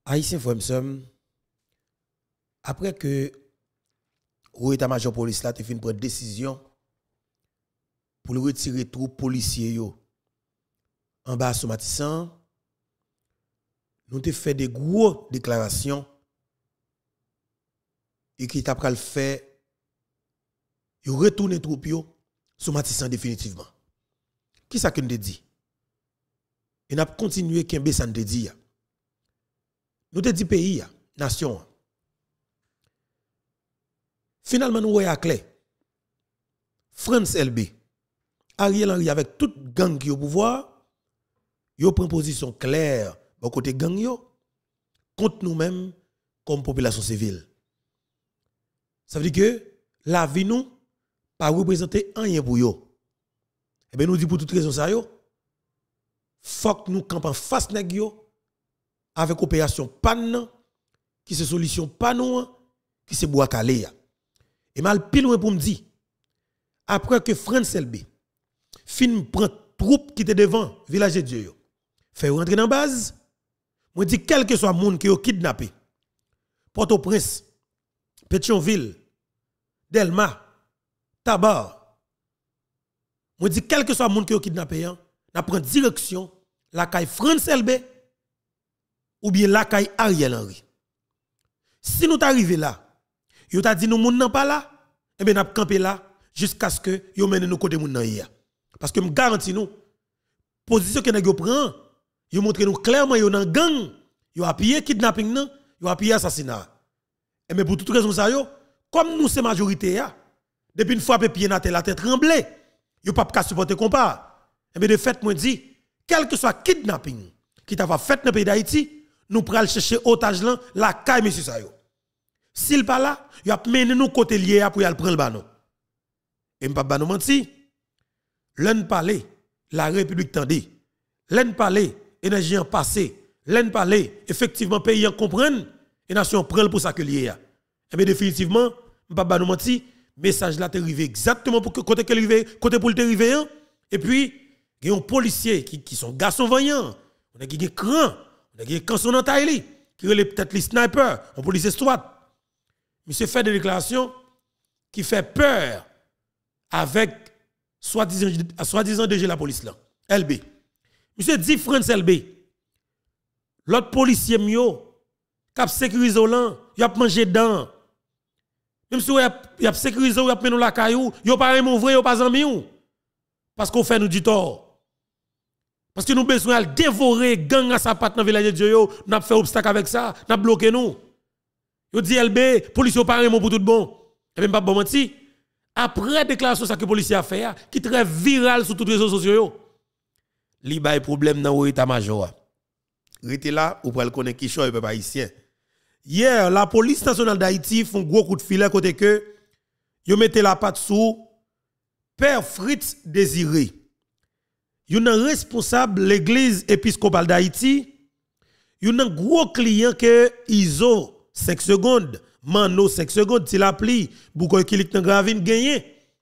Haïtien frère après que le état-major police là te fin prendre décision pour le retirer troupes policiers yo en bas Somatissan, nous te fait des gros déclarations et qui t'a pral fait yo retourner troupes yo Somatissan définitivement. Qui ça que nous te dit? Et n'a continué kembe ça nous te dit. Nous te dit pays nation. Finalement nous voyons à clé. France LB, Ariel Henry avec toute gang qui au pouvoir, yo prend position claire au côté gang yo contre nous-mêmes comme population civile. Ça veut dire que la vie nous pas représenter rien pour yo. Et bien nous dit pour toute raison ça yo, faut que nous campons face nèg yo avec opération panne qui se solution pas nous qui se bois calé. Et mal pile loin pour me dire après que France LB fin prend troupe qui était devant village de Dieu fait rentrer dans base, moi dit quel que soit monde qui ont kidnappé Port-au-Prince, Pétionville, Delma, Tabar, moi dit quel que soit monde qui ont kidnappé n'a prend direction la caille France LB ou bien la caille Ariel Henry. Si nous t'arriver là, yo t'a dit nous moun nan pas là, et bien n'a campé là jusqu'à ce que yo mène nous côté moun nan hier. Parce que me garantis nous position que nèg yo prend, yo montre nous clairement yo nan gang, yo appuyé kidnapping nan, yo appuyé assassinat. Et mais pour toute raison ça yo, comme nous c'est majorité ya, depuis une fois pied na la tête tremblé, yo pas ka supporter compas. Et bien de fait moi dit, quel que soit kidnapping qui t'a fait dans le pays d'Haïti, nous pral chercher otage là la caille monsieur ça yo. S'il pas là, il a mené nous côté lié pour y aller prendre le banon. Et m'pa banon menti. L'en parler, la République tendait. L'en parler, énergie en passé. L'en parler, effectivement pays en comprendre et nation prend pour ça que lié. Et bien définitivement, m'pa banon menti, message là t'est arrivé exactement pour côté que arrivé, côté pour le arrivé et puis il y a un policier qui sont garçons vaillants. On a qui est cran, on a qui est canson dans taille qui relève peut-être les snipers, un policier SWAT. Monsieur fait des déclarations qui fait peur avec soi-disant DG la police là. LB. Monsieur dit France LB. L'autre policier mio qui a sécurisé là, il a mangé dedans. Même si il a sécurisé, il a mené la caillou, il pas mon vrai, il pas ami ou. Parce qu'on fait nous du tort. Parce que nous besoin de dévorer gang à sa patte dans le village de Dieu, nous avons fait obstacle avec ça, nous avons bloqué nous. Yo dit LB, police yo pas pour tout bon. Et même pas bon menti. Après déclaration ça que police a fait qui très viral sur tous les réseaux sociaux. Li bay problème dans état-major. Rete là ou pral connaître qui choy peuple haïtien. Hier la police nationale d'Haïti font gros coup de filet côté que yo mettez la patte sous Père Fritz Désiré. Yon un responsable l'église épiscopale d'Haïti. Yon un gros client que ISO 5 secondes, Mano 5 secondes, s'il appli, Boukoy Kilik nan Gravine gagné.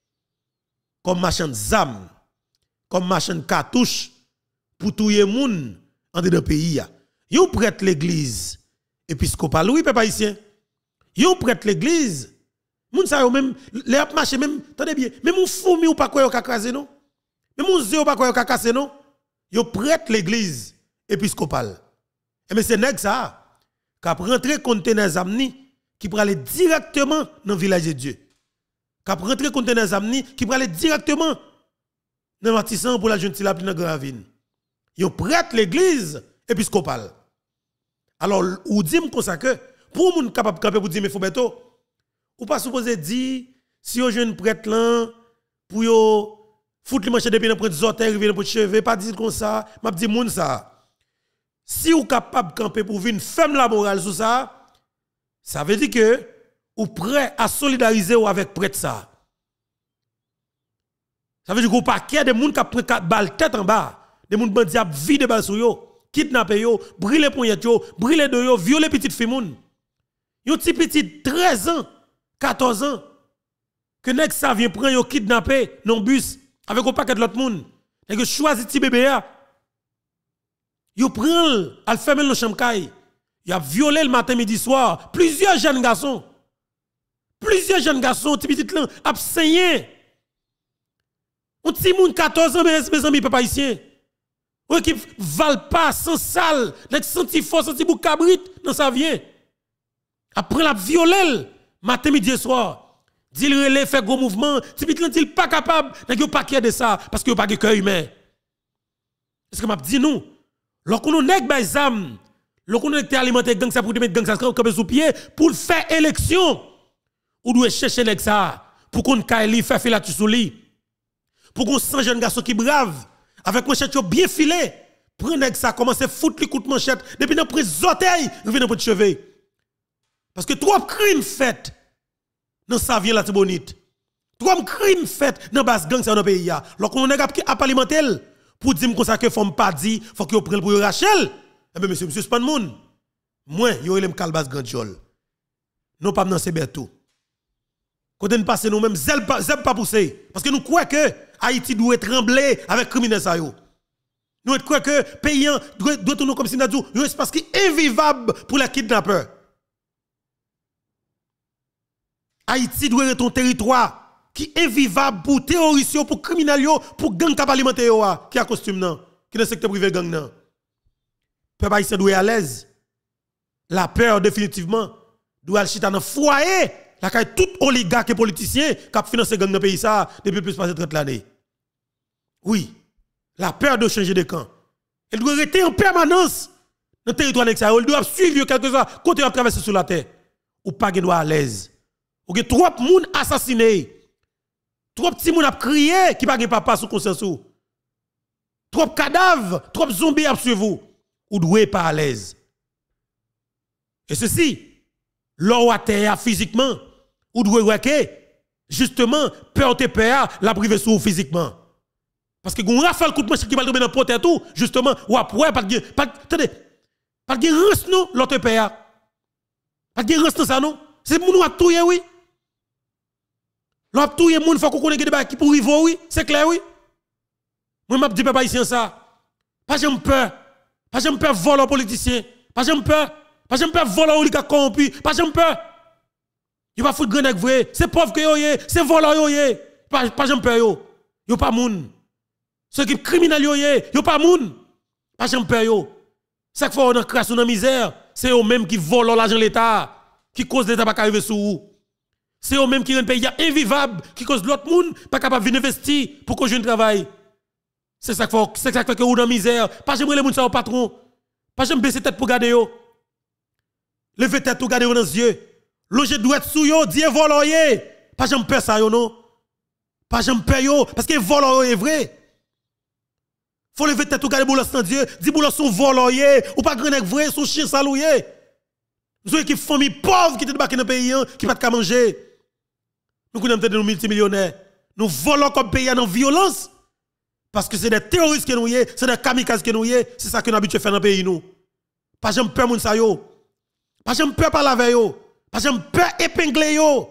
Comme machin zam, comme machin cartouche, pour touyer moun, en dedans pays. Yon prête l'église épiscopale, oui, peuple haïtien. Yon prête l'église. Moun sa yo même, les ap marché même, attendez bien, même moun fourmi ou pas quoi yo ka krasé non? Même moun zé ou pas quoi yo ka cassé non? Yo prête l'église épiscopale. Et mais c'est nèg ça. K'ap rentre conteneur zamni qui pour aller directement dans le village de Dieu. K'ap rentre conteneur zamni qui pour aller directement dans Matissan pour la jeune la dans Gravine. Yo prête l'église épiscopale. Alors ou dit comme ça que pour moun capable camper pour dire mais faut beto ou pas supposé dire si yo jeune prêtre là pour yo foutre le manche depuis dans prendre zoter river pour cheveux pas dire comme ça, m'a dit moun ça. Si vous êtes capable de camper pour venir faire la morale sur ça, ça veut dire que vous prêt à solidariser avec prêtre ça. Ça veut dire que vous pas qu'il y a des gens qui prennent 4 balles tête en bas, des gens qui ont vide balles sur yo, kidnapper yo, brûler poignet yo, brûler de yo, violer petite fille moun. Yon petit 13 ans, 14 ans que nek ça vient prendre yo kidnapper dans bus avec un paquet de l'autre monde. Et que choisit petit bébé. Yo prend, al ferme dans chambre kay. Il a violé le matin, midi, soir. Plusieurs jeunes garçons, petit là, absents. On petit moun 14 ans, mes amis, papa ici. Ou qui valent pas, sans sale, avec senti fort, senti bou cabrit, dans sa vie. Après la violel, matin, midi et soir. Dit le relais, fait gros mouvement. Petit là, dit pas capable, n'a pas de ça, parce qu'il n'y a pas de cœur humain. Est-ce que m'a dit nous, lorsqu'on nèg bay zam, lorsqu'on est alimenté gang ça pour te mettre gang ça comme sous pied pour faire élection, ou doit chercher nèg ça pour qu'on kaili faire filat sous lui. Pour qu'on sent jeune garçon qui brave avec manchette bien filé, prend nèg ça commencer foutre les coups de manchette depuis dans prise orteil, revient pour te cheveux. Parce que trop crime fait dans sa vie la tibonite. Trop crime fait dans base gang ça dans pays là. Lorsqu'on nèg a alimenter pour dire comme ça que faut pas dire, faut que prenne pour Rachel. Eh bien monsieur c'est pas de monde. Moi, yo relem kalbas grandjol. Non pas dans c'est bientôt. Quand on passe nous même zèle pas pousser parce que nous croyons que Haïti doit trembler avec criminels ça yo. Nous croyons que paysan doit tourner comme si nous dit un espace qui est invivable pour les kidnappeurs. Haïti doit être un territoire qui est invivable pour terroristes, pour criminels, pour gang cap alimenter qui a costume nan, qui dans le secteur privé gang nan. Peuple haïtien doit être à l'aise. La peur définitivement doit aller chita dans foyer, la kay tout oligarque et politicien qui a financé gang dans pays ça depuis plus de 30 l'année. Oui, la peur de changer de camp. Elle doit rester en permanence dans le territoire nexa, elle doit suivre quelque chose côté à traverser sur la terre. Ou pas doit à l'aise. Ou que trop moun assassiné. Trop petits moun a crié qui pas gen papa sous conscience ou. Trop cadavres, trop zombies à suivre vous. Ou doué pas à l'aise. Et ceci, l'eau à terre physiquement, ou doué ouais justement peur te peur la priver sous physiquement. Parce que gon rafale coup de manche qui va tomber dans porte tout, justement ou après pas attendez, pas de reste non l'autre peur. Pas de reste ça non. C'est moun a touyer oui. L'op touye moun faut qu'on connaisse des qui pour rivo oui, c'est clair oui. Moi m'a dit papa ici ça. Pas j'aime peur. Pas j'aime peur voler politicien. Pas j'aime peur. Pas j'aime peur voler oligarque corrompu. Pas j'aime peur. Yo pas foutre grand vrai, c'est pauvre que yo yé, c'est volant yo yé. Pas j'aime peur yo. Yo pas moun. Ceux qui criminels yo yé, yo pas moun. Pas j'aime peur yo. Chaque fois on a crasse dans misère, c'est eux même qui volent l'argent de l'État, qui cause l'État pas arriver sous vous. C'est eux même qui rendent le pays invivable, qui cause l'autre monde pas capable de investir pour qu'on joue un travail. C'est ça que fait que vous dans misère. Pas j'aimerais les gens au patron. Pas j'aime baisser tête pour garder yo. Lever tête pour garder dans les yeux. Loger doit être sous yo, dire voloyer. Pas j'aime peur ça yo non. Pas j'aime peur yo parce que voloyer est vrai. Faut lever tête pour garder boulot sans Dieu, dire boulot son voloyer ou pas grand vrai, son chien salouyer. Nous sommes une famille pauvre qui te débarque dans le pays qui pas de manger. Nous connaissons des multimillionnaires. Nous volons comme pays en violence. Parce que c'est des terroristes que nous y c'est des kamikazes que nous y c'est ça que nous habitués à faire dans le pays nous. Pas j'aime peur moun sa yo. Pas j'aime peur par la veille yo. Pas j'aime peur épingler yo.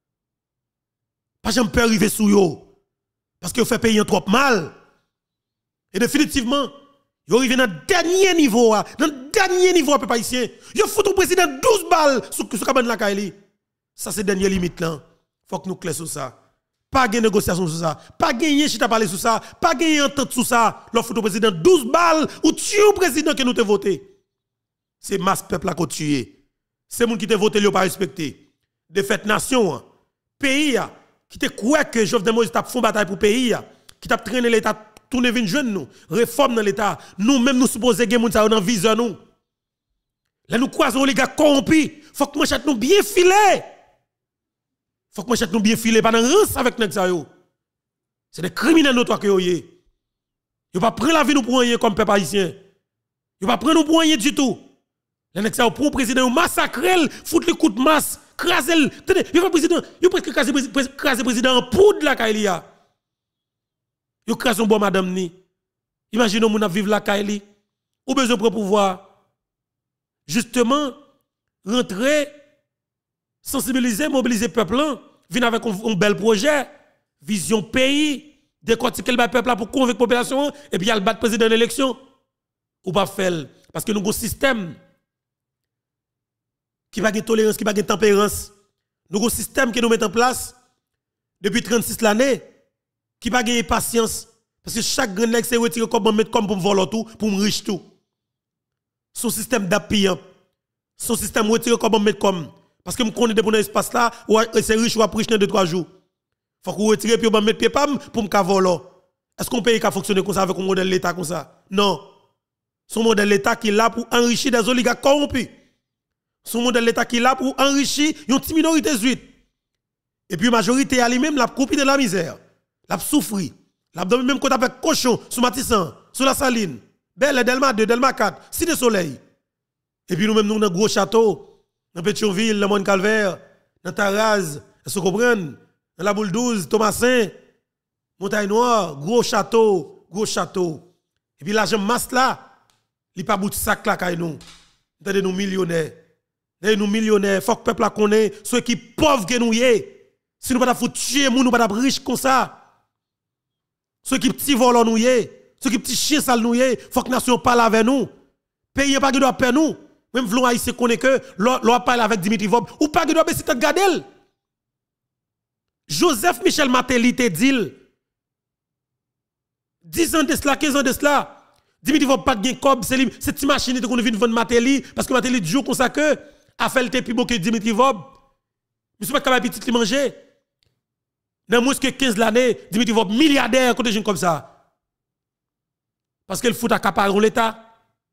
Pas j'aime peur arriver sous yo. Parce que vous fait payer trop mal. Et définitivement, vous arrivez dans le dernier niveau, dans le dernier niveau peuple haïtien. Vous foutez au président 12 balles sur cabane la Kaili. Ça c'est dernière limite là. Faut que nous clairs sur ça. Pas de négociation sur ça. Pas gagner si tu parlé sur ça. Pas gagner entente sur ça. L'offre au président 12 balles ou tuer le président que nous te voté. C'est masse peuple à tuer. C'est moun qui te voté, il pas respecté. De fait nation, pays qui te croit que Jovenel Moïse t'a fait bataille pour pays, qui t'a traîné l'État tourner vinn jeune nous, réforme dans l'État. Nous même nous supposons que moun ça dans viseur nous. Là nous croisons les gars corrompus. Faut que manchette nous bien filé. Faut que manchette nous bien filé pas dans rance avec nèg ça yo. C'est des criminels notoires que yo yé. Yo pas prendre la vie nous pour rien comme peuple haïtien. Yo pas prendre nous pour rien du tout. Les nèg ça pour président massacrer, foutre les coups de masse, craser. Tenez, yo président, yo presque craser président en poudre la Kailia. Yo crase un bon madame ni. Imaginez moun a vivre la Kaili. Ou besoin pour pouvoir justement rentrer, sensibiliser, mobiliser peuple, venir avec un bel projet, vision pays, décortiquer le peuple pour convaincre la population et puis il y a le battre président d'élection. Ou pas faire parce que nous avons un système qui pas de tolérance, qui pas de tempérance. Nous avons un système que nous mettons en place depuis 36 l'année, qui pas de patience. Parce que chaque grand nègre c'est retirer comme mettre comme pour me voler tout, pour me riche tout. Son système d'appui, son système retirer comme mettre comme. Parce que je connais des espace là, où c'est riche ou après 2-3 jours. Faut qu'on retire puis on mettre pied pam pour me voler. Est-ce qu'on paye qu'à fonctionner comme ça avec un modèle l'État comme ça? Non. Son modèle l'État qui est là pour enrichir des oligarques corrompus. Son modèle l'État qui est là pour enrichir une petite minorité zuite. Et puis la majorité à lui-même l'a coupé de la misère. L'a souffri. L'a donné même côté avec cochon, sous Matissan, sous la Saline, Belle, Delma 2, Delma 4, Cité Soleil. Et puis nous-mêmes nous dans gros château, dans Pétionville, dans Mont Calvaire, dans Taraz, est-ce que vous comprenez? Dans la Boule 12, Thomasin, Montagne Noire, gros château, gros château. Et puis l'argent masse là, il pas bout de sac là kay nous. Entendez nous millionnaires. Nous millionnaires, faut que le peuple la connaît, ceux qui pauvres que nous y. Si nous pas foutre tuer nous pas riches comme ça. Ceux qui petits volants nous y, ceux qui petits chiens sales nous y, faut que la nation parle avec nous. Pays pas qui doit payer nous. Même vlon haïtien connaît que l'on parle avec Dimitri Vob ou pas qui doit baisser tête gadel. Joseph Michel Martelly te dit 10 ans de cela, 15 ans de cela. Dimitri Vob pas de cob, c'est cette machine qu'on vient vendre Martelly parce que Martelly joue comme ça que a fait le plus beau que Dimitri Vob. Monsieur pas capable petit li manger. Dans moins que 15 l'année, Dimitri Vob milliardaire quand des gens comme ça. Parce qu'elle fout accaparer l'État.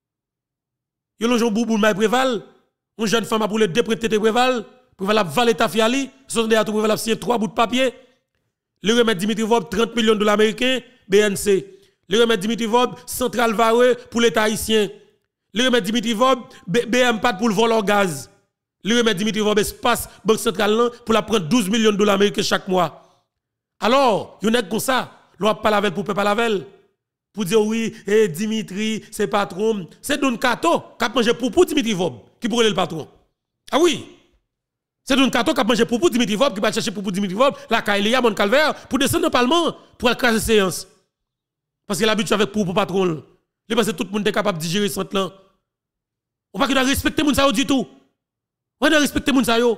Yo l'on boubou mai préval, une jeune femme a pour le déprêter préval, préval a valé ta fiali, son de tout préval a signé 3 bouts de papier. Le remettre Dimitri Vob 30 millions de dollars américains BNC. Le remettre Dimitri Vob Central Vare pour l'État haïtien. Le remettre Dimitri Vob BMPAD pour le vol au gaz. Le remettre Dimitri Vob Espace Banque Centrale pour la prendre 12 millions de dollars américains chaque mois. Alors, yon est comme ça, l'on parle avec pour pas lavel. Pour dire oui, Dimitri, c'est patron. C'est Don Kato qui a mangé pour Dimitri Vob, qui pourrait le patron. Ah oui. C'est Don Kato qui a mangé pour Dimitri Vob, qui va chercher pour Dimitri Vob, la Kailia, mon calvaire, pour descendre au Parlement, pour craser séance. Parce qu'il a l'habitude avec pour patron. Il pense que tout le monde est capable de digérer ce temps. On ne peut pas respecter les gens du tout. On doit respecter les gens.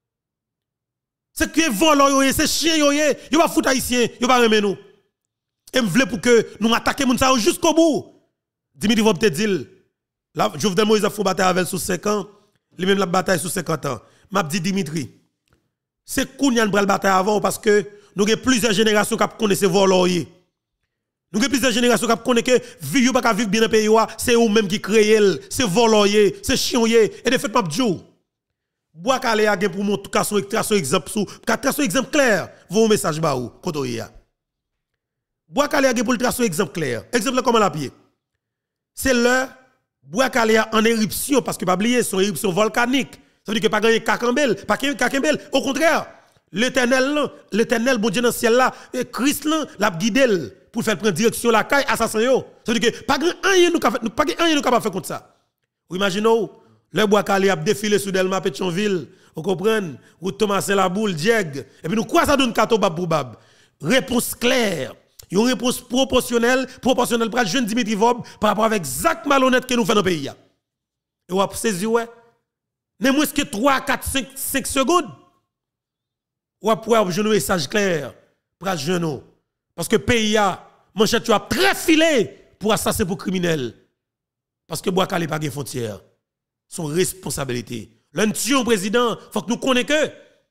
C'est que volant, c'est chien, yo va foutre haïtien, yo va remettre nous. Et me vle pour que nous attaquions les gens jusqu'au bout. Dimitri Vob te dit, là, Jovenel Moïse a fait bataille avec sous 5 ans, lui-même la bataille sous 50 ans. M'a dit Dimitri, c'est qu'on y a une bataille avant parce que nous avons plusieurs générations qui connaissent ces volants. Nous avons plusieurs générations qui connaissent que vivre pas vivre bien dans le pays, c'est eux-mêmes qui créent, c'est volant, c'est chiant. Et de fait, m'a dit, Bois Calé a pour mon tracer exemple sous tracer exemple clair vos message ba ou kotoya Bois Calé a pour le tracer exemple clair exemple comment la pied c'est le Bois Calé en éruption parce que pas oublier son éruption volcanique ça veut dire que pas gagner kakambel au contraire l'éternel bon Dieu dans ciel là Christ là l'a guidé pour faire prendre direction la caille assassin yo ça veut dire que pas rien nous capable faire contre ça vous imaginez le Bois Calé a défilé sur Delma Pétionville, vous comprenez? Ou Thomas la boule, Dieg. Et puis nous, quoi ça donne kato bab pour bab? Réponse claire. Une réponse proportionnelle pour le jeune Dimitri Vob par rapport avec Zach malhonnête que nous faisons dans le pays. Et vous avez saisi, ouais. Ne moins que 3, 4, 5 secondes. Vous avez pouvoir un message clair pour le jeune. Parce que le pays a, manchette, tu as très filé pour assassiner pour criminel. Parce que Bois Calé n'a pas de frontières. Son responsabilité. L'un président, il faut que nous connaissions que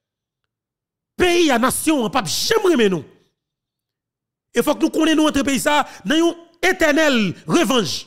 pays à nation, on ne peut jamais remettre nous. Il faut que nous connaissions notre pays ça dans une éternelle revanche.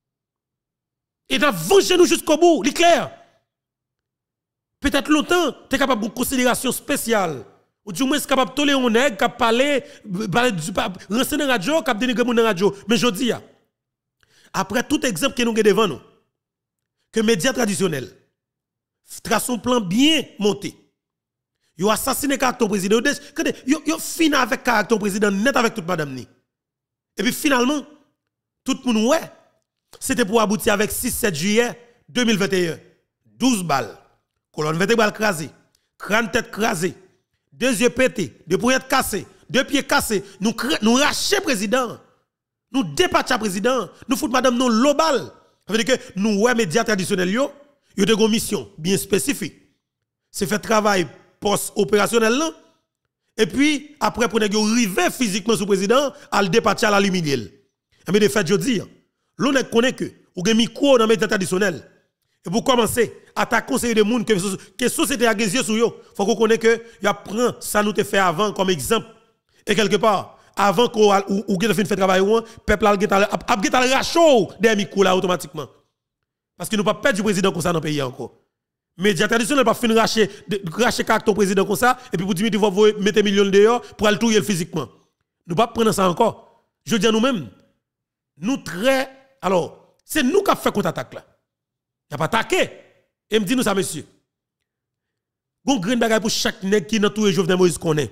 Et de venger nous jusqu'au bout, c'est clair. Peut-être longtemps, tu es capable de considération spéciale. Ou du moins, tu es capable de tolérer un nègre, qui parler renseigner dans la radio, qui dénigrer dans la radio. Mais je dis, après tout exemple que nous avons devant nous, que les médias traditionnels tracent un plan bien monté. Ils ont assassiné le caractère président. Ils ont fini avec le caractère président, net avec toute madame. Et puis finalement, tout le monde, ouais, c'était pour aboutir avec 6-7 juillet 2021. 12 balles, colonne vertébrale crasée, crâne tête crasée, 2 yeux pétés, 2 poignettes cassées, 2 pieds cassés. Nous rachetons président. Nous dépatchons président. Nous foutons madame non l'obal. Ça veut dire que nous, ouais, médias traditionnels, Yo te une mission bien spécifique. C'est faire travail post-opérationnel là. Et puis après pour nèg arriver physiquement sous président, al dépatcher à la lumière. Mais de fait je dis, l'on connaît que ou gen micro dans médias traditionnels. Et pour commencer, à ta conseiller de monde que société a gagné sur yo, faut qu'on connaisse que y a prend ça nous te fait avant comme exemple. Et quelque part avant qu'on ou gen fait travail ou peuple a geta racho des micro là automatiquement. Parce que nous pas perdre du président comme ça dans le pays encore. Médias traditionnels pas fin racher caractère président comme ça et puis pour dire tu vas mettre millions dehors pour aller touyer physiquement. Nous pas prendre ça encore. Je dis à nous-mêmes nous très alors c'est nous qui avons fait contre-attaque là. Il a pas attaqué. Et me dit nous ça monsieur. Gon grain bagay pour chaque nèg qui dans tout Jovenel Moïse connaît.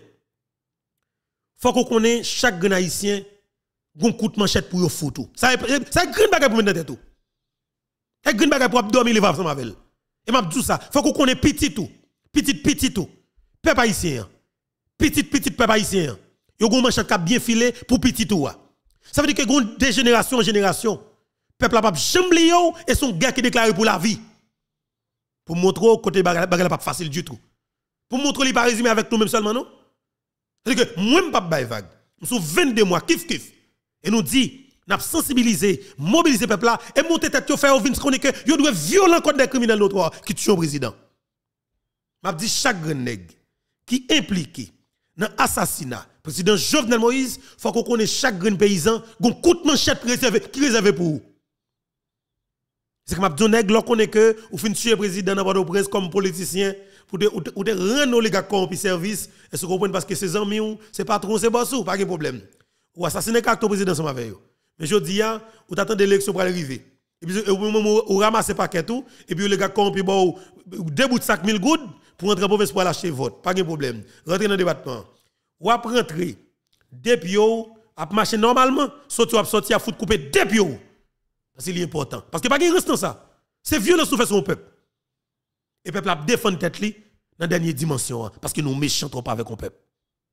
Faut qu'on connaisse chaque grand haïtien gon coup de manchette pour yo foutou. Ça grain bagay pour mettre dans tête tout. Et grain bagay pour dormir lever ensemble avec. Et m'a dit ça, faut qu'on connaisse petit tout. Petit tout. Peuple haïtien. Petit peuple haïtien. Yo gon manchette qui bien filé pour petit tout. Ça veut dire que gon de génération en génération peuple a pas jamais yo et son gars qui déclaré pour la vie. Pour montrer côté bagay pas facile du tout. Pour montrer il pas résumé avec nous même seulement non. C'est-à-dire que moi pas bail vague. Nous sommes 22 mois kiff. Et nous dit n'a sensibiliser, mobiliser peuple là et monter tête yo faire vinn connait que yo doit violent contre des criminels notoires qui tuent le président. M'a dit chaque grand nèg qui impliqué dans assassinat président Jovenel Moïse, faut qu'on connaisse chaque grand paysan gon coup de manchette qui réservé pour vous. C'est que m'a dit nèg l'on connaît que ou fin tuer président dans votre presse comme politicien pour de rendre les gars corrompus service et se comprendre parce que ses amis ou c'est patron c'est boss ou pas de problème. Ou assassiner carton président sama avec yo. Mais je dis ou t'attend l'élection pour arriver. Et puis au moment où ramasser paquet tout et puis les gars corrompus bon deux bouts de 5000 gouttes pour rentrer en province pour acheter vote, pas de problème. Rentrer dans le département. Ou ap rentrer depuis yo ap marcher normalement, sorti à foot couper depuis yo. Parce que c'est important. Parce que pas de reste ça. C'est violence nous fait son peuple. Et le peuple a défendu tête li dans la dernière dimension parce que nous méchants trop avec le peuple.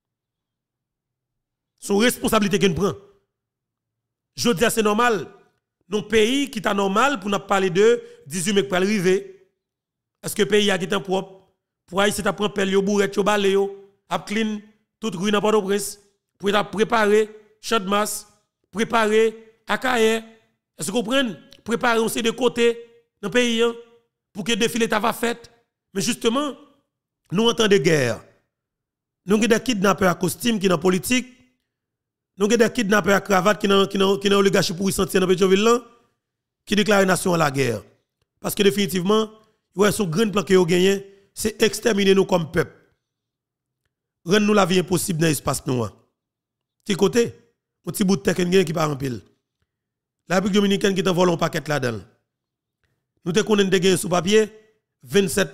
Son responsabilité que nous prenons. Je dis c'est normal. Nos pays qui est normal pour nous parler de 18 mai pour arriver. Est-ce que le pays a qui est propre pour aller si tu prends pelle yo bourrette yo balé yo, ap clean toute rue n'importe où presse pour préparer champ de masse, préparer akaye. Est-ce que vous comprenez? Préparer aussi de côté dans le pays pour que le défilé va fait. Mais justement, nous en temps de guerre, nous avons des kidnappeurs à costume qui sont en politique, nous avons des kidnappeurs à cravate qui sont en oligarchie pour y sentir dans Pétionville, qui déclarent nation à la guerre. Parce que définitivement, son grand plan que vous gagnez, c'est exterminer nous comme peuple. Rendre nous la vie impossible dans l'espace noir. Qui côté? Un petit bout de terre qui part en pile. La République dominicaine qui t'envole un paquet là-dedans. Nous te connaissons des gains sous papier 27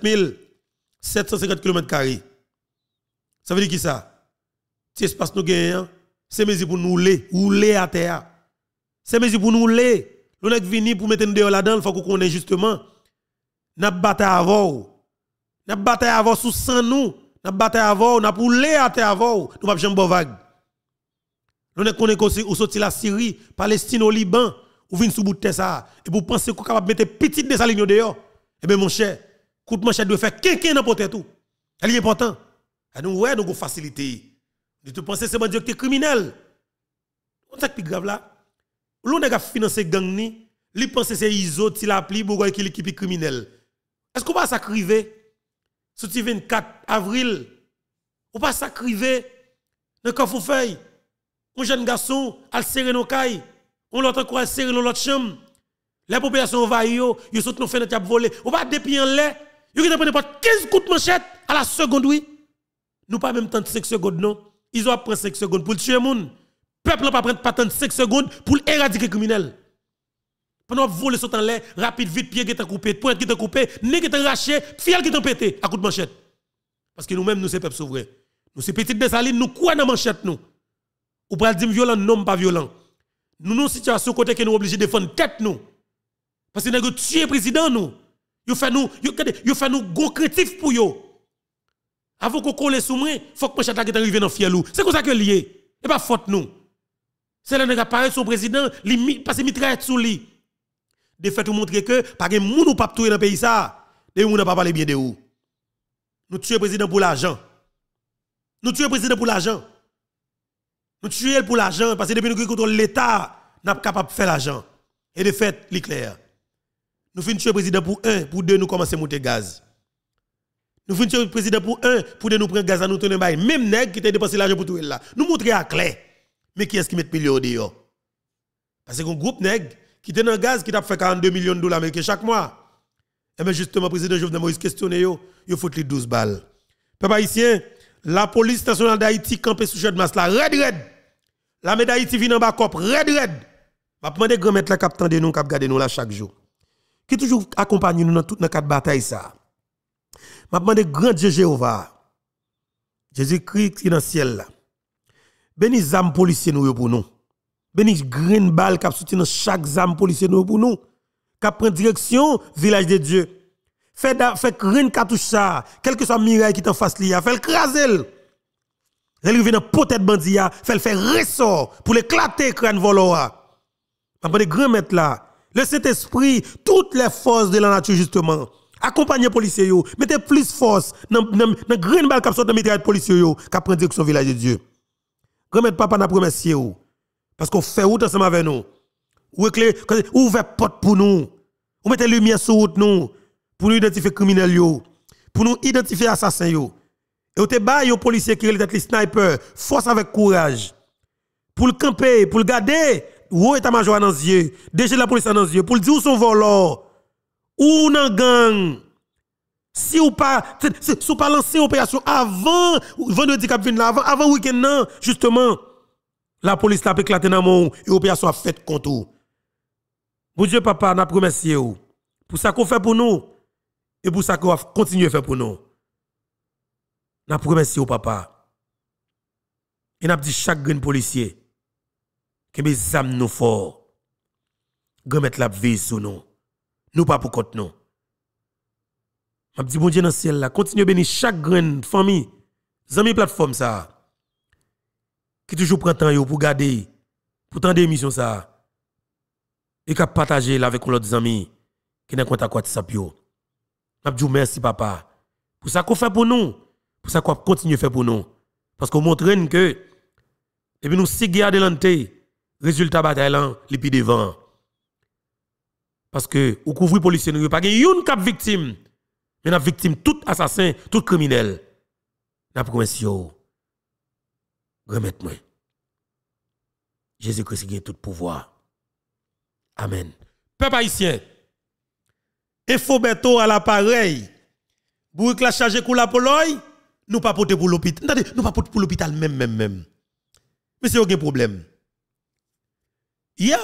750 km². Ça veut dire qui ça? Si espace nous gagnons, c'est mesure pour nous rouler à terre. C'est mesure pour nous rouler. Nous sommes venus pour mettre nous dehors là-dedans, il faut qu'on connaisse justement. Nous avons bataille avant. Nous avons bataille avant sous sang nous. Nous avons bataille avant, nous avons roulé à terre avant. Nous ne pouvons pas vague. Nous connaissons aussi où sorti la Syrie, Palestine au Liban. Ou vient sous bout de ça et vous pensez qu'on est capable de mettre petite de sa ligne dehors. Eh bien mon cher, coup de manchette doit faire quelqu'un dans porter tout. Elle est important. Et nous ouais nous facilité. Tu penses que c'est un directeur criminel. On ça qui grave là. L'on a financé gang ni, li pense c'est ISO ti la pli pour qui l'équipe criminelle. Est-ce qu'on va s'acriver sur 24 avril? On va s'acriver dans Kafoufeuille. Un jeune garçon al serrer nos cailles. On l'autre quoi serrer dans l'autre chambre. Les populations va yo sont nos fenêtre a volé. On va depuis en l'air. Yo qui prendre 15 coups de manchette à la seconde oui. Nous pas même 35 secondes non. Ils ont pris 5 secondes pour tuer moun. Peuple pas prendre pas 35 secondes pour éradiquer criminel. Pendant voler sont en l'air, rapide vite pied qui t'a coupé, pointe qui t'a coupé, nez qui t'a arraché, fiel qui t'a pété à coup de manchette. Parce que nous-mêmes nous c'est peuple souverain. Nous c'est petite Dessaline, nous quoi dans manchette nous. Ou pas dire violent non pas violent. Nous nous situation côté que nous obligés de défendre tête nous. Parce que nous tuer président nous. Yo fait nous gros créatif pour yo. Avant qu'on colle sous moi, faut que manchette qui arrive dans fielou. C'est comme ça que lié. Et pas faute nous. C'est là que paraît son président, parce que mitraille sous lui. De fait, vous montrer que, par exemple, moun ou pas tout dans le pays ça. Et nous n'a pas parlé bien de vous. Nous tuons le président pour l'argent. Nous tuons le président pour l'argent. Nous tuons pour l'argent parce que depuis nous contrôlons l'État, nous sommes capables de faire l'argent. Et de fait, l'éclair. Nous finissons tuer le président pour un, pour deux, nous commençons à monter gaz. Nous finissons tuer le président pour un, pour deux, nous prenons gaz à nous tourner. Même nègre qui t'a dépensé l'argent pour tout là. Nous montrons à clair. Mais qui est-ce qui met millions dehors? Parce que un groupe nègre qui était dans le gaz, qui t'a fait 42 millions de dollars américains chaque mois. Et bien justement, le président Jovenel Moïse questionné, il faut les 12 balles. Peuple haïtien, la police nationale d'Haïti campé sous de masse là, red. La médaille d'Haïti vient en bas cop, red. Je demande grand maître la capitaine de nous, qui garde nous là chaque jour. Qui toujours accompagne nous dans toutes nos quatre batailles ça. Je demande grand Dieu Jéhovah. Jésus-Christ qui est dans le ciel là. Bénis les âmes policiers nous pour nous. Bénis green balle qui soutient chaque âme policier nous pour nous. Qui prend direction village de Dieu. Fait rien cartouche ça, quel que soit miraille qui t'en face liya, fait le craser. Elle vient dans peut-être bandit fait le faire ressort pour l'éclater crâne voloa. Après des grands maîtres là, le Saint-Esprit, toutes les forces de la nature justement, accompagnez policiers yo, mettez plus force dans green balle qui sort dans mitraille policiers yo, qui prend direction village de Dieu. Grand maître papa n'a remercié ou parce qu'on fait route ensemble avec nous. Ou éclair, ouvert porte pour nous. Ou mettez lumière sur route nous. Pour nous identifier criminels yo, pour nous identifier assassins yo. Et vous te ba yon policier qui est les sniper, force avec courage. Pour le camper, pour le garder, ou état-major dans les yeux, déjà la police dans les yeux, pour le dire où sont voleurs, ou nan gang. Si ou pas lancer opération avant vendredi cap vinn là, avant week-end non, justement, la police l'a éclaté dans mon et opération a fait contre vous. Bon Dieu papa, n'a remercié vous. Pour ça qu'on fait pour nous. Et pour ça qu'on va continuer à faire pour nous. N'a remercié au papa. Et n'a dit chaque grain policier que mes âmes nous fort. Grand mettre la vie sur nous. Nous pas pour contre nous. M'a dit bon Dieu dans le ciel là, continue à bénir chaque grain famille, amis plateforme ça. Qui toujours prend temps pour garder pour tant d'émissions ça. Et qui partager avec l'autre amis qui n'a contact WhatsApp yo. Je dis merci papa. Pour ça qu'on fait pour nous. Pour ça qu'on continue à faire pour nous. Parce qu'on montre que et puis nous si garder l'enté résultat bataille là les pieds devant. Parce que ou couvrir policier nous pas une cap victime. Mais la victime tout assassin, tout criminel. N'a promesse yo. Remettez-moi. Jésus-Christ a tout pouvoir. Amen. Peuple haïtien. Info Beto à l'appareil. Bourrique la charge pour la Pologne, nous pas porter pour l'hôpital. Nous pas porter pour l'hôpital même. Mais c'est aucun problème. Hier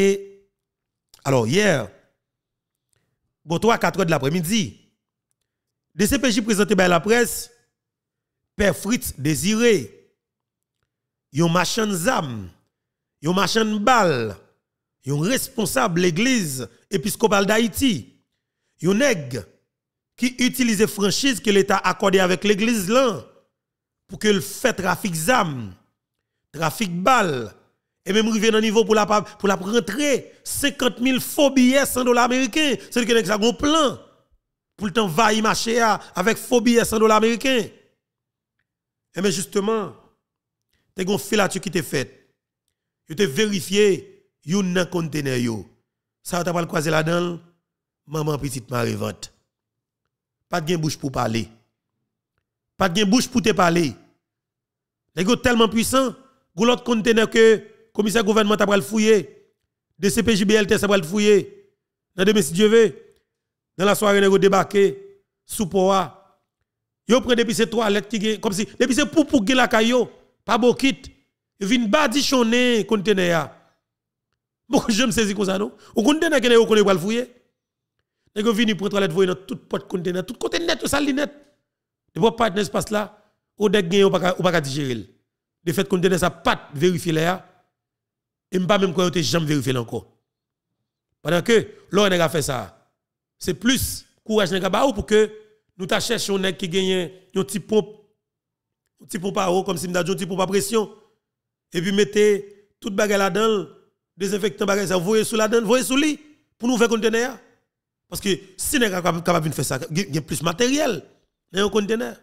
bon 3-4 heures de l'après-midi, DCPJ présenté par la presse Père Fritz Désiré, yon machin zam, yon machin balle, yon responsable l'église épiscopale d'Haïti. Yon nèg qui utilise franchise que l'État a accordé avec l'église là pour que le fait trafic zam, trafic balle et même arriver dans niveau pour la rentrer 50 000 faux billets $100 américains. C'est que ça un plan pour le temps va y marcher avec faux billets $100 américains. Et mais justement, t'es gon filature qui t'est fait. Tu t'es vérifié yon nan conteneur yo. Ça t'a pas le croiser là-dedans. Maman petite Marie vente. Pas de bouche pour parler. Pas de bouche pour te parler. Les gars tellement puissant, go l'autre conteneur que commissaire gouvernement t'a pral fouiller. DCPJ BLT ça pral fouiller. Dans demain si Dieu veut. Dans la soirée nèg débarquer sous poa. Yo prend depuis ces toilettes qui comme si depuis c'est pour la caillou, pas bokit. Vinn badichonner conteneur. Beaucoup je me saisis comme ça non. Ou conteneur que yo connaît pral fouiller. Nèg vini pour toilette voyer dans toute porte conteneur, tout côté net, ça li net. De pas pas dans espace là, ou dek gen ou pas digérer. De fait conteneur ça pas vérifier là. Et pas même quand tu jamais vérifier encore. Pendant que l'on a fait ça, c'est plus courage nèg ba ou pour que nous ta chercher nèg qui gagne un petit pompe à eau comme si m'da un petit pompe à pression et puis mettez toute bagarre là-dedans, désinfectant bagarre ça voyer sous là-dedans, voyer sous lui pour nous faire conteneur. Parce que si n'est capable de faire ça, il y a plus matériel dans un conteneur.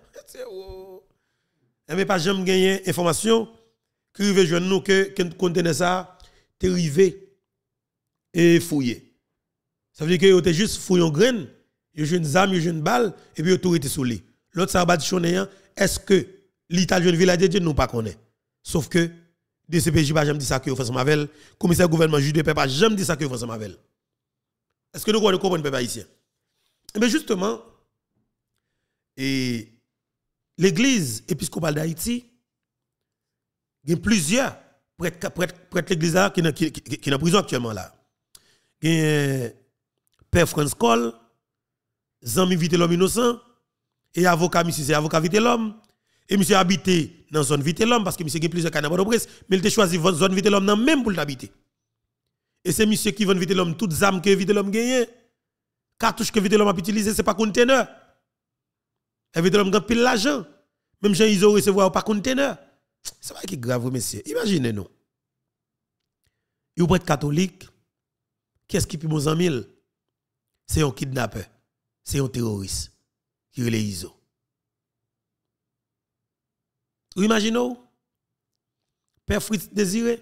Mais pas jamais gagner information qui arrive joindre nous que conteneur ça t'est arrivé et fouillé. Ça veut dire que vous avez juste fouillé en graine, vous avez une zame, vous avez une balle et puis vous avez été sous lui. L'autre ça va dire est-ce que l'État de village de Dieu nous pas connaît. Sauf que DCPJ pas jamais dit ça que François Mavel, commissaire gouvernement juge de paix pas jamais dit ça que François Mavel. Est-ce que nous comprenons peuple haïtien? Mais justement, et l'église épiscopale d'Haïti, il y a plusieurs prêtres l'église là qui est en prison actuellement là. Il y a Père France Cole, Zami Vite l'homme innocent, et avocat, monsieur, c'est avocat Vite l'homme, et monsieur habité dans zone Vite l'homme parce que monsieur a plusieurs canaux de presse, mais il a choisi zone Vite l'homme même pour l'habiter. Et c'est monsieur qui vend Vite l'homme, toutes armes que Vite l'homme gagne, cartouches que Vite l'homme a utilisé, c'est pas conteneur. Et Vite l'homme gagne pile l'argent. Même gens ils ont recevoir pas conteneur. C'est pas qui grave, monsieur. Imaginez-nous. Vous êtes catholique, qu'est-ce qui peut mon ami? C'est un kidnappeur, c'est un terroriste qui est ISO. Vous imaginez? Père Fritz Désiré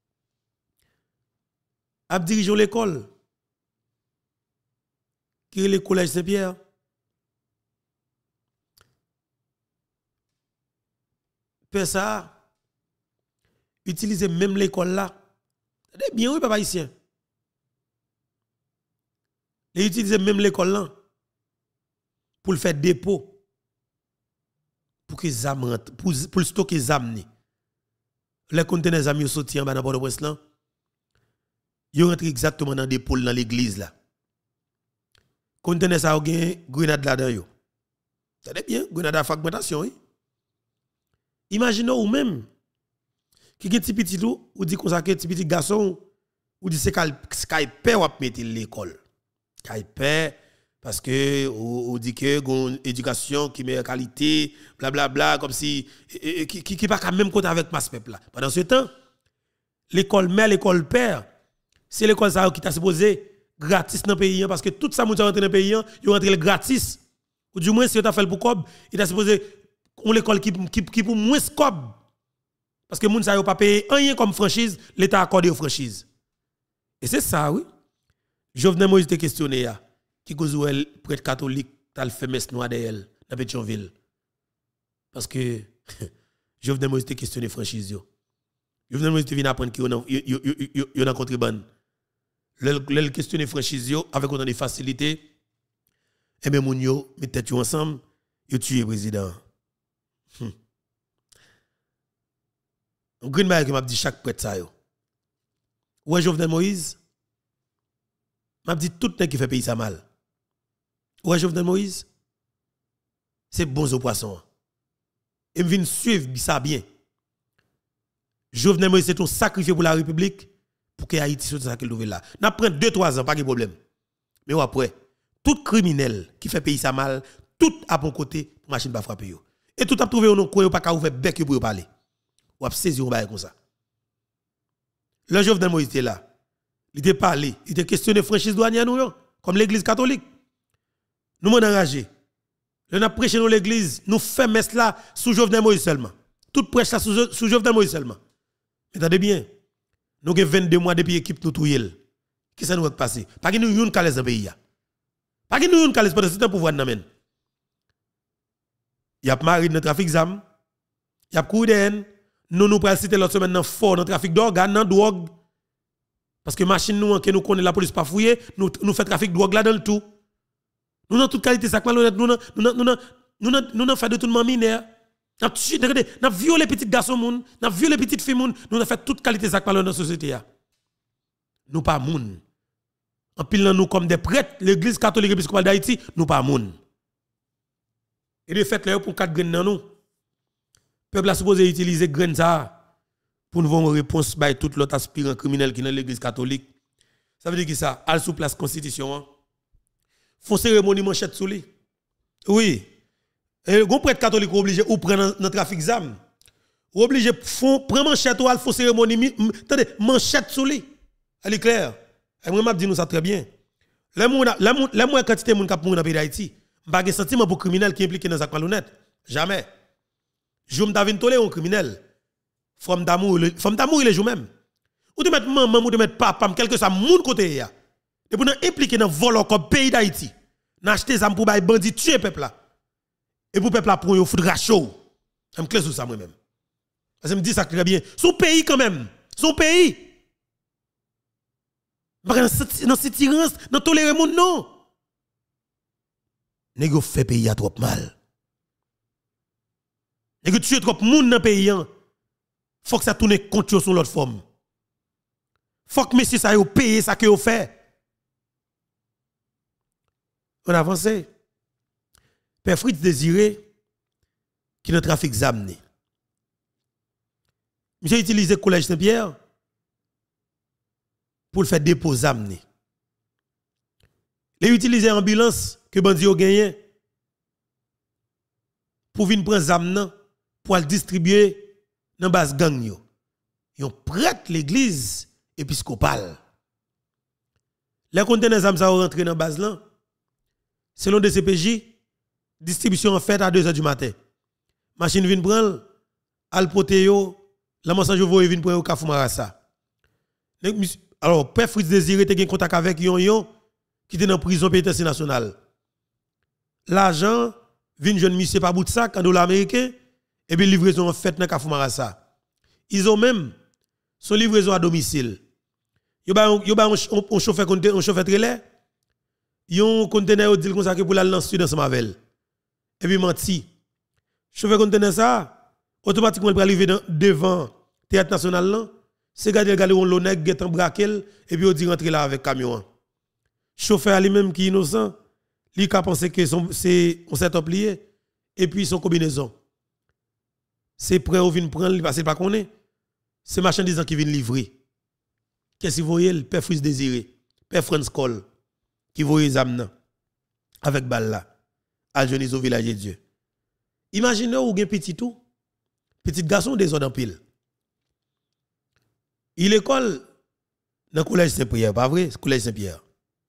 a dirigé l'école qui est le collège Saint-Pierre. Père ça utiliser même l'école là. C'est bien oui papa ici. Les utiliser même l'école là pour le faire dépôt pour que zam rentre pour stocker zam ni. Les conteneurs zam yo sorti en bas dans Port-au-Prince là. Yo rentre exactement dans dépôt dans l'église là. Conteneur ça a gen grenade là dedans yo. C'est bien, grenade à fragmentation oui. Imaginez ou même qui gen ti petit ou dit comme ça que ti petit garçon ou dit c'est Skype ou mettre l'école. Skype parce que ou dit que gon éducation qui meilleure qualité blablabla bla, bla, comme si qui pas quand même compte avec masse peuple là. Pendant ce temps l'école mère l'école père c'est l'école ça qui t'a supposé gratis dans le pays parce que tout ça moun rentre dans le pays yo rentre gratis ou du moins si tu as fait le pour cob il t'a supposé on l'école qui pour moins cob parce que moun ça yo pas payer rien comme franchise l'état accordé aux franchise et c'est ça oui Jovenel Moïse te questionné ya qui cause elle prêtre catholique t'as fait messe noire d'elle dans Pétionville parce que Jovenel Moïse te questionné franchise yo Jovenel Moïse te vient apprendre que yo dans contrebande le questionner franchise yo avec autant de facilité et même moun yo met tête ensemble yo tuer président. On green bail que m'a dit chaque prêtre ça yo. Ouais Jovenel Moïse m'a dit tout nèg qui fait pays ça mal. Ouais Jovenel Moïse c'est bon au poisson. Et me vinn suivre ça bien. Jovenel Moïse c'est ton sacrifié pour la République pour que Haïti soit ça qu'il trouve là. N'a prend 2-3 ans pas de problème. Mais après tout criminel qui fait pays ça mal, tout à bon côté pour machine pas frapper yo. Et tout a trouvé un coin pas ka ouvert bec pour parler. Ou a saisir un bail comme ça. Le Jovenel Moïse était là. Il était parlé, il était questionné franchise douanière nous comme l'église catholique. Nous m'en enragé. Nous avons prêché dans l'église, nous faisons messe là sous Jovenel Moïse seulement. Toute prêche là sous Jovenel Moïse seulement. Attendez bien. Nous avons 22 mois depuis l'équipe nous touyer. Qui ça nous va passer? Pas que nous yon calès dans pays. Pas que nous yon calès pendant ce temps pouvoir nous men. Il y a mari dans trafic zam. Il y a couru de haine. Nous pral citer l'autre semaine dans fort dans trafic d'organes, dans drogue. Parce que machine nous que nous connaît la police pas fouiller, nous fait trafic de drogue là dans le tout. Nous dans toute qualité sac malhonnête, nous fait de tout mineur. N'a violé petits garçons moun, n'a violé petites filles moun, nous fait toute qualité sac malhonnête dans la société. Nous pas moun. En pile nous comme des prêtres, l'église catholique épiscopale d'Haïti, nous pas moun. Et de fait là pour 4 graines dans nous. Peuple a supposé utiliser graines ça pour nous avoir une réponse by tout l'autre aspirant criminel qui est dans l'église catholique. Ça veut dire que ça, al sous place constitution, font cérémonie manchette sous lui. Oui. Et le prêtre catholique obligé ou prendre dans trafic zam. Ou obligé font prendre manchette ou al font cérémonie attendez manchette sous lui. Elle est claire. Et moi m'a dit nous ça très bien. Les moins quantité de monde qui mourent dans le pays d'Haïti, je n'ai pas de sentiment pour criminel qui impliqué dans ça malhonnête. Jamais. Je me davine tolé un criminel. Femme d'amour il est jour même. Ou de mettre maman ou de mettre papa quelque soit moun côté ya. Et pour nous impliquer dans vol comme pays d'Haïti. N'acheter ça pour bailler bandit tuer peuple là. Et pour peuple là pour yo foutre chaud. Je me clair sur ça moi même. Parce que me dit ça très bien. Son pays quand même. Son pays. Dans cette tirance, dans tolérer monde non. Nèg fait pays a trop mal. Nèg tuer trop monde dans pays. Faut que ça tourne contre sur l'autre forme. Faut que monsieur ça yo paye ça que yo fait. On avance. Père Fritz désiré qui dans trafic zamné. Monsieur utilise le collège Saint-Pierre pour le faire dépôt zamné. Les utiliser ambulance que bandi yo gagné pour venir prendre zamnan pour le distribuer dans base gang yo. Yon prête l'église épiscopale. Les conteneurs zam ça rentré dans base là. Selon DCPJ, distribution en fait à 2h du matin. Machine vient prendre al poté yo, la mensonge voye vient prendre au Kafou Marassa. Alors Père Fritz désiré te gen contact avec yon qui était dans prison pénitentiaire nationale. L'argent vient jeune monsieur par bout de sac en dollars américains et puis livraison en fait dans Kafou Marassa. Ils ont même son livraison à domicile. Yo ba un chauffeur trailer. Yon conteneur dit comme ça que pour la lancer dans sama avec. Et puis menti. Chauffeur conteneur ça automatiquement il va arriver devant théâtre national là, c'est garder on l'honnête get en braquel et puis on dit rentrer là avec camion. Chauffeur lui-même qui est innocent, lui qui a pensé que c'est on setup lié et puis son combinaison. C'est prêt au vinn prendre, il passe pas connaît. C'est marchandise qui vient livrer. Qu'est-ce que vous voyez le Père Fritz désiré, Père France Col qui voyait les âmes avec balle là à Jeunesse au village de Dieu. Imaginez ou gen petit garçon des ordres en pile. Il école dans le collège Saint-Pierre, pas vrai, collège Saint-Pierre.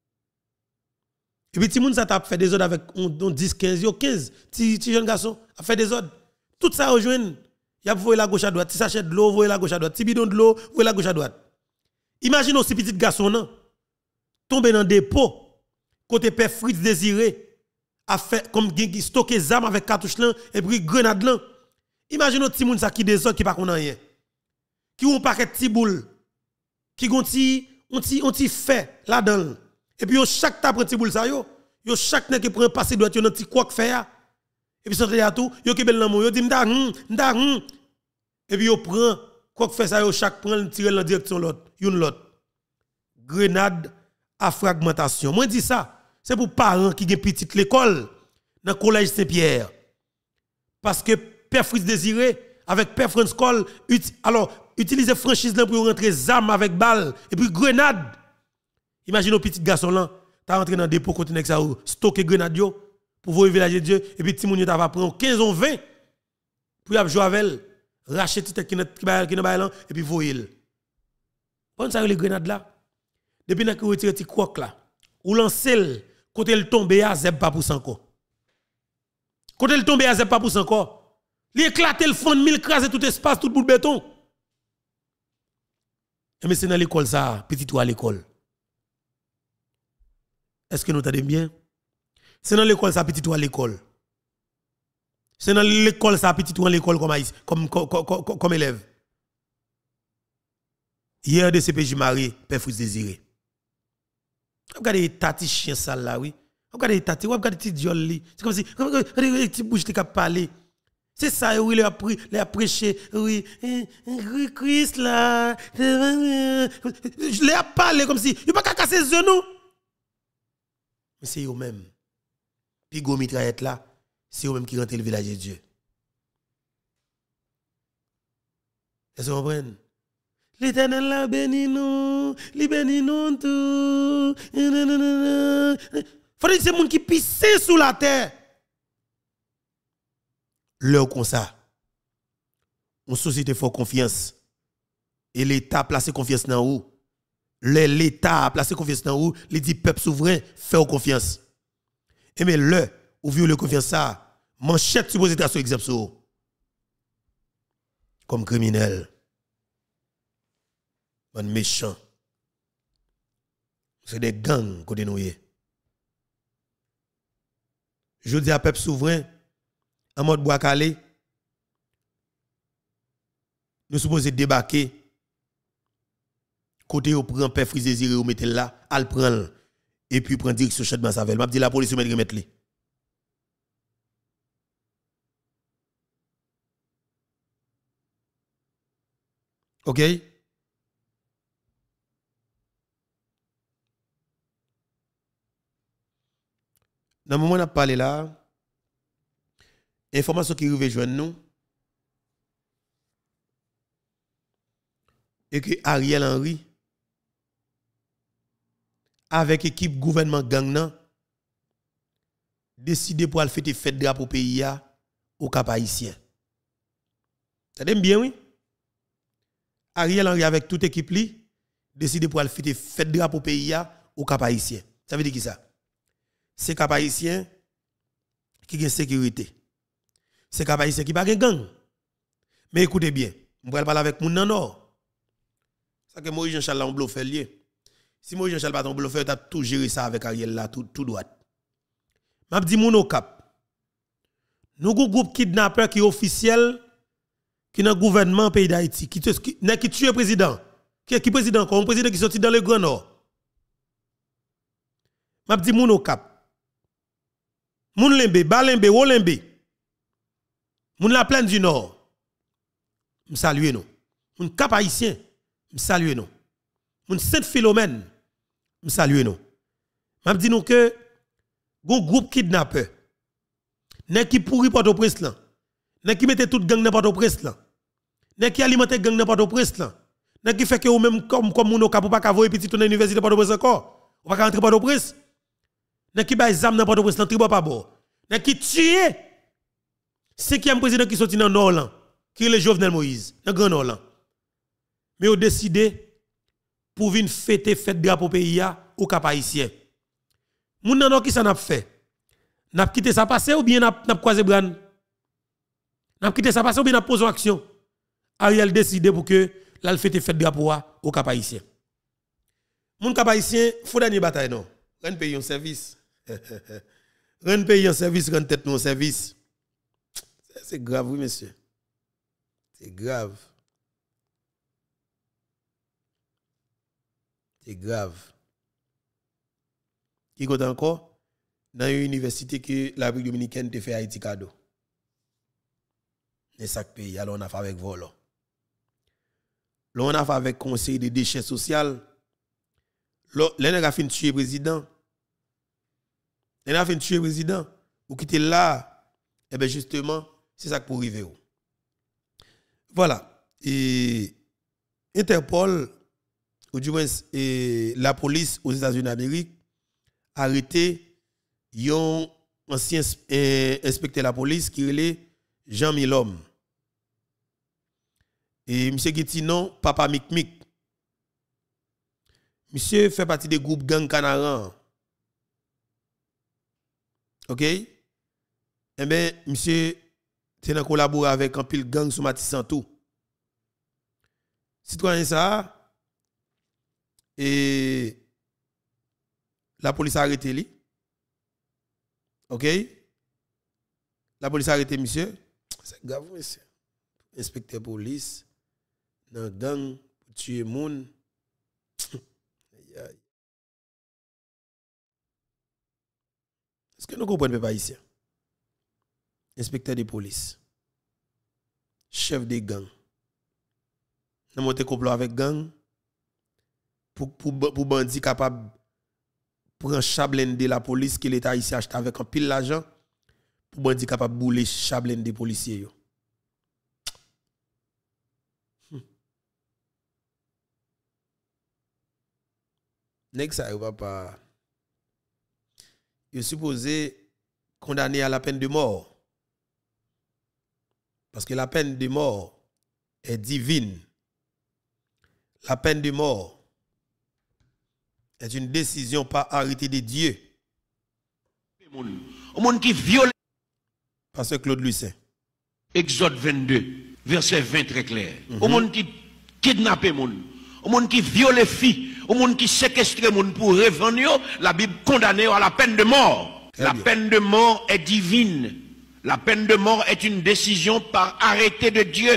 Et puis, petit moun ça t'a fait des ordres avec 10, 15, 15, petit jeune garçon a fait des ordres. Tout ça rejoint, il a voyé la gauche à droite, petit sachet de l'eau, voyé la gauche à droite, petit bidon de l'eau, voyé la gauche à droite. Imaginez aussi petit garçon non, tomber dans dépôt, côté Père Fritz désiré, a fait comme stocké zam avec cartouche là, et puis grenade là. Imaginez petit moun ça qui des ordres qui pas connaît rien. Qui ont paquet petit boule, qui on ti fait là-dedans. Et puis, chaque tap prend petit boule ça yo chaque nèg qui prend passer droite yon petit quoi fait ya. Et puis sorti à tout, yo ki bel nan yo dit m'da et puis yo prend quoi fait ça yo chaque prend tirer dans direction l'autre, grenade à fragmentation. Moi dis ça, c'est pour parents qui gen petite l'école dans collège Saint-Pierre. Parce que Père Fritz désiré avec Père France Col alors utiliser franchise là pour rentrer zam avec balle et puis grenade. Imagine un petit garçon là, t'as rentré dans dépôt conteneur ça stocker grenade yo pour voir le village de Dieu et puis petit moun yo t'a va prendre 15 ou 20 pour y jouer avec elle, racheter tête qui dans bail et puis voyer. On ça les grenades là. Depuis n'a que retirer petit croc là, ou lancer côté le tomber à zeb pas pour encore. Côté le tomber à zeb pas pour encore. Li éclater le fond, mille craser tout espace, tout bout de béton. Mais c'est dans l'école ça, petit ou à l'école. Est-ce que nous entendons bien? C'est dans l'école ça, petit ou à l'école. C'est dans l'école ça, petit ou à l'école comme élève. Hier, DCPJ marié, Père Fritz désiré. Regardez tati chien sale là, oui. Regardez tati, regardez petit diol li. C'est comme si, regardez petit bouche qui a parlé. C'est ça, oui, il a prêché, oui, Christ là, je l'ai parlé comme si, il n'a pas casser les yeux, non? Mais c'est eux-mêmes. Puis, go mitraillette là, c'est eux-mêmes qui rentrent le village de Dieu. Est-ce que vous comprenez? L'Éternel la béni nous, li béni nous tout. Faut dire que c'est monde qui pisse sous la terre. L'heure comme ça, une société faut confiance. Et l'État place confiance dans vous. l'État a placé confiance dans vous, il dit peuple souverain, fait confiance. Et mais ou viole confiance ça, manchette supposé être sur exemple sur vous. Comme criminel. Bon méchant. C'est des gangs côté nous. Je dis à peuple souverain, en mode bois calé, nous supposons débarquer. Côté au prend père frisé ziré ou mettez là, al prend et puis prend direction Chadman Savel. M'a dit la police mettre remettre li. OK? Dans le moment où on a parlé là, information qui arrive joindre nous et que Ariel Henry avec équipe gouvernement gang nan décidé pour aller fêter fête drapeau pays au Cap Haïtien. Ça t'aime bien oui? Ariel Henry avec toute équipe li décidé pour aller fêter fête drapeau pays au Cap Haïtien. Ça veut dire qui ça? C'est Cap Haïtien qui a sécurité. C'est Cap Haïtien qui pas gang. Mais écoutez bien, on va parler avec moun nan nord. Ça que Moïse Jean-Charles on bluffé lié. Si Moïse Jean-Charles pas ton bluffé, tu as tout géré ça avec Ariel là tout droit. M'a dit moun au Cap. Nous groupe kidnappeur qui est officiel qui dans gouvernement pays d'Haïti qui tue le président. Qui président quoi? Un président qui sorti dans le Grand Nord. M'a dit moun au Cap. Moun Lembe, Balembe, Wolembe. Moun la plaine du Nord. M salue nous. Moun Cap Haïtien, m salue nous. Moun Saint-Philomène, m salue nous. M'a dit nous que gon groupe kidnappeur. Nèg qui pourri Port-au-Prince là. Nèg qui mette toute gang dans Port-au-Prince là. Nèg qui alimente gang dans Port-au-Prince là. Nèg qui fait que ou même comme moun au Cap ou pas ka voyer petit ton université Port-au-Prince encore. Ou pas rentrer Port-au-Prince. Nèg qui bay zam dans Port-au-Prince dans tribo pas bon. Nèg qui tue 5e président qui sorti dans nord là, qui est le Jovenel Moïse, dans Grand Nord là. Mais ont décidé pour venir fêter fête drapeau pays au Cap Haïtien. Moun nan qui ça n'a fait? N'a quitté ça passer ou bien n'a croisé bran? N'a quitté ça passer ou bien n'a posé action? Ariel décidé pour que la fête fête drapeau au Cap Haïtien. Moun Cap Haïtien faut dernier bataille non. Ren payer un service. Ren payer un service, ren tête non service. C'est grave, oui, monsieur. C'est grave. C'est grave. Qui compte encore? Dans une université que la République dominicaine te fait Haïti cadeau. Et ça pays, alors on a fait avec vol. Là, on a fait avec conseil de déchets social. Là, on a fait tuer le président. On a fait tuer le président. Ou quitter là, et bien justement, c'est ça pour arriver. Voilà. Et Interpol, ou du moins la police aux États-Unis d'Amérique, a arrêté un ancien inspecteur de la police qui est Jean Milhomme. Et M. Guetinon, Papa Mic. Monsieur fait partie des groupes gang Canaran. OK? Eh bien, monsieur, c'est dans collaborer avec un pile gang sur Matis Santou. Citoyen ça, et la police a arrêté lui. OK? La police a arrêté monsieur. C'est grave, monsieur. Inspecteur police, dans gang, pour tuer moun. Est-ce que nous comprenons pas ici? Inspecteur de police, chef de gang. Nous avons complot avec gang pour bandit capable prendre chablène de la police que l'État ici achète avec un pile l'argent pour bandit capable bouler chablène des policiers yo. Nèg ça va pas. Il est supposé condamner à la peine de mort. Parce que la peine de mort est divine. La peine de mort est une décision par arrêté de Dieu. Au monde qui viole. Pasteur Claude Lucin. Exode 22, verset 20 très clair. Au monde qui kidnappe moun, au monde qui viole filles, au monde qui séquestre moun pour revendre, la Bible condamne à la peine de mort. La peine de mort est divine. La peine de mort est une décision par arrêté de Dieu.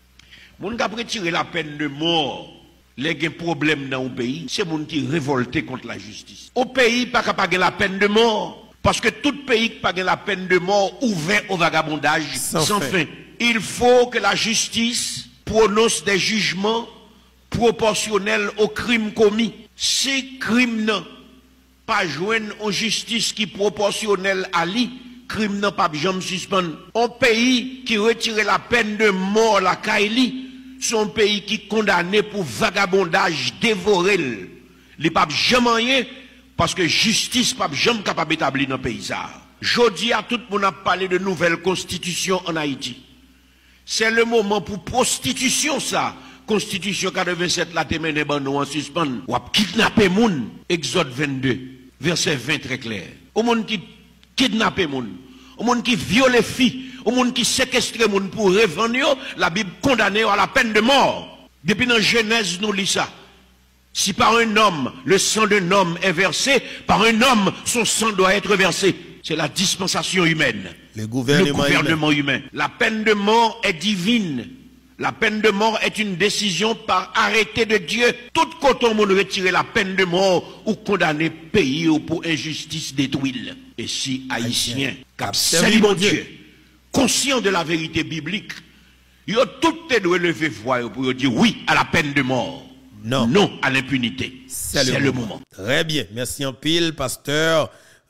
Moun qui a retiré la peine de mort, les problèmes dans le pays, c'est moun qui révolté contre la justice. Au pays, pas capable la peine de mort. Parce que tout pays qui n'a pas la peine de mort ouvert au vagabondage sans fin. Il faut que la justice prononce des jugements proportionnels aux crimes commis. Si crime n'a pas joindre en justice qui proportionnelle à lui, crime n'a pas jamais suspendre. Un pays qui retire la peine de mort la Kaili, c'est un pays qui condamné pour vagabondage dévoré. Il pas jamais rien. Parce que justice pas jamais capable d'établir dans le pays. Jodi à tout le monde a parlé de nouvelle constitution en Haïti. C'est le moment pour prostitution ça. Constitution 87 la temene ban nou en suspens. Ou a kidnapper moun. Exode 22, verset 20 très clair. Au monde qui kidnapper moun, au monde qui viole filles, au monde qui séquestre moun pour revendre, la Bible condamne à la peine de mort. Depuis dans Genèse nous lit ça. Si par un homme, le sang d'un homme est versé, par un homme, son sang doit être versé. C'est la dispensation humaine. Le gouvernement humain. La peine de mort est divine. La peine de mort est une décision par arrêté de Dieu. Tout quand on retirer la peine de mort ou condamner pays ou pour injustice détruite. Et si Haïtiens, cap mon Dieu, conscient de la vérité biblique, ils ont tout levé voix pour dire oui à la peine de mort. Non. Non à l'impunité. C'est le moment. Très bien. Merci en pile, pasteur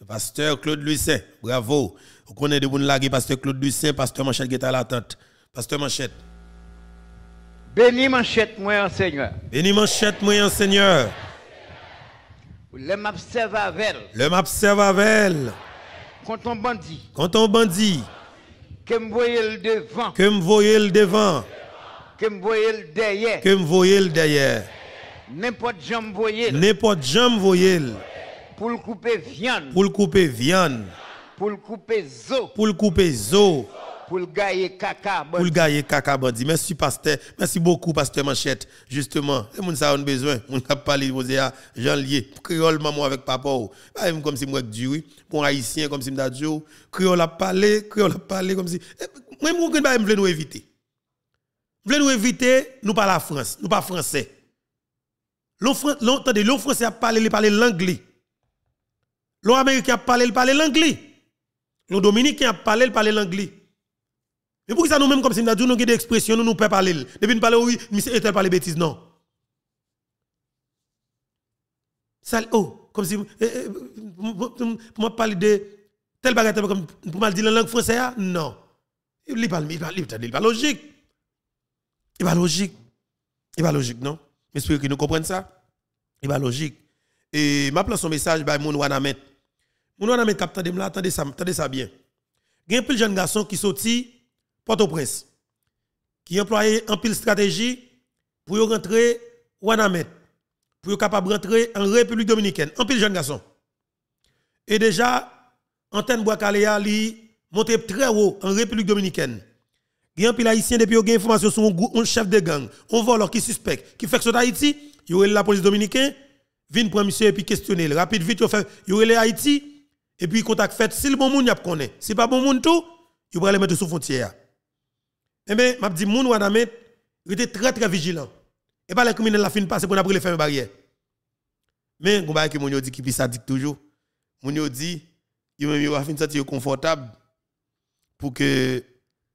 Claude Lucin. Bravo. Vous connaissez de vous laguer, pasteur Claude Lucin, pasteur Manchette qui est à l'attente. Pasteur Manchette. Béni Manchette, moi, Seigneur. Béni Manchette, moi, Seigneur. Le m'observe avec. Le m'observe avec. Quand on bandit. Quand on bandit. Que me voyez le devant. Que me voyez le devant. Que me voyez le derrière. Que me voyez le derrière. N'importe jambe voyez. N'importe jambe voyez. Pour le couper viande. Pour le couper viande. Pour le couper zo. Pour le couper zo. Pour le gailler caca. Pour le gailler caca bandi. Merci pasteur. Merci beaucoup pasteur Manchette. Justement, les gens ont besoin. On a parlé de Jean Lié. Créole maman avec papa. Pas comme si moi dit oui. Pour haïtien comme si m'da dit créole a parlé comme si moi je voulais nous éviter. Voulez nous éviter, nous pas la France, nous pas français. Attendez, l'on français a parlé l'anglais. L'on américain a parlé l'anglais. L'on dominicain a parlé l'anglais. Mais pourquoi ça nous même comme si nous avons des expressions, nous pouvons parler. Depuis nous parler, oui, monsieur Etel parle bêtises, non. Ça, oh, comme si, pour moi parler de tel bagarre, comme pour mal dire la langue française, non. Il parle logique. Il va logique. Il va logique, non? J'espère que nous comprenons ça. Il va logique. Et ma place son message, bah, mon Wanamet. Mon Wanamet, attendez ça bien. Il y a un peu de jeunes garçons qui sorti Port-au-Prince, qui employé un pile stratégie pour rentrer Wanamet, pour être capable de rentrer en République Dominicaine. Un pile jeunes garçons. Et déjà, Antenne Bois-Caléa, li monté très haut en République Dominicaine. Il y a un pile haïtien depuis qu'il y a information sur un chef de gang, un voleur qui suspect, qui fait que sur Haïti, il y a la police dominicaine, vient prendre monsieur et puis questionner. Rapide, vite, il y a Haïti, et puis contact fait, si le bon monde, il connaît. Si pas bon monde tout, il va les mettre sous frontière. Eh bien, m'a dit, moun Wanamet, il était très très vigilant. Et pas les criminels la fin passer pour après les faire barrière. Mais, on va que moun yo dit qui puis ça dit toujours. Moun yo dit, il même yo a fin sentir confortable pour que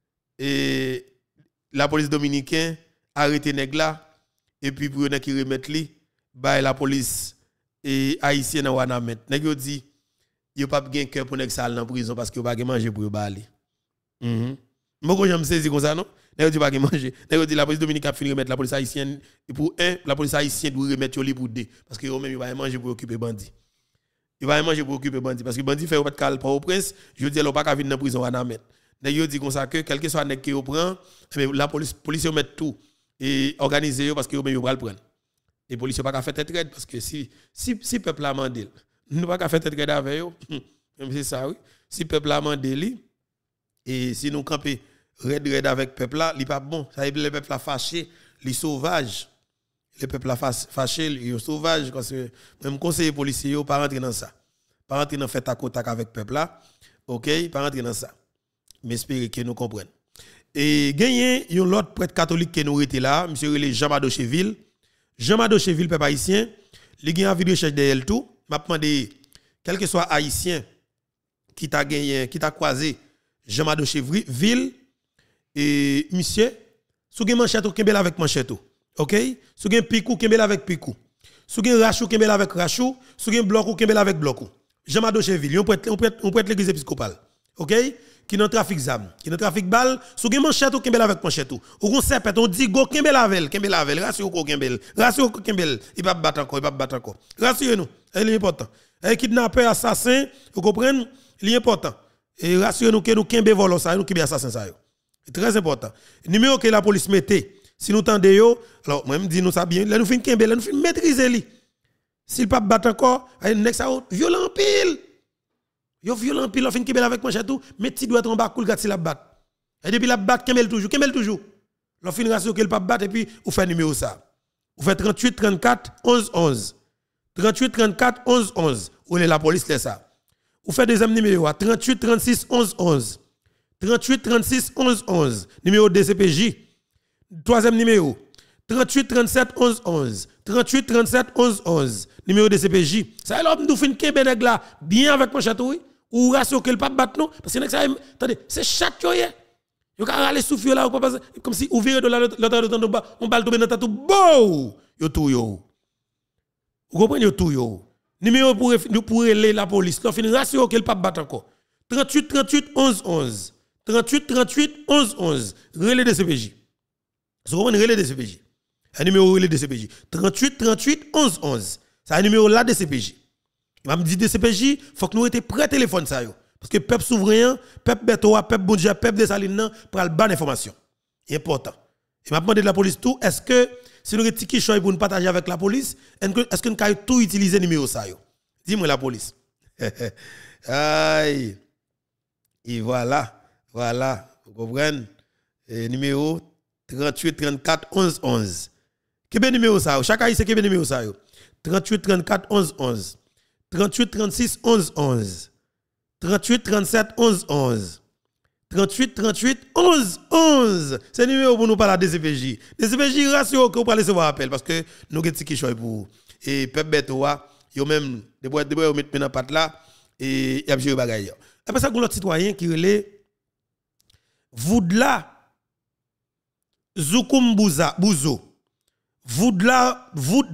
la police dominicaine arrête nèg là et puis pour yon qui remettre li ba la police haïtienne dans Wanamet. Nèg yo dit yo pas gen cœur pour nèg ça dans prison parce que yo pas gen manger pour yo ba li. Moi j'aime saisir comme ça non. Nèg yo dit pas gen manger. Nèg yo dit la police dominicaine fin remettre la police haïtienne et pour la police haïtienne doit remettre yo li pour deux parce que yo même yo pas manger pour occuper bandi. Il va manger pour occuper bandi parce que bandi fait pas de cal pour au prince, je dis elle pas ka venir dans prison Wanamet. Nèg yo dit comme ça que quel que soit nèg qui yo prend, la police yo met tout et organiser yo parce que yo même yo va le prendre. les policiers pas faire tête raide parce que si peuple a mandé, nous pas faire tête raide avec eux. C'est ça oui. Si peuple a mandé et si nous camper raide avec peuple là, il pas bon. Ça veut dire le peuple a fâché, les sauvages. Le peuple a fâché, les sauvages parce que même conseiller policier yo pas rentrer dans ça. Pas rentrer dans fait à contact avec peuple là. OK, pas rentrer dans ça. Mais espérer que nous comprenions. Et gagné un l'autre prêtre catholique qui nous était là, monsieur Jean Madocheville. Jean Madocheville peuple haïtien, il gagne envie de recherche de elle tout. M'a demandé quel que soit haïtien qui t'a gagné, qui t'a croisé Jean Madocheville et monsieur sou gen manchette ou kembel avec manchette. OK? Sou gen picou kembel avec picou. Sou gen rachou kembel avec rachou, sou gen bloc ou kembel avec bloc. Jean Madocheville, on prête l'église épiscopale. OK? Qui dans trafic zam, qui dans trafic balle, sou gen manchette ou kembel avec manchette. Ou gon sepet, on dit go kembel avec, ratio ko kembel, il pas battre encore, Ratio nous, il est important. Et kidnappeur assassin, vous comprenez? Il est important. Et ratio nous que nous kembe volo ça, nous kembe assassin ça yo. C'est très important. Numéro que la police mettait, si nous tendez yo, alors moi me dis nous ça bien, là nous fin kembe, là nous fin maîtriser li. S'il pas battre encore, ay next out violent pile. Yo violent pile, on fin kembel avec manchette tout, mais ti doit en bas cool gâte si la bat. Et depuis la bat kembel toujours. L'on fin ratio que le pas battre et puis ou fait numéro ça. Ou fait 38 34 11 11. 38 34 11 11. Ou la police laisse ça. Ou fait deuxième numéro 38 36 11 11. 38 36 11 11. Numéro DCPJ. Troisième numéro 38 37 11 11. 38 37 11 11. Numéro DCPJ. Ça là nous fin kembe nèg là bien avec mon château ou ratio que le pas battre non parce que nèg ça attendez c'est chaque yo yo ka rale souffle là comme si ouvrir de l'autre on balle tomber dans tête bon yo tout yo. Vous comprenez yo tout yo. Numéro pour la police. Là fin ratio que le pas battre encore. 38 38 11 11. 38 38 11 11. Relais de CPJ. Vous comprenez relais de CPJ. Un numéro relais de CPJ. 38 38 11 11. C'est un numéro là de CPJ. Il m'a dit de CPJ, faut que nous étions prêts téléphone ça yo. Parce que peuple souverain, peuple Betoa, peuple Bondia, peuple Desalines pour le bonne information. Important. Il m'a demandé de la police tout, est-ce que si nous avons des petits choix pour nous partager avec la police, est-ce que nous pouvons tout utiliser numéro ça yo? Dis-moi la police. Aïe. Et voilà, vous comprenez? Numéro 38 34 11 11. Quel est numéro ça? Chaque haïtien quel est numéro ça? 38 34 11 11. 38 36 11 11. 38 37 11 11. 38 38 11 11. C'est le numéro pour nous parler de DCPJ. DCPJ ratio que vous parlez recevoir appel parce que nous avons des choix pour vous. Et peuple Betoa, yo même des boîtes mettre dans patte là et y a joué bagaille. Après ça, l'autre citoyen qui relait Voudla Zoukoumbuza Bouzo. Voudla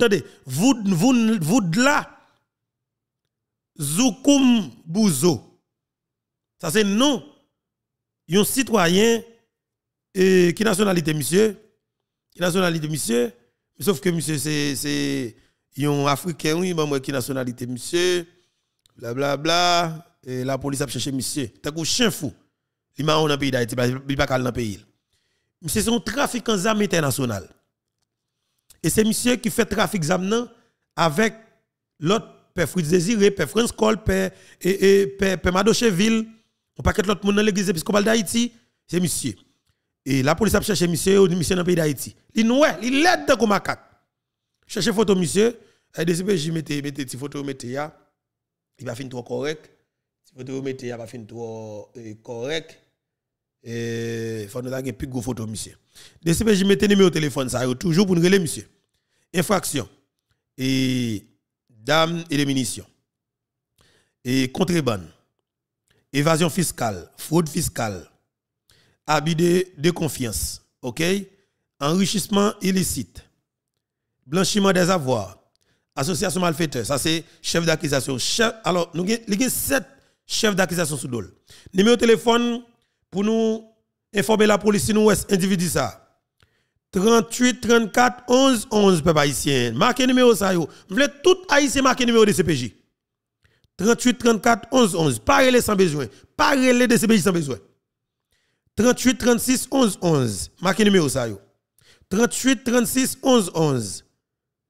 Zoukoumbuzo. Ça c'est non. Un citoyen qui nationalité monsieur? Qui nationalité monsieur? Sauf que monsieur c'est un africain oui, moi qui nationalité monsieur? Bla bla bla. Et la police a cherché monsieur. T'as un chien fou. Il m'a dans le pays d'Haïti, il pas dans le pays. Monsieur c'est un trafiquant d'armes international. Et c'est monsieur qui fait trafic d'armes avec l'autre Père Fritz Désiré, Père France Col, Père Madocheville, on paquet l'autre monde dans l'église épiscopale d'Haïti, c'est monsieur. Et la police a cherché monsieur dans le pays d'Haïti. Il l'aide comme macaque. Cherchez photo monsieur, et DCPJ mettez petite photo mettez ya. Il va finir trop correct. Si photo mettez ya va finir trop correct. Et faut nous avoir plus gros photo monsieur. DCPJ mettez numéro de téléphone ça toujours pour nous relayer monsieur. Infraction et d'armes et de munitions. Et contrebande. Évasion fiscale, fraude fiscale. Abus de confiance, OK? Enrichissement illicite. Blanchiment des avoirs. Association malfaiteur, ça c'est chef d'accusation. Alors, nous avons 7 chefs d'accusation sous dol. Numéro de téléphone pour nous informer la police si nous est individu ça. 38 34 11 11 peuple haïtien. Marquez numéro ça yo. Vous voulez tout haïtien marquer numéro de CPJ. 38 34 11 11. Parlez sans besoin. Parlez de CPJ sans besoin. 38 36 11 11. Marquez numéro ça yo. 38 36 11 11.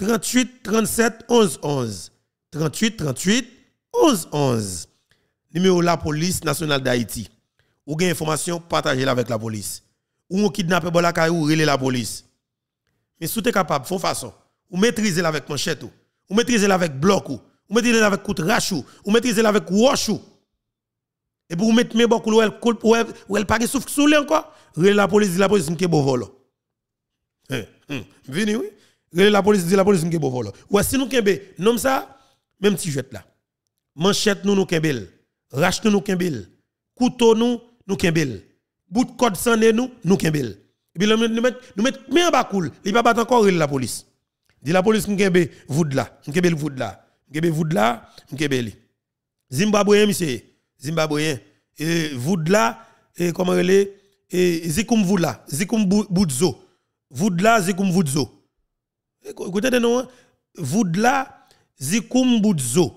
38 37 11 11. 38 38 11 11. Numéro la police nationale d'Haïti. Ou gain information, partagez-la avec la police. Ou on kidnappe bon la caillou, relais la police. Mais si vous êtes capable, font façon. Ou maîtrisez-la avec manchette ou maîtrisez-la avec bloc ou maîtrisez-la avec coup de rachou ou maîtrisez-la avec wash ou. Et pour vous mettre mes beaucoup ou elle pas souffle sous encore, relais la police qui est bon vol. Vini oui. Relais la police qui est bon vol. Ou si nous kembe, nom ça même petit jet là. Manchette nous kembel, rache nous kembel, couteau nous kembel, bout de code sang nous kembel. Et puis nous mettre mais en bas cool, il pas battre encore la police. Dit la police kembe voud là, kembel voud là, kembe voud là, kembel. Zimbabwean monsieur, Zimbabwean et voud là et comment relé et zikum voud là, zikum boudzo. Voud là zikum voudzo. Écoutez de nous voud là zikum boudzo.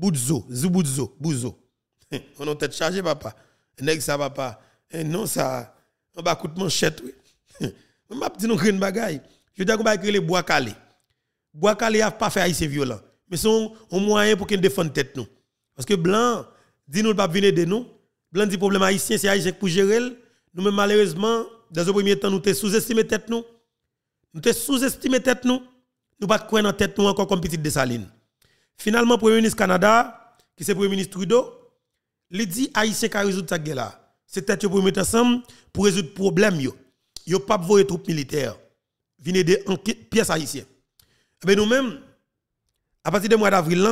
Boudzo. On a tête chargée, papa. Nèg ça, papa. Non, ça. On va coup de manchette, oui. On m'a dit, nous, green bagaille. Je dis, on va écrire les bois calés. Bois calés n'a pas fait haïtien violent. Mais c'est un moyen pour qu'il défende tête, nous. Parce que Blanc, dit nous, pas venir de nous. Blanc dit, problème haïtien, c'est haïtien pour gérer. Nous, même malheureusement, dans un premier temps, nous t'es sous-estimé tête, nous. Nous t'es sous-estimé tête, nous. Nous pas croire dans tête, nous, encore comme petite Dessalines. Finalement, Premier ministre Canada, qui c'est Premier ministre Trudeau, il dit Haïtien qui résoudre cette guerre là. C'est peut-être pour mettre ensemble pour résoudre le problème. Yo pas voyer troupes militaires. Venez de pièces haïtiennes. Et bien nous-mêmes, à partir du mois d'avril,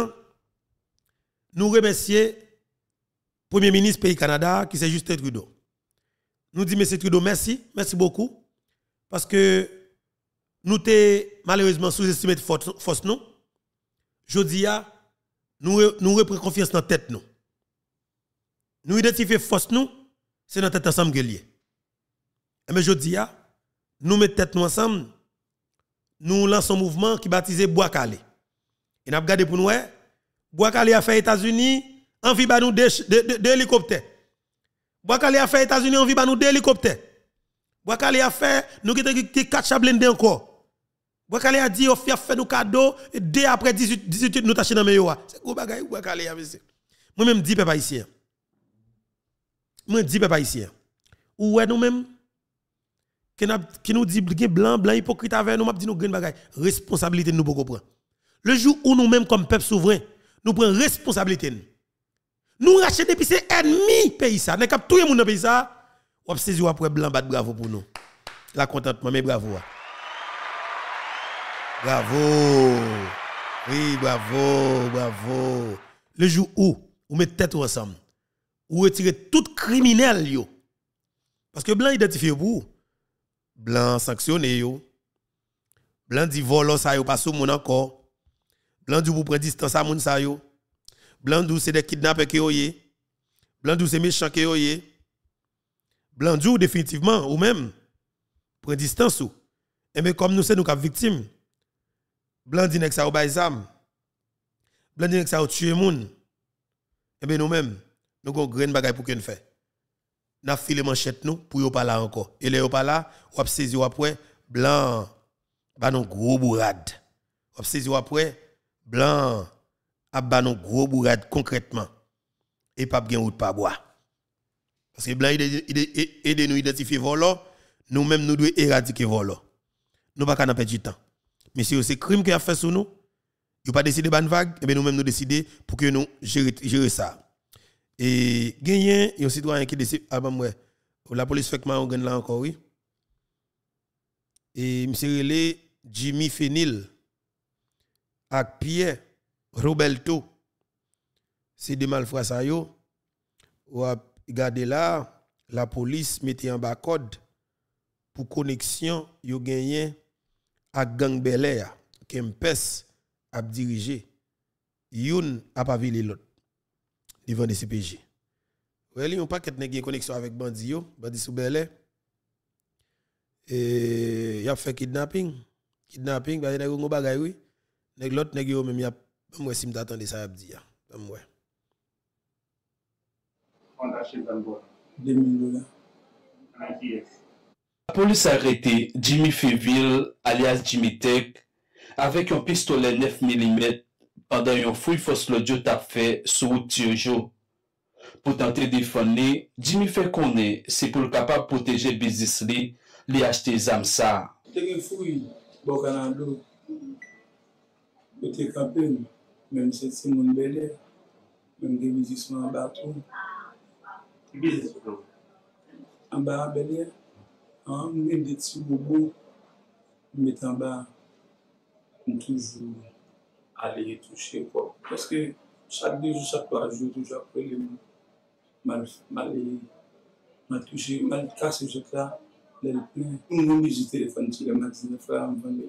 nous remercions Premier ministre pays Canada, qui c'est Justin Trudeau. Nous disons, M. Trudeau, merci beaucoup, parce que nous avons malheureusement sous-estimé de force nous. Jodi a, nous reprenons confiance dans la tête nous. Nous identifions force nous, c'est dans tête ensemble que lié. Mais jodi a, nous mettons tête nous ensemble, nous lançons un mouvement qui baptisé Bois Calé. Et nous avons regardé pour nous, Bois Calé a fait États-Unis, envie ba nous de hélicoptères. Bois Calé a fait États-Unis, envie ba nous de hélicoptères. Bois Calé a fait, nous qui 4 chablende encore. Boakale a dit, on fait nos cadeaux, et dès après 18 nous tâchons dans le meilleur. C'est quoi bagaille Boakale a monsieur? Moi-même, dis papa ici. Moi, dis papa ici. Ou nous-mêmes, qui nous dit blanc, hypocrite avec nous, m'a dit nous green bagaille. Responsabilité nous pour prendre. Le jour où nous-mêmes, comme peuple souverain, nous prenons responsabilité. Nous rachetons depuis ces ennemis pays ça. N'est qu'à tout le monde dans pays ça. On saisi après blanc, bat bravo pour nous. La contentement, mais bravo. Bravo. Oui, bravo. Le jour où vous mettez tête ensemble, vous retirez tout criminel yo. Parce que blanc identifié vous. Blanc sanctionné yo. Blanc dit volant ça yo pas sous mon encore. Blanc dit vous prenez distance à moun ça yo. Blanc dit c'est des kidnappeurs qui yo yé. Blanc dit c'est méchant qui yo yé. Blanc dit définitivement ou même prenez distance ou. Et mais comme nous c'est nous qui victimes. Blanc dit que ça ou baïzam. Blanc dit que ça ou tuer moun. Et bien nous-mêmes, nous avons grain bagay pour qu'on fait. Nous avons filé manchette nous pour yo pas là encore. Et les yo pas là, ou ap saisi ou après blanc ba non gros bourrade. Ou ap saisi ou après blanc a ba non gros bourrade concrètement. Et pas gen route pas bois. Parce que blanc aide nous identifier volant, nous-mêmes nous devons éradiquer volant. Nous pas qu'à perdre du temps. Mais si c'est crime qui a fait sur nous, il pas décidé ban vague, et bien nous-mêmes nous décider pour que nous gérer ça. Et gagné, il y a un citoyen qui décide la police fait que on gagne là encore oui. Et monsieur relé Jimmy Fenil avec Pierre Roberto, c'est des malfrats ça yo. Ou regardez là, la police mettait en bas code pour connexion yo gagné à gang Bel Air Kempes a dirigé youn a pas vu l'autre devant des CPJ. Ouais, on pas qu'être une connexion avec bandi yo, bandi sous Bel Air. Et y a fait kidnapping, bah y a un bagay oui. Nèg l'autre nèg yo même y a moi si m'attendais ça a dit ya. Moi. On achète dans le $2,000. La police a arrêté Jimmy Feville, alias Jimmy Tech, avec un pistolet 9 mm pendant un fouille force l'audio t'a fait sur route Tiojo. Pour tenter de défendre, Jimmy fait connaître c'est pour le capable protéger business li acheter zam ça. Te fouille bon Canada. Côté campé même c'est Simon Belé même des businessmen en bateau. Business En bas Belé. On met des petits bobos mettre en bas toujours aller toucher quoi parce que chaque 2 jours chaque 3 jours toujours après les mal touché mal cassé je là les plein tout le monde visite téléphone sur le matin là on vend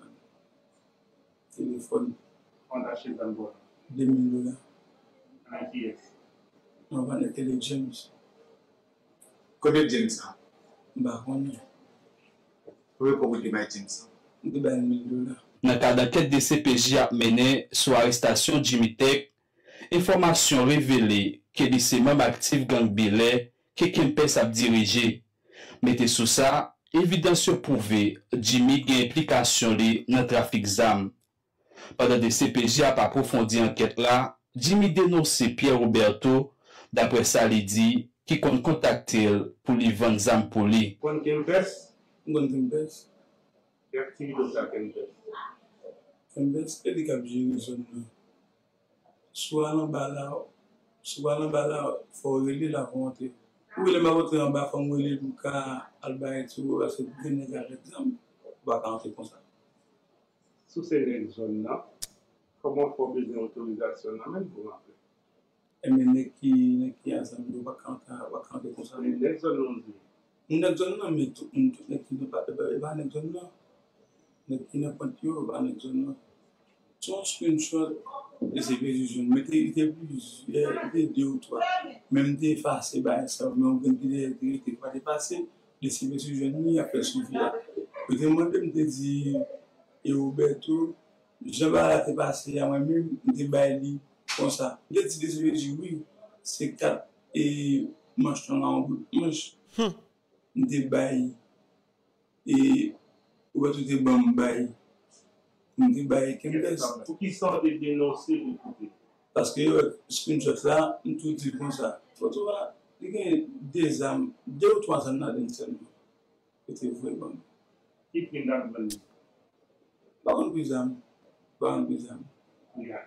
téléphone on achète dans bois $2,000 IPS on vend les télé James Combien de James ça? bah on Combien pour vous James? $1,000. Dans le cadre d'enquête de CPJ a mené sur l'arrestation Jimmy Tech, information révélée que c'est même actif gang Billet que Kempes a dirigé. Mettez sous ça, évidence prouvée, Jimmy a implication dans le trafic d'armes. Pendant que CPJ a approfondi l'enquête là, Jimmy dénonce Pierre Roberto, d'après ça il dit, qui compte contacter pour lui vendre des armes pour lui. Quand Kempes Kempes et activité de ça Kempes est des captures zone soit en bas là faut relier la vente ou le marotte en bas faut relier du cas alba tout parce que dernier exemple va rentrer comme ça sous ces zones là comment faut besoin d'autorisation même pour rentrer et mais qui ensemble va canter comme ça les zones une zone là mais tout qui ne pas une zone là qui n'a pas de une zone là son screenshot de ces visions mettez plus des 2 ou 3 même des effacer bah ça mais on peut dire pas dépasser de ces visions ni à faire suivi peut demander me dire et Roberto je vais la dépasser à moi même des baili comme ça les dit oui c'est 4 et manche en manche des bail et Roberto des bon bail pour qui sont des dénoncés de côté parce que screenshot là tout dit comme ça photo là il y a des âmes 2 ou 3 ans là seulement c'était vraiment qui prend dans le pas un bizarre il y a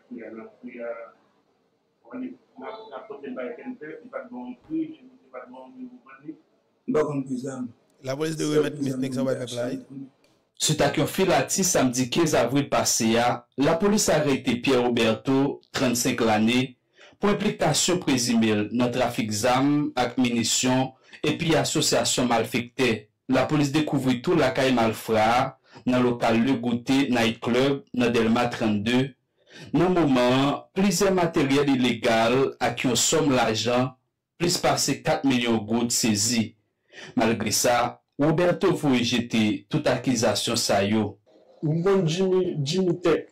on est la côté bail Kempes il pas bon prix il pas bon pas un bizarre La police de remettre Miss White Pepper. Suite à un filatis samedi 15 avril passé, la police a arrêté Pierre Roberto, 35 l'année, pour implication présumée dans le trafic d'armes, avec munitions et puis association malfectée. La police découvrit tout la caille malfrat dans le local Le Goûter Night Club dans Delma 32. Dans le moment, plusieurs matériels illégaux à qui on somme l'argent, plus passé 4 millions de gouttes saisies. Malgré ça, Roberto voulait jeter toute accusation ça yo. Mon Jimmy Tech.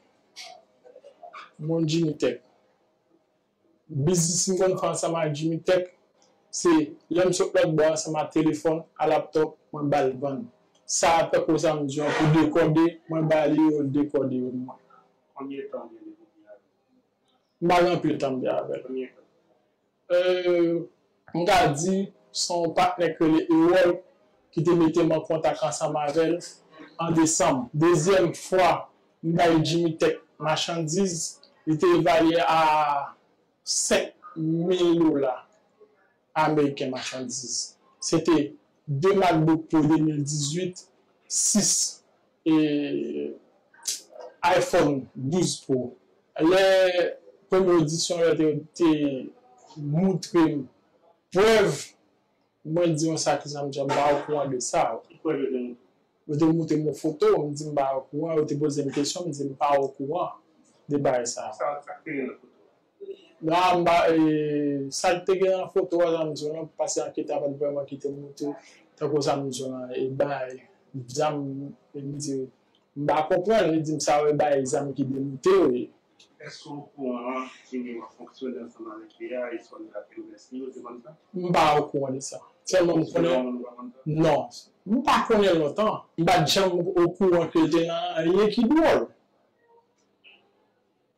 Business mon fan ça ma Jimmy Tech. C'est l'homme sur l'autre bois ça ma téléphone, à laptop, mon balle vendre. Ça peut causer un jour pour décoder, mon balle décoder. Combien de temps M'a rempli temps bien avec. On a dit son partenaire que les Ewol qui te mettait en contact ensemble avec en décembre. Deuxième fois, Jimmy Tech marchandise était évalué à $5,000 américains marchandises. C'était 2 MacBook pour 2018, 6 et iPhone 12 Pro. Les premières éditions étaient montrées preuve. Moi, je dis ça que ça me dit, au courant de ça. Je te montre mon photo, je me dis, au courant, je te pose une question, je me dis, pas au courant de ça. Ça fait Là, ça te fait une photo, je me dis, on passe à qui t'avait vraiment qui te montre, t'as quoi ça me dit, et je me dis, je comprends, je dis, ça va les amis qui démontent. Est-ce qu'on courant qui fonctionne ensemble avec l'IA et sur la POS, c'est comme ça? Je ne suis pas au courant de ça. Seulement, non, je ne suis pas longtemps. Je ne suis pas au courant que j'ai rien qui doit.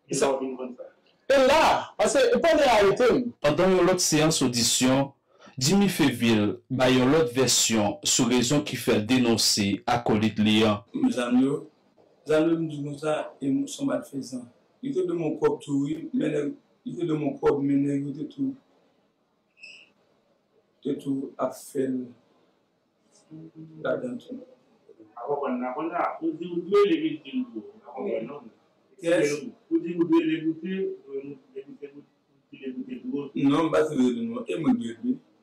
Et là, parce que pas de réalité. Pendant une autre séance audition, Jimmy Féville a une autre version sur raison qui fait dénoncer acolyte Léon. Mes amis me disent ça et nous sommes malfaisants. Il était de mon corps tout, il était de mon corps, mais il était tout. C'est tout à faire là-dedans. Non, pas de nous. Et mon Dieu.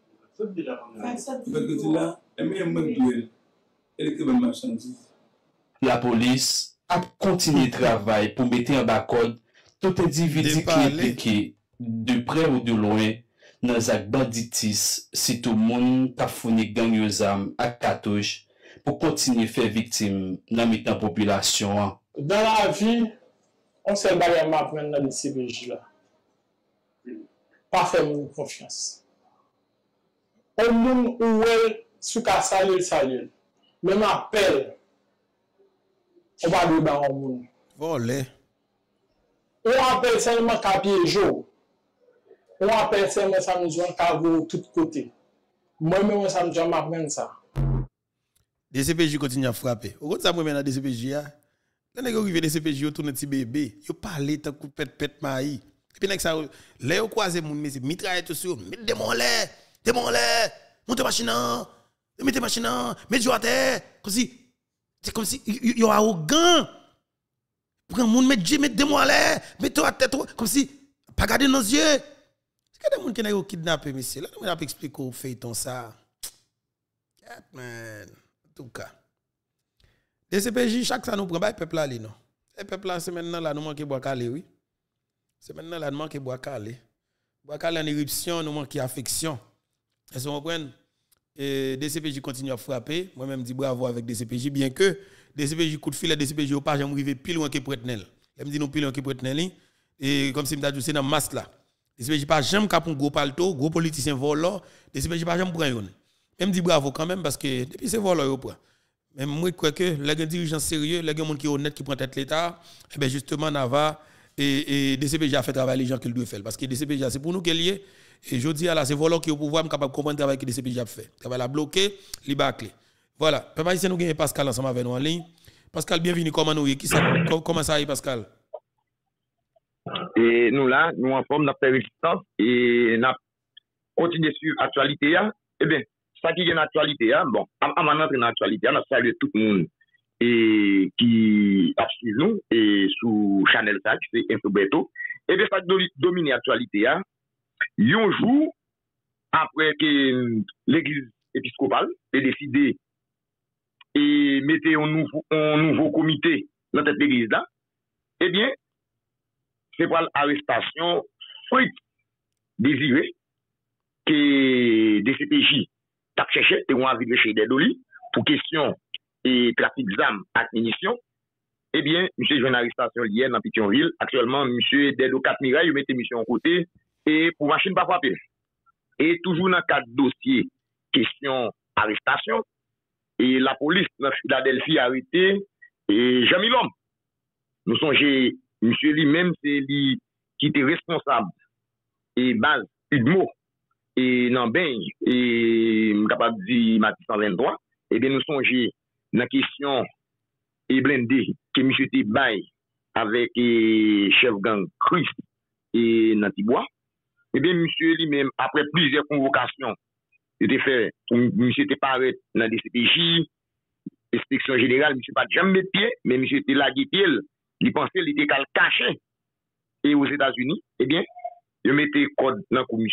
La police a continué le travail pour mettre en bas code tout individu qui est impliqué de près ou de loin dans les actes banditis si tout le monde a fourni gang aux armes à cartouche pour continuer à faire victime dans la population. Dans la vie, on s'est barré maintenant dans les CPJ là. Pas faire confiance. Au monde où elle sous ka saluer. Même appel, on va lui dans le monde. Volé. On appelle seulement capier jour. On appelle seulement ça nous joint de tous côtés. Moi-même, ça me joint m'apprendre ça. DCPJ continue à frapper. Au ça moi dans DCPJ quand on arrive DCPJ on tourne petit bébé, yo parler tant coup pète maï. Et puis nek ça là yo croiser moun mais mitraille tout sur, démonler, monter machine, mettez machine, mettez à terre comme si c'est comme si yo arrogant. Prend moun mettre démonler, mettez à terre comme si pas garder nos yeux. C'est que des moun qui n'a kidnappé monsieur. Là on va expliquer comment fait ton ça. Man. En tout cas, DCPJ, chaque ça nous prend, le peuple là, non. Le peuple là, c'est maintenant là, nous manquons bois calé, oui. C'est maintenant là, nous manquons bois calé. Bois calé en éruption, nous manquons affection. Est-ce que vous comprenez? Et DCPJ continue à frapper. Moi-même, dis bravo avec DCPJ, bien que DCPJ coup de fil, DCPJ au pas, j'aime arriver pile loin que Pretnel. Elle me dit non pile loin que Pretnel. Et comme si je me c'est dans masse là. DCPJ pas jamais cap un gros palto, gros politicien volant. DCPJ pas jamais prend. Je me dis bravo quand même parce que depuis c'est vol au point. Mais moi je crois que les dirigeants sérieux, les gens qui sont honnêtes qui prennent tête l'État, et bien justement Nava et DCPJ a fait travailler les gens qu'il doit faire parce que DCPJ c'est pour nous qu'elle est et je dis là c'est volant qui au pouvoir capable de comprendre le travail que DCPJ a fait. Il va la bloquer, il va clé. Voilà, papa ici nous gagne Pascal ensemble avec nous en ligne. Pascal bienvenue comment nous comment ça Pascal? Et nous là, nous en forme de résistance et nous continuer sur l'actualité. Eh bien, ça qui est l'actualité, bon, avant d'entrer dans l'actualité, on a salué tout le monde et qui a suivi nous et sous Chanel ça, qui c'est Infobeto. Et bien, ça domine l'actualité. Un jour, après que l'église épiscopale ait décidé et mettre un nouveau comité dans cette église là, eh bien, c'est pour l'arrestation fruit désirée que DCPJ t'a cherché et on a vu chez Dedoli pour question et trafic d'armes et munitions. Eh bien, monsieur joue une arrestation hier dans Pétionville. Actuellement, monsieur Dedo 4 Mirail, il mettait mission en côté et pour machine pas frapper. Et toujours dans le cadre dossier question arrestation, et la police dans Philadelphie a arrêté et Jean Milom. Nous songez, monsieur lui-même, c'est lui qui était responsable et base Udmo et dans ben et capable de dire Matis 123. Eh bien, nous songez dans la question et blindé que monsieur était bail avec chef gang Chris et Nantibois. Eh bien, monsieur lui-même, après plusieurs convocations, il était fait, monsieur était paré dans la DCPJ, inspection générale, monsieur pas jamais pied, mais monsieur était là, il pensait qu'il était caché. Et aux États-Unis, eh bien, il mettait code dans le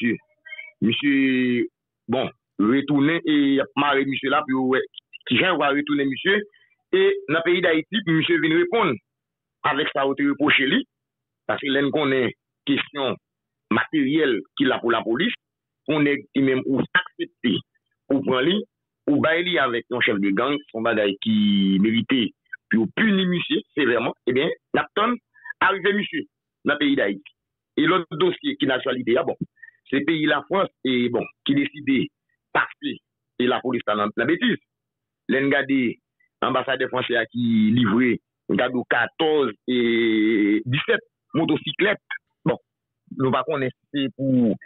monsieur, bon, retourner et marrer monsieur là, puis qui vient va retourner monsieur, et dans le pays d'Haïti, monsieur vient répondre avec sa haute reproche lui, parce que l'on connaît question matérielle qu'il a pour la police, on est même ou accepté ou prendre lui ou bailler avec un chef de gang son bagaille qui méritait puis au punir monsieur sévèrement. Eh bien Napton arrivé monsieur dans le pays d'Haïti et l'autre dossier qui l'actualité bon c'est pays la France et bon qui décidé passer et la police dans la bêtise l'engardé ambassadeur français qui livré un cadeau 14 et 17 motocyclette. Bon, nous pas connaître c'est pour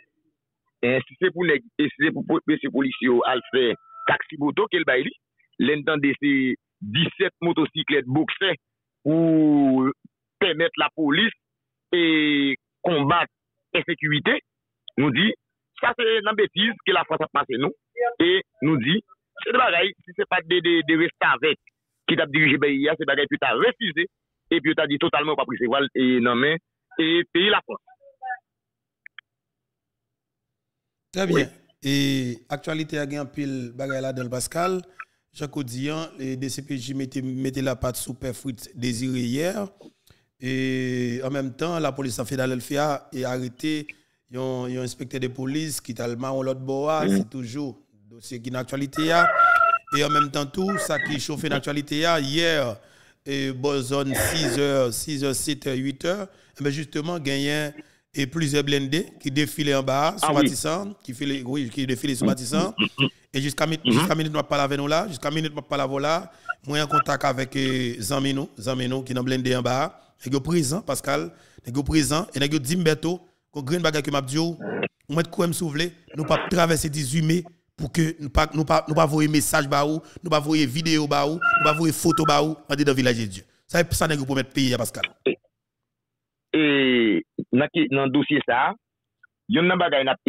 ces policiers à le faire taxi moto qu'elle baille. L'entendez c'est 17 motocyclettes boxées pour permettre la police et combattre l'insécurité. Nous dit ça c'est une bêtise que la France a passé nous et nous dit c'est des bagailles si c'est pas de rester avec qui t'a dirigé pays c'est bagaille que t'as refusé et puis t'as dit totalement pas pris et non mais et pays la France. Très bien. Oui. Et actualité a gagné pile bagaille là dans le Pascal. Jacques Odian, les DCPJ mettaient la patte sous Père Fritz désiré hier. Et en même temps, la police en Philadelphia a arrêté un inspecteur de police qui t'a le marron l'autre bois. C'est toujours dossier qui est d'actualité. Et en même temps, tout ça qui chauffait d'actualité hier, bon zone 6h, 7h, 8h, mais justement, gagné et plusieurs blindés qui défilaient en bas, sur Matissan, qui défilaient sur Matissan. Et jusqu'à minute, je parle avec nous là, jusqu'à minute, je parle avec là, moi en contact avec Zamino qui est blindé en bas. Et que présent, Pascal, et que présent, et que Dimberto, qu'on green bagage que m'a dit, on met quoi me souffler, nous pas traverser 18 mai pour que nous pas voyer message ba ou, nous pas voyer vidéo ba ou, nous pas voyer photo ba ou dans le village de Dieu. Ça n'est pour mettre pays Pascal. Et dans le dossier ça, yon nan bagay n'a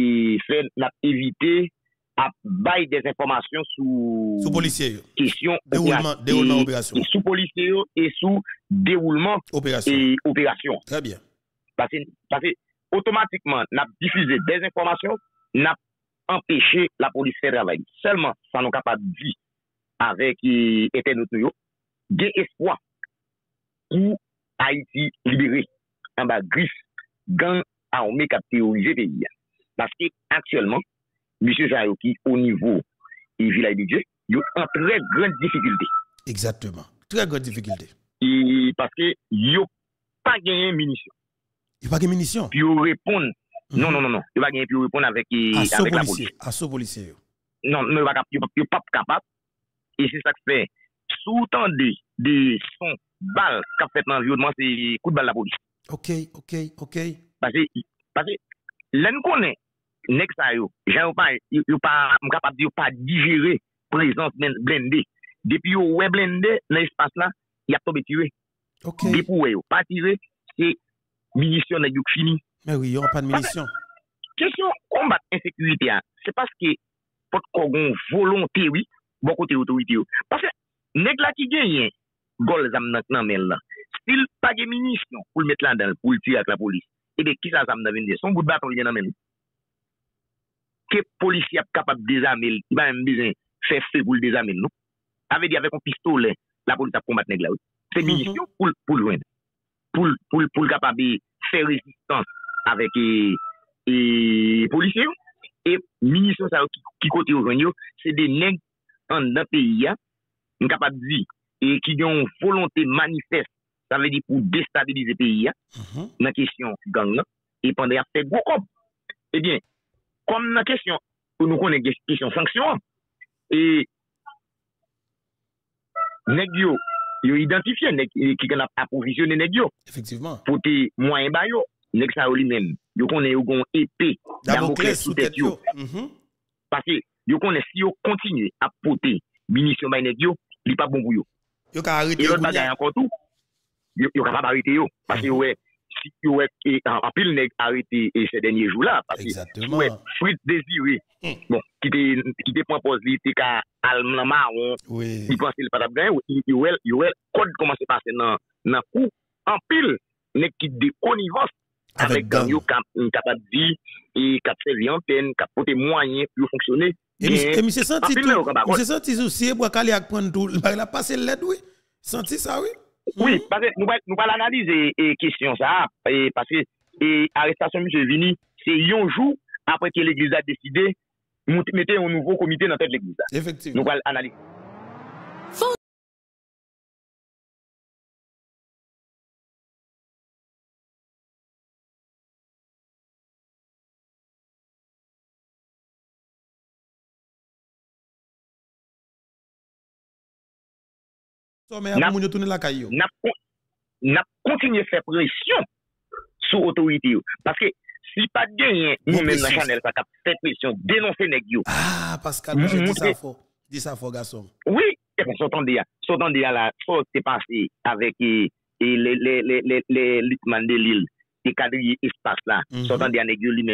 évité à bailler des informations sous policiers question déroulement opération sous policiers et sous déroulement opération. Très bien. Parce que automatiquement n'a diffusé des informations, n'a empêché la police de faire travail. Seulement ça nous capable de dire avec internet nous des espoir pour Haïti libéré en bas griffe gang armé qui a terrorisé pays. Parce que actuellement M. Jayoki, au niveau du village de Dieu, il y a une très grande difficulté. Exactement. Très grande difficulté. Et parce que il n'a pas gagné munitions. Il n'a pas gagné munitions. Puis il répond. Non. Il n'a pas gagné puis il répond avec la police. Assaut policier. Non, il n'est pas capable. Et c'est ça que fait. Sous-temps des sons, balles qu'a fait dans l'environnement, c'est coup de balle de la police. Ok. Parce que l'on connaît. Nek sa yo, j'en pas capable de pas digérer présence blindé. Depuis yo ouais blindé dans l'espace là, il a tombé tiré. OK. Depuis yo pas tiré, c'est munitions nèg yo fini. Mais oui, on pas de munitions. Question combattre insécurité, c'est parce que pot qu'on volonté oui, bon côté autorité yo. Parce que nèg la qui gagne gol zam nan men là. S'il pas de munitions pour le mettre là dedans pour tirer avec la police. Et bien qui ça zam nan vendre son bout de bâton vient nan men. Que policier est capable de désarmer, il va même besoin faire feu pour le désarmer, non? Avait dit avec un pistolet, la police a combattre nèg là. C'est munitions pour le joindre. Pour capable de faire résistance avec les policiers. Et munitions ça qui côté au joindre, c'est des nègres dans pays là, capable de dire et qui ont une volonté manifeste, ça veut dire pour déstabiliser le pays là, dans la question gang là, et pendant a fait gros comme. Eh bien, comme la question, nous connaissons la question sanction, et nèg yo identifié nèg qui a approvisionné nèg yo. Effectivement. Pour tes moyens ba yo, nèg sa yo lui-même, yo connaît yo gon épée Damoclès sous tête yo. Parce que yo connaît si yo continue à porter munitions ba nèg yo, li pas bon pour yo. Yo ka arrêter yo. Et l'autre bagaille encore tout, yo capable arrêter yo parce que ouais si yo en pile nèg arrêté ces derniers jours là parce que ouais Fritz désiré bon qui te propose li te ka alman marron il pense il pas bien yo code comment c'est passé dans coup en pile nèg qui de connivence avec gang yo capable dire et cap servir antenne cap porter moyen pour fonctionner et monsieur senti aussi pour aller prendre tout la passer l'aide oui senti ça oui. Oui, parce que nous pas l'analyser et question ça parce que arrestation monsieur Vini c'est un jour après que l'église a décidé mettre un nouveau comité dans tête de l'église. Effectivement. Nous pas l'analyser. Mais après, on tourne la caillou. N'a continué à faire pression sous autorité. Parce que si pas de gagner, nous-mêmes dans Chanel, ça a fait pression, dénoncer les gars. Ah, Pascal, je dis ça fort. Dis ça fort, garçon. Oui, et bien, sortons là, ça s'est passé avec les Litman de Lille, les quadrilles espace là, sortons des nègres lui-même,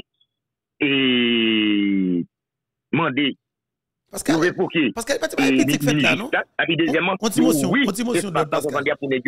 et mandé. Parce que c'est pas une petite fête là, non? On dit motion d'ordre, Pascal.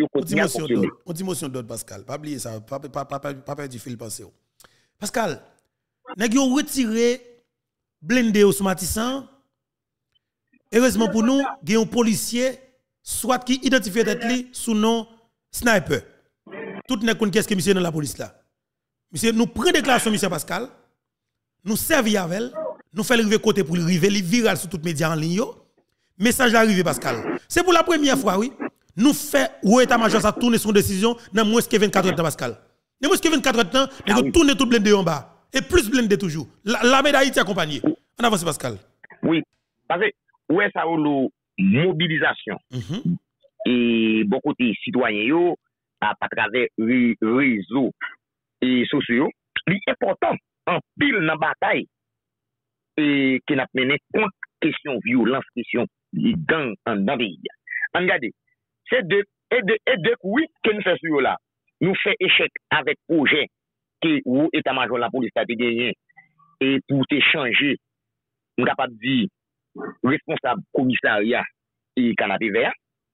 On dit motion d'ordre, Pascal. Pas oublier ça, pas perdre du fil pensé. Pascal, nèg yo retiré blindé au Matissan. Heureusement pour nous, il y a un policier soit qui identifie tête li sous nom sniper. Tout n'est qu'est-ce que monsieur dans la police là. Monsieur nous prend déclaration monsieur Pascal. Nous servons avec elle, nous faisons arriver côté pour arriver, il viral sur tous les médias en ligne. Message arrivé Pascal. C'est pour la première fois, oui. Nous faisons où état-major ça tourner son décision dans moins que 24 heures Pascal. Dans moins que 24 heures, nous tourner tout blindé en bas. Et plus blindé toujours. La médaille est accompagnée. On avance Pascal. Oui, parce que ouais ça ou mobilisation. Et beaucoup de citoyens à travers les réseaux et sociaux, c'est important en pile dans la bataille et qui n'a mené contre question violence, question gang en dans pays. Regardez, c'est deux oui que nous faisons sur là. Nous fait échec avec projet que ou état-major la police a gagné et pour changer, on capable de dire responsable commissariat et canapé vert.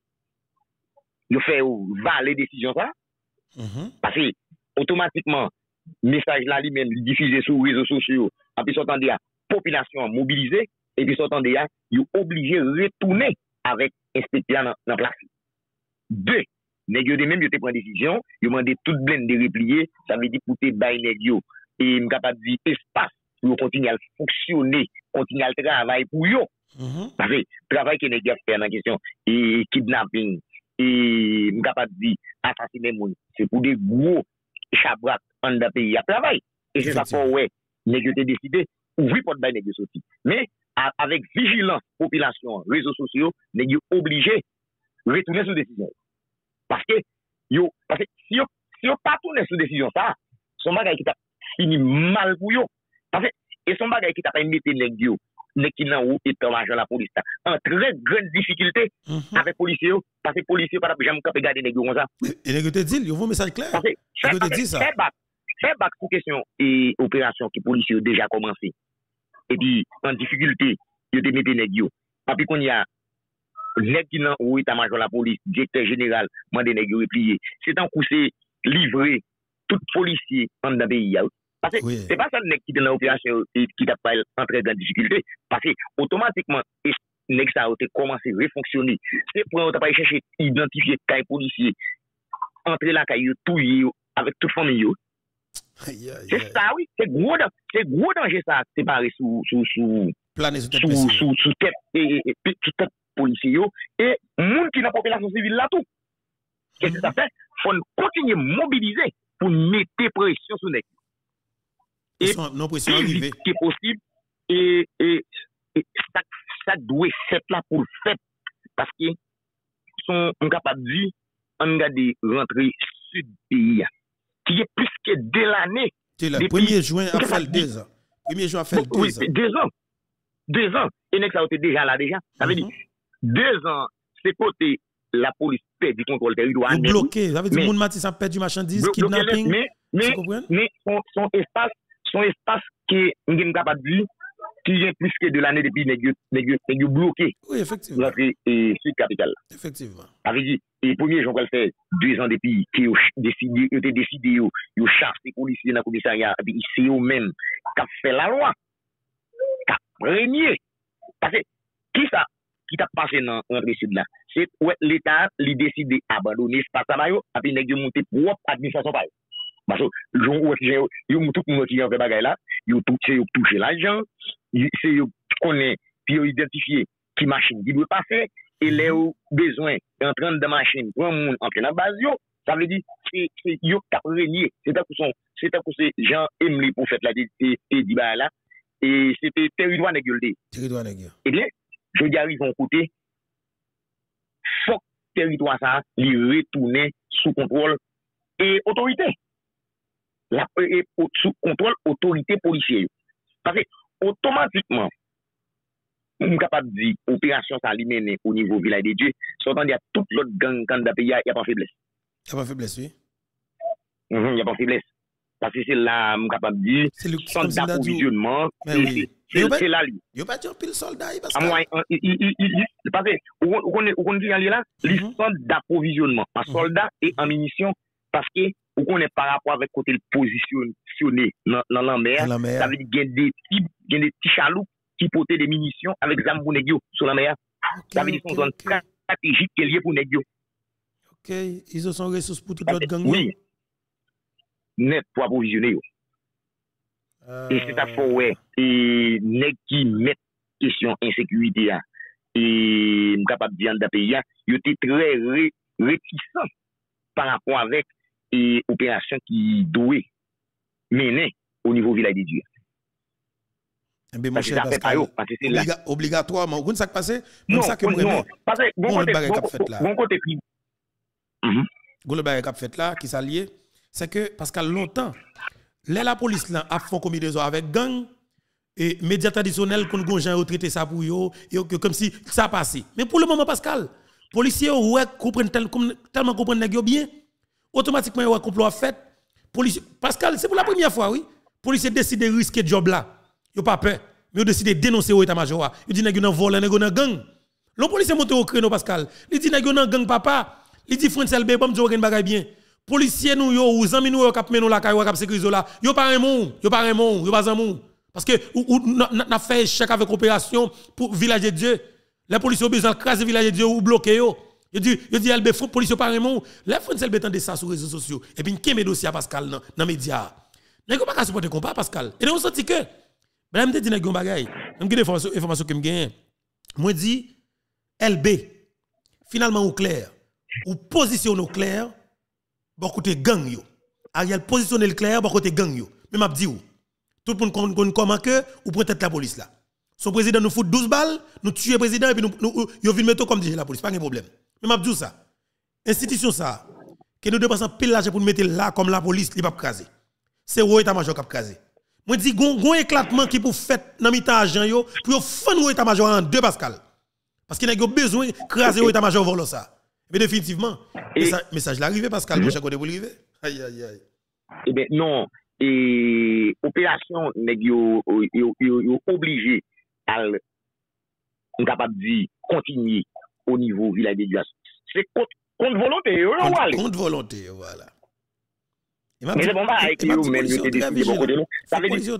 Nous fait valer décision ça. Parce que automatiquement message là lui-même diffusé sur les réseaux sociaux, et puis s'entendait à population mobilisée, et puis s'entendait à il obligé de retourner avec inspecteur dans place. Deux, nèg yo de même yo te prend décision, yo mandé tout blende de replier, ça veut dire pour te bay nèg yo et m'capable dire espace pour continuer à fonctionner, continuer à travailler pour yo. Parce que travail que nèg yo fait dans question et kidnapping et m'capable dire assassiner moun, c'est pour des gros chabrak en dans pays à travail. Et c'est ça pour ouais, nèg yo te décidé ouvrir porte bay nèg yo sorti. Mais avec vigilance population, réseaux sociaux, nèg yo obligé retourner sur décision. Parce que si yo pas tourner sur décision ça, son bagay qui t'a fini mal pour yo. Parce que et son bagay qui t'a pas mettre nèg yo, nèg qui nan ou état-major la police en très grande difficulté avec policiers parce que policiers pas jamais capable garder nèg yo comme ça. Et nèg te dit, yo vont message clair. Parce que te dit ça. Fait back pour question et opération qui policiers déjà commencé. Et puis en difficulté, yo te mettre nèg yo. Puis qu'on y a nèg qui nan ou état-major la police, directeur général, mandé nèg yo replier. C'est un coup c'est livré tout policier en dans pays. Parce que c'est pas ça nèg qui dans l'opération qui t'a pas entré dans difficulté parce que automatiquement nèg ça a commencé à fonctionner. C'est pour on t'a pas chercher identifier kay policier entrer la kay tout avec toute famille. C'est ça oui, c'est gros danger ça séparé sous tête et toute tête policiers et moun qui dans population civile là tout. Qu'est-ce que ça fait? Faut continuer mobiliser pour mettre pression sur nèg. Et non pression arrivée. Qui est possible et ça doit être là pour le fait parce que sont capables de dire on a des rentrées sud pays qui est plus que de l'année. Le 1er juin a fait 2 ans. 1er juin a fait 2 ans. Oui, 2 ans. 2 ans. Et nèg ça était déjà là déjà. Ça veut dire 2 ans, c'est côté la police perd du contrôle territoire. Bloqué, ça veut dire moun Matisse a perdu marchandise, kidnapping. Mais son espace qui est capable de dire qui est plus que de l'année depuis nèg bloqué. Oui, effectivement. L'entrée et sud capitale. Effectivement. Ça veut dire et premier jour qu'elle fait 2 ans depuis qui ont décidé yo chasse les policiers dans le commissariat et puis c'est eux même qui fait la loi. Qui régné. Parce que qui t'a passé dans l'entrée sud là, c'est ouais l'état lui décide abandonner espace ça yo et puis nèg yo monter propre administration pa. Parce que yo tout monde qui fait bagay là, yo touché l'argent, c'est yo connaît puis yo identifier qui machine qui doit passer et les besoin d'entrer dans machine pour monde entrer dans base yo, ça veut dire c'est yo cap régner, c'est à cause c'est Jean Emily pour faire la et dit bah là et c'était territoire nèg yo. Territoire nèg yo. Eh bien, je dis arrive en côté faut territoire ça li retourner sous contrôle et autorité. sous contrôle autorité policière. Parce que automatiquement, on est capable de dire opération ça mené au niveau village de Dieu, s'entend il y a toute l'autre gang quand dans pays il y a pas faiblesse. Il y a pas faiblesse oui. Il y a pas faiblesse. Parce que c'est là on est capable de dire centre d'approvisionnement c'est là lui. Il y a pas dire pile soldat parce que parce que on dit là, les centres d'approvisionnement en soldats et en munitions parce que on connaît par rapport avec côté le positionné dans la mer, ça veut dire qu'il y a des petits chaloupes qui portaient des munitions avec des armes pour négio sur la mer. Ça veut dire qu'ils sont zone stratégique qui est liée pour négio. OK, ils ont son ressources pour toute l'autre gang. Oui. Net pour approvisionner. Et c'est ça faut ouais et nèg qui met question insécurité et capable de dire dans pays, il était très réticent par rapport avec et opération qui doit mener au niveau village de Dieu. Mais mon cher Pascal, obligatoirement, vous ne savez pas passer, non, ça que non, parce que bon côté le bagage qu'a fait là qui s'allié, c'est que Pascal longtemps la police là a fait combinaison avec gang et médias traditionnels qu'on gonjan traité ça pour yo comme si ça passé. Mais pour le moment Pascal, policiers ouais comprennent tellement comprennent nèg yo bien. Automatiquement, il y a un complot fait. Pascal, c'est pour la première fois, oui. Policiers décident de risquer le job là. Ils n'ont pas peur. Mais ils décident de dénoncer au état-major. Ils disent qu'ils ont volé, qu'ils ont gang. Le policier monte au créneau, Pascal. Ils disent qu'ils ont gang, papa. Ils disent France LB, bon, je vais bien. Policiers, nous, ou amis, nous, qui menon la caille, qui sécurisent là. Ils pas un monde. Ils pas un monde. Ils pas un monde. Parce que, on a fait échec avec opération pour Village de Dieu. Les policiers ont besoin de craser Village de Dieu ou bloquer. Il dit Albert Fou police par un la France elle de ça sur les réseaux sociaux et puis qui met dossier à Pascal dans les médias. N'est pas qu'à supporter compas Pascal. Et on senti que même dit nèg bagay, même qui information que me gagne. Moi dit LB finalement au clair ou positionne au clair bon côté gang yo. Ariel positionner le clair bon côté gang yo. Mais m'a dit ou tout le monde connaît comment que ou peut-être la police là. Son président nous fout 12 balles, nous tuer président et puis nous yo vinn mettre comme dit la police, pas de problème. Mais m'a dit ça. Institution ça que nous dépensons pile l'argent pour nous mettre là comme la police li pas craser. C'est où état-major qui craser. Moi dis gon éclatement qui pour fait dans mi-temps agent yo pour fendre état-major en deux Pascal. Parce qu'il a besoin craser état-major volo ça. Mais définitivement message l'arrivé Pascal mon cher côté pour arriver. Aïe aïe aïe. Eh ben non et opération nèg yo obligé à on capable de continuer au niveau village de Dieu. C'est contre volonté, contre volonté, voilà. Mais c'est bon, avec nous-mêmes, nous décidons de mon côté. Ça veut dire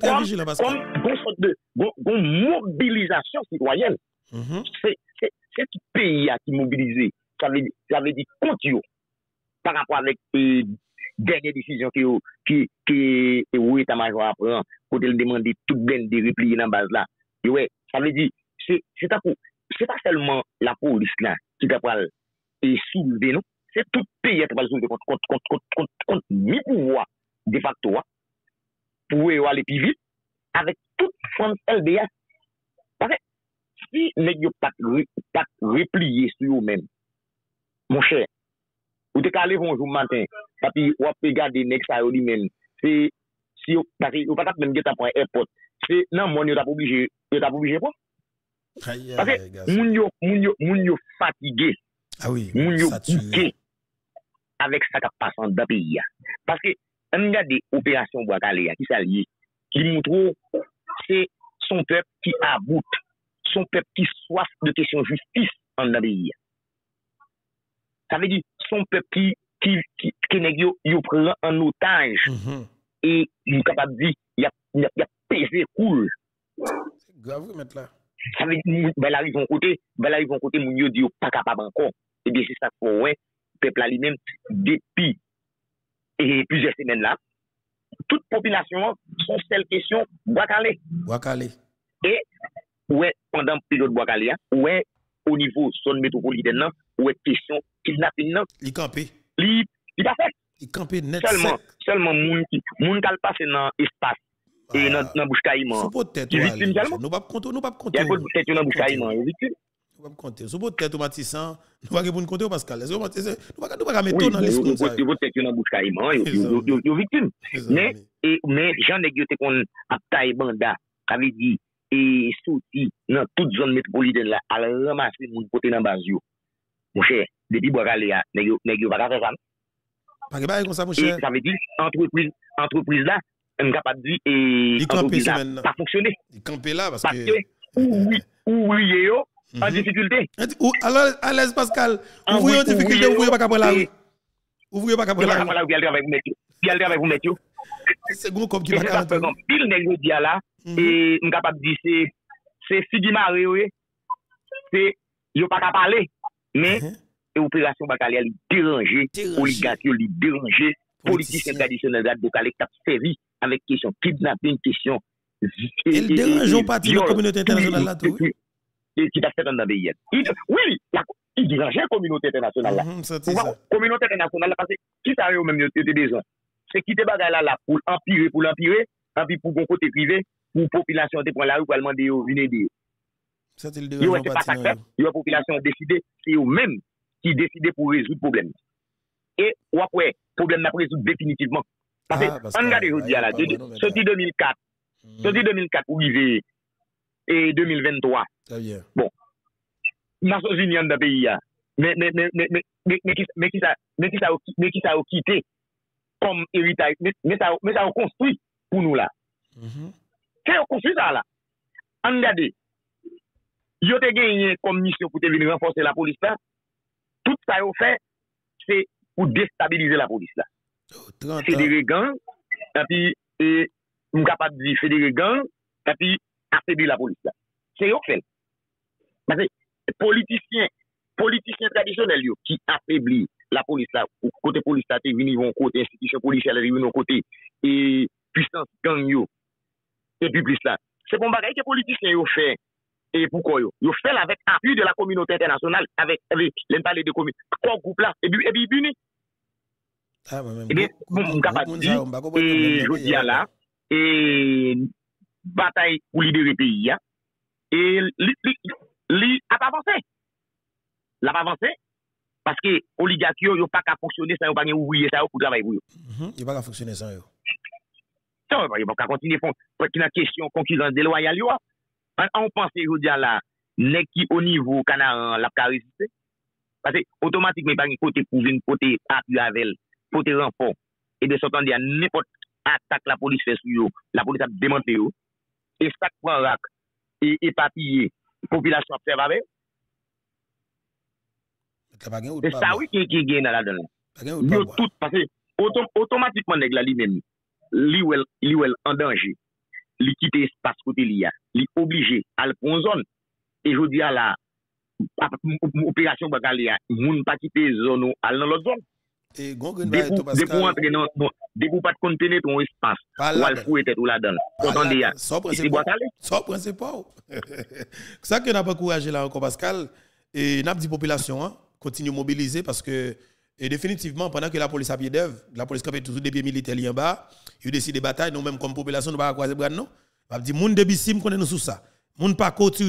comme mobilisation citoyenne. C'est tout pays qui mobilise. Ça veut dire contre par rapport avec les dernières décisions qui l'état-major apprend, quand il demande tout bien de replier dans la base là. Ouais, ça veut dire, c'est pas seulement la police là qui va soulever, non? C'est tout pays qui va soulever contre mi-pouvoir de facto pour aller plus vite avec toute France LBA. Parce que si les gens pas replier sur eux-mêmes, mon cher, vous êtes allé bonjour matin, puis vous regardez les gens lui-même, c'est si vous ne pas même get pour un airport, c'est non, moi, vous n'êtes pas obligé pas. Parce que moun yo fatigué. Ah oui, moun yo bouqué avec ça qui passe dans le pays. Parce que on a des opérations Bois-Calais qui s'allient, qui montrent c'est son peuple qui aboute, son peuple qui soif de question de justice dans le pays. Ça veut dire son peuple qui yo prend en otage et il est capable de dire il y a pesé cool. C'est grave mettre là. Ça veut dire ben là ils vont côté moun yo dit pas capable encore. Et bien c'est ça qu'on ouais peuple là lui-même depuis et plusieurs semaines là toute population sont celles questions Bois-Calais. Et ouais pendant période Bois-Calais ouais au niveau zone métropolitaine ouais question kidnapping là il campé il pas fait il campé net seulement moun qui passer dans espace et dans bouche caïman victime seulement nous pas compter il y a pas tête dans bouche caïman victime Faut pas compter. Sur votre tête automatisant, nous pas pour compter Pascal. Est-ce que nous pas mettre dans liste comme ça. Votre tête dans bouche carrément, yo victime. Mais Jean nèg yo te kon taille banda, ça veut dire et sorti dans toute zone métropolitaine là, à ramasser moun côté dans base yo. Mon cher, depuis Bois-Calais là, nèg yo pas faire ça. Pas que comme ça mon cher. Ça veut dire entreprise là, on capable dire et entreprise là pas fonctionner. Il camper là parce que ouvrier yo en difficulté. Alors à l'aise Pascal, ouvrier en difficulté, ouvrier pas capable la rue. Ouvrier pas capable la rue. Il y a avec vous mettre. C'est gros comme qui va capable. Pile nèg yo dia là et on capable dire c'est Figi Maré oui. C'est yo pas capable parler mais opération Bacalé li déranger oligarque li déranger politiciens traditionnels de Bacalé qui a servi avec question kidnapping question il dérange pas la communauté internationale là tout et qui t'a fait dans le pays. Oui, il dérange la communauté internationale là. Communauté internationale parce que qui ça eux même yo des gens. C'est quitter bagay là pour empirer et puis pour côté privé pour population te prend la rue pour demander yo venir aider. Ça c'est le dérangeant pas. La population décidé c'est eux même qui décident pour résoudre le problème. Et après, le problème n'a pas résolu définitivement. Parce que, on regarde aujourd'hui, là, sorti 2004, sorti 2004 pour arriver et 2023. Bon, Nations Unies dans le pays, mais qui ça a quitté comme héritage, mais ça a construit pour nous là. C'est a construit ça là. On regarde, ils ont gagné comme mission pour venir renforcer la police là. Tout ça qu'ils ont fait, c'est pour déstabiliser la police là. Fédérer gang, et puis, nous sommes capables de fédérer gang, et puis, affaiblir la police là. C'est eux qui fait. Parce que politiciens traditionnels qui affaiblissent la police là, côté police là, ils viennent côté institution policière, ils viennent côté et puissance gang yo, et puis plus là. C'est pour bagage que les politiciens ont fait. Et pourquoi ils fait avec l'appui de la communauté internationale, avec les parler de communauté, quoi groupe là, et puis unis. Et bien, mon capable dit, et je dis là, et bataille pour libérer le pays, et il a pas avancé. Il a pas avancé, parce que l'oligarchie n'a pas qu'à fonctionner sans pas ouvrier ça pour travailler pour eux. Il n'a pas qu'à fonctionner sans eux. Non, il n'a pas qu'à continuer, pour qu'il y ait une question de concurrence déloyale. On pense aujourd'hui là, n'est qui au niveau Canaran la résister. Parce que automatiquement, il n'y a pas côté pour venir côté appui avec côté renfort. Et de ce temps, il y a n'importe attaque la police fait sur eux, la police a démantelé eux. Et ça prend rac et papillé, population observe avec. C'est ça oui qui gagne dans la donne. Tout parce que automatiquement nèg la lui-même, lui en danger. Li quitte espace côté li a, li obligé à le prendre zone et je dis à la opération Bacalé moun pas quitter zone à dans l'autre zone et gongen ba to Pascal pour entrer dans pour pas pénétrer ton espace ou al fouer tête ou la donne entendez ya ça principal ça que n'a pas encouragé là encore Pascal et n'a dit population continue mobiliser parce que et définitivement, pendant que la police a pied d'œuvre, la police a fait toujours des pieds militaires en bas, ils décident de bataille, nous-mêmes comme population, nous ne pouvons pas croiser bras, non. On dit, moun de Bissim, nous connaissons sous ça. Moun pas côté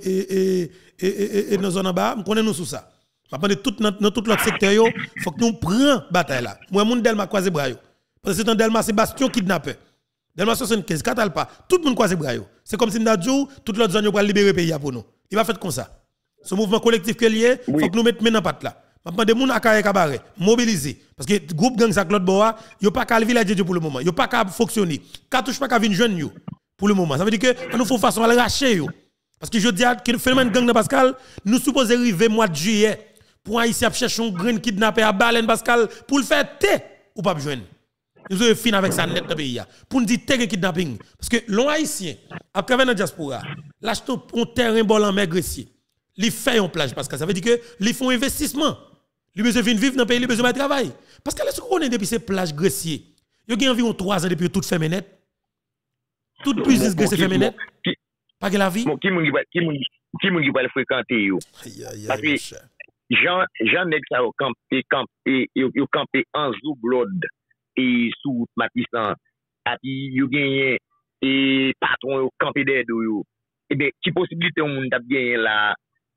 et nos zones en bas, nous connaissons sous ça. Dans tout l'autre secteur, il faut que nous prenions bataille là. Moi, moun Delma croise bras. Parce que c'est un Delma, c'est Bastion kidnappé. Delma 75, Katal pas. Tout le monde croise bras. C'est comme si nous avons dit, toute l'autre zone, nous libérer le pays pour nous. Il va faire comme ça. Ce mouvement collectif que lié, il faut que nous mettions maintenant patte là. Maintenant, des gens à cabaret, mobiliser. Parce que le groupe gang Claude Boa, il n'y a pas qu'à village pour le moment. Il n'y a pas qu'à fonctionner. Cartouche pas qu'à venir jeune pour le moment. Ça veut dire que nous faut façon à le racher. Parce que je dis que le phénomène gang de Pascal, nous supposons arriver mois de juillet pour Haïtien chercher un grain kidnappé à Baleine Pascal pour le faire thé ou pas besoin. Nous devons finir avec ça net dans le pays. Pour nous dire thé kidnapping. Parce que l'on Haïtien, après dans la diaspora, lâche un terrain bol en mer Grecier. Ils font une plage parce que ça veut dire que ils font investissement. Ils besoin de vivre dans le pays, ils besoin de travailler. Parce que est-ce qu'on est depuis ces plages Grecier, il y a environ 3 ans depuis toute fermée net. Toute business Grecier fermée net. Pas que la vie. Qui va le fréquenter parce que Jean nèg ça campé en Zoublod et sous Matissan. Et puis il gagné et patron campé d'aide yo. Et bien qui possibilité on t'a gagné là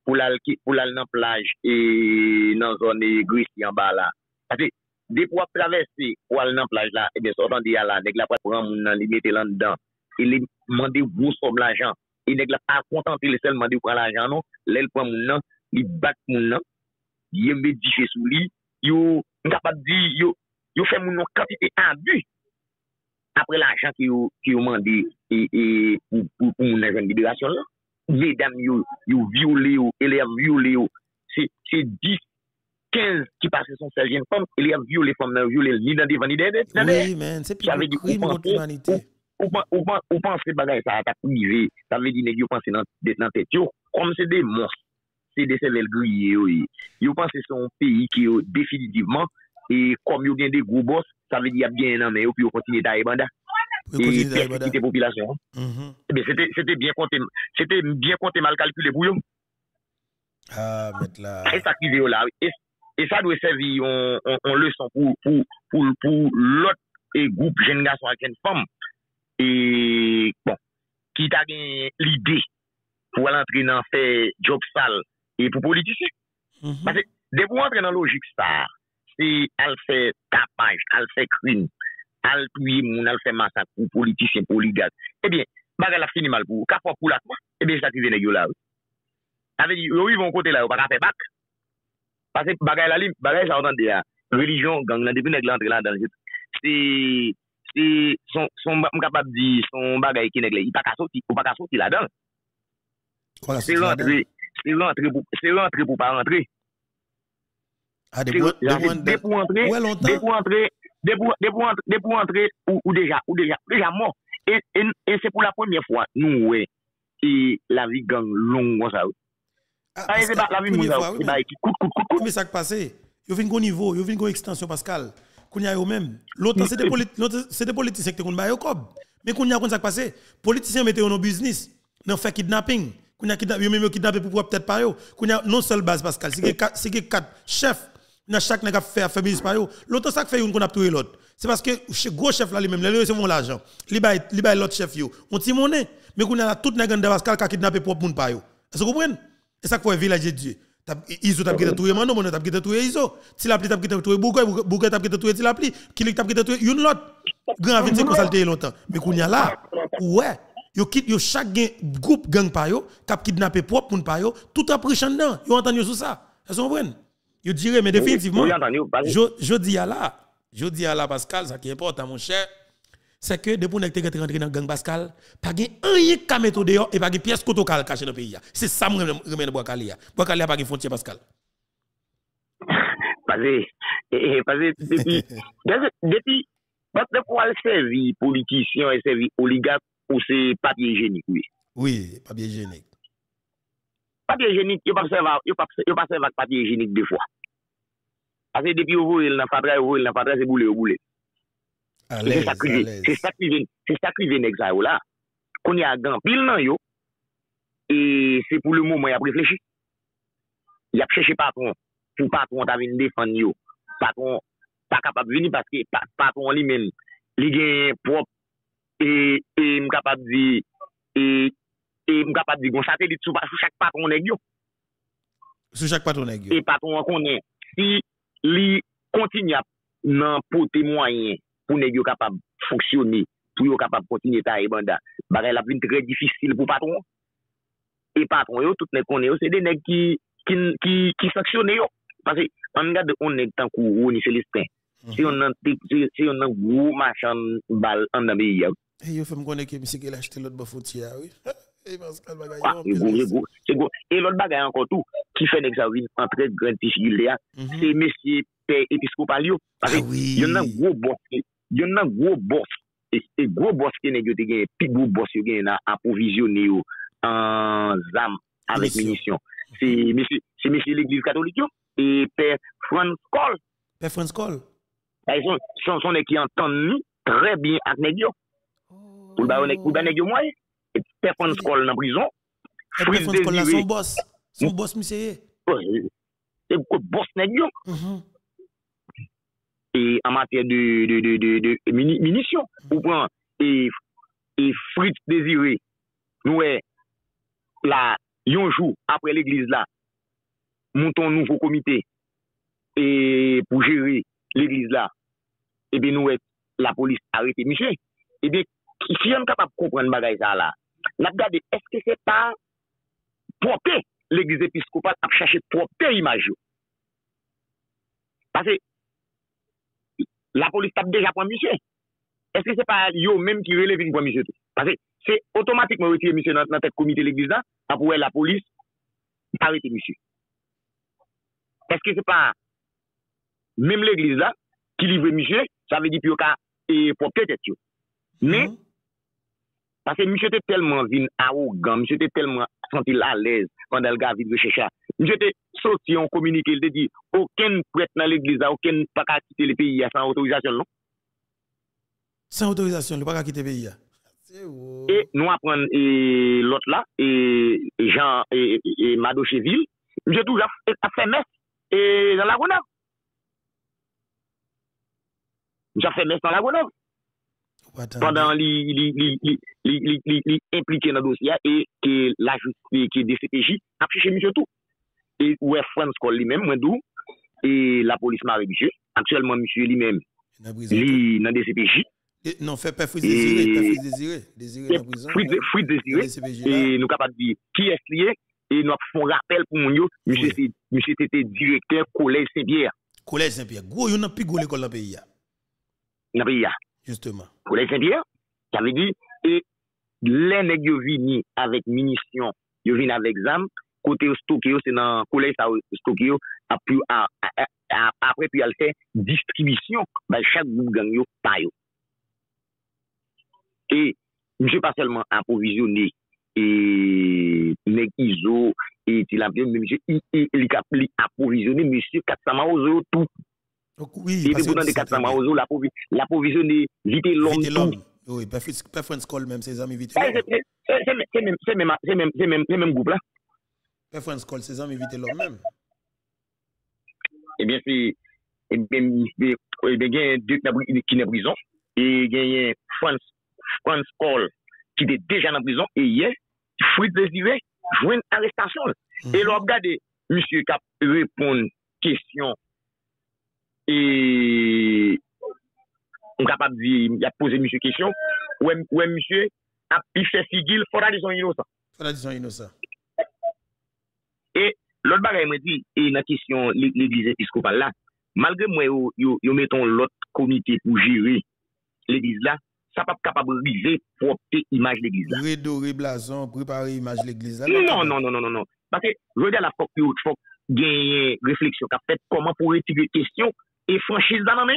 pour aller dans plage et dans zone gris en bas là. Parce que dès pour traverser pour aller dans plage là, et bien sortant de là, nèg la prend moun nan li mette là dedans. Et li mandé gros somme l'argent. Et nèg la pas contenté le seulement de prendre l'argent non, l'elle prend moun nan, li bat moun nan, il médicé sous lui, yo capable dire yo fait moun quantité abus. Après l'argent qui yo mandé et pour moun jeune libération là. Mesdames, yo violé, élèves violé, c'est 10, 15 qui passent son seul jeune femme, élèves violé, femmes violé, ni dans des vannes, ni dans des. Oui, man, c'est plus un crime contre l'humanité. Ou pense que bagay ça a privé, ça veut dire que vous pensez dans tête, comme c'est des monstres, c'est des cervelles grillées, vous pensez que c'est un pays qui est définitivement, et comme vous avez des gros boss, ça veut dire qu'il y a bien un mais puis vous continuez à banda. Et persécuter population. C'était bien compté, mal calculé pour eux. Ah, mettre là. Et ça qui vient là. Et ça doit servir en leçon pour l'autre groupe jeunes garçons avec une femme. Et bon, qui t'a l'idée pour entrer dans faire job sale et pour politiciens. Parce que dès pour entrer dans la logique ça, c'est elle fait tapage, elle fait crime. Al tuer moun, al fait massacre pour politiciens, pour oligarques. Eh bien, bagay la fini mal pour, ka pour la quoi. Eh bien, ça qui vient là. Ça veut dire, ils vont côté là, pas faire bac. Parce que bagay la lim, bagay ça entendez là. Religion, gang, depuis nèg l'entrée là dans c'est son capable dire son bagay qui nèg là, il pas ka sortir, ou pas ka sortir là-dedans. C'est rentrer pour pas rentrer. Ah, pour entrer ou déjà mort et c'est pour la première fois nous ouais et la vie gang long comme ça c'est pas la vie moun ça c'est qui coup mais ça qui passé yo vinn go niveau yo vinn go extension Pascal kounya yo même l'autre c'est des politiciens qui te kon ba yo kob mais kounya kon ça qui passé politiciens mettez en business non fait kidnapping kounya yo même kidnapper pour peut-être pas yo kounya non seul base Pascal c'est que 4 chefs dans chaque nèg a fait business par yo l'autre ça qui fait qu'on a tué l'autre c'est parce que chez gros chef là lui-même les recevons l'argent li bay l'autre chef yo on ti monnaie mais qu'on a tout nèg de Pascal qui kidnapper propre moun pa yo est-ce que vous comprenez et ça quoi village de Dieu iso t'a gité tué mano mon t'a gité tué iso ti la pli t'a gité tué bougoy t'a gité tué ti la pli qui t'a gité tué une l'autre grand vite c'est consulter longtemps mais qu'on y a là ouais yo chaque groupe gang pa yo cap kidnapper propre moun pa yo tout a pris dedans yo entendu sur ça est-ce que vous comprenez je dirais, mais définitivement, je dis à la Pascal, ça qui est important, mon cher, c'est que depuis que tu es rentré dans le gang Pascal, pas de rien qu'à mettre dehors et pas de pièce qu'on a caché dans le pays. C'est ça que je remets Boakali. Boakali n'a pas de frontière, Pascal. Parce que depuis, pour aller servir politiciens et servir oligarques, ou c'est papier hygiénique, oui. Oui, papier hygiénique. Papier hygiénique, il n'y a pas de papier hygiénique deux fois. Parce que depuis vous voyez le fatra, c'est boulé. C'est ça qui vient d'examen là. Qu'on y a grand pile nan yo, et c'est pour le moment, il a réfléchi. Il a cherché patron, pour patron t'a venu défendre yo. Patron, pas capable de venir parce que patron lui-même, il gagne propre, et capable de dire, et m'capable de dire qu'on satellite sous chaque patron nèg yo. Sous chaque patron nèg yo. Et patron connaît si li continue nan porter moyen pour nèg yo capable fonctionner, pour yo capable continuer ta banda, bagay la vinn très difficile pour patron. Et patron yo tout nèg connaît yo, c'est des nèg qui sanctionne yo parce que on regarde on nèg tant kou Roni Célestin. Si on a gros machin bal en dans pays. Et yo fait me connaître que monsieur qui l'a acheté l'autre frontière oui. Et Pascal bagay. Et l'autre bagay encore tout qui fait l'examen en très grande difficulté, c'est monsieur père épiscopal yo parce que il y en a gros boss, et gros boss qui nèg yo te gen, puis gros boss yo gen à approvisionner yo en zam avec munitions. C'est monsieur l'église catholique yo et père Franz Cole. Père Franz Cole. Ils sont qui entendent très bien avec nèg yo. Pour ba nèg yo moyen. Et père Franz Cole en prison. Père Franz Cole là son boss monsieur. C'est quoi boss nèg yo. Et en matière de munitions, ou prend et Fritz Désiré, nous la un jour après l'église là, montons un nouveau comité et pour gérer l'église là, et bien nous la police arrête monsieur. Et bien si on est capable de comprendre bagay ça là, n'a regardé est-ce que c'est pas propre l'église épiscopale à chercher propre image. Parce que la police tape déjà pour monsieur. Est-ce que c'est pas yo même qui relève pour monsieur? Parce que c'est automatiquement retirer monsieur dans tête comité de l'église là, après la police arrêter monsieur. Est-ce que c'est pas même l'église là qui livre monsieur, ça veut dire que pour peut-être yo. Mais parce que monsieur était tellement vin arrogant, monsieur était tellement senti à l'aise pendant le gars de chercher. Monsieur était sorti en communiqué, il dit aucun prêtre dans l'église, aucun pas qu'à quitter le pays sans autorisation non. Sans autorisation, il pas qu'à quitter le pays. Et nous apprenons l'autre là et Jean et Madocheville, monsieur toujours a fait messe et dans la Gonave. Monsieur a fait messe dans la Gonave. Pendant li impliqué dans le dossier et que la justice qui est DCPJ a cherché monsieur tout. Et où est France Col lui-même, moi d'où, et la police Marie monsieur. Actuellement, monsieur lui-même, il dans DCPJ. Non, fait pas Fouille Désiré. Désiré dans prison. Fouille Désiré. Et nous capables de dire qui est lié. Et nous avons rappel pour nous, monsieur était directeur Collège Saint-Pierre. Collège Saint-Pierre. Gros, il y a plus gros l'école dans le pays. Dans le pays. Justement. Collège Saint-Pierre, ça veut dire, et les nègres viennent avec munitions, ils viennent avec armes, côté stocké, c'est dans le collège stocké, après, puis elle fait distribution, chaque groupe gang, pas yo. Et, monsieur pas seulement approvisionné, et nègre ISO, et il a bien, mais monsieur, il a approvisionné, monsieur 400 maozo tout. Oui, parce que dans les 400 maozo, l'approvisionné, vite l'homme. Oui, pas France Call même, ses amis vite l'homme. C'est même groupe là. Pas France Call, ses amis vite l'homme même. Eh bien, c'est. Eh bien, il y a deux qui sont en prison. Et il y a France Call qui est déjà en prison. Et hier, Fouille Désiré joue une arrestation. Et là, regardez, monsieur qui répond question. Et on est capable de dire, il a posé monsieur question. Ouais, monsieur a fait figure, il faudra dire son innocent. Et l'autre bagage me dit, et la question, l'église épiscopale là, malgré moi, yo mettons l'autre comité pour gérer l'église là, ça pas capable de river pour porter l'image de l'église là. Redorer blason, préparer l'image de l'église là. Non. Parce que, je veux dire, la faut gagner réflexion qu'a fait comment pour retirer question et franchise dans la main.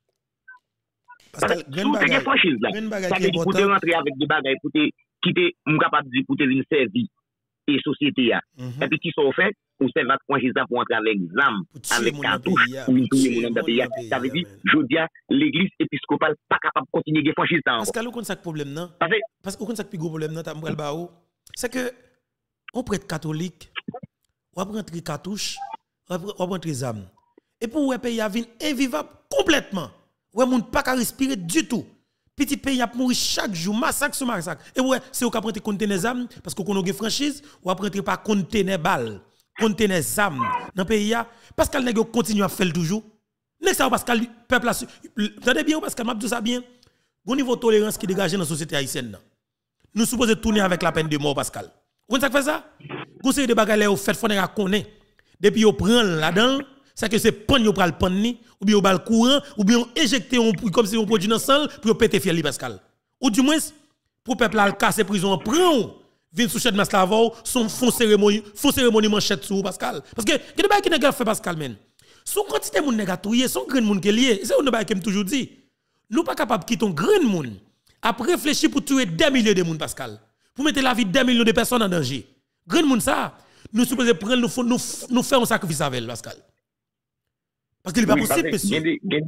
Parce que, si vous avez franchise là, ça veut dire pour te rentrer avec des bagages, pour te quitter, on capable de dire pour te venir servir et société. Et puis, qui sont faits, pour se mettre franchise pour entrer avec ZAM, avec cartouche, ou tout le monde dans le pays. Ça veut dire, je dis, l'église épiscopale pas capable de continuer à franchise ça. Parce que là, on a un problème, non? Parce qu'on a un plus gros problème, c'est que, on prête catholique, on va prendre cartouche, on va prendre ZAM. Et pour le pays, il est invivable complètement. Ouais, moun pas qu'à respirer du tout. Petit pays a mourir chaque jour, massacre sur massacre. Et ouais, c'est au cas prendre conteneur zam parce qu'on a une franchise, ou après prendre pas conteneur balle, conteneur zam dans le pays parce qu'elle nèg continue à faire toujours. N'est ça parce que le peuple attendez bien parce qu'elle m'a dit ça bien. Au niveau de tolérance qui dégage dans la société haïtienne. Nous supposons tourner avec la peine de mort Pascal. Vous savez ça fait ça? Conseil de bagarre au fait faut à connaître. Depuis on prend là-dedans c'est que c'est pan yo pral pan ni ou bien au bal courant ou bien éjecter comme si on produit dans sang pour péter fiel Pascal ou du moins pour peuple là casser prison prend vinn sous chèque Maslavou son font cérémonie manchette sous Pascal parce que des bail qui nèg fait Pascal men son quantité moun nèg touyer son grand moun qui lié c'est on bail qui me toujours dit nous pas capable quitter un grand moun après réfléchir pour tuer des milliers de moun Pascal pour mettre la vie de des millions de personnes en danger grand moun ça nous supposé prendre nous faire un sacrifice avec Pascal. Parce qu'il n'est pas possible, monsieur.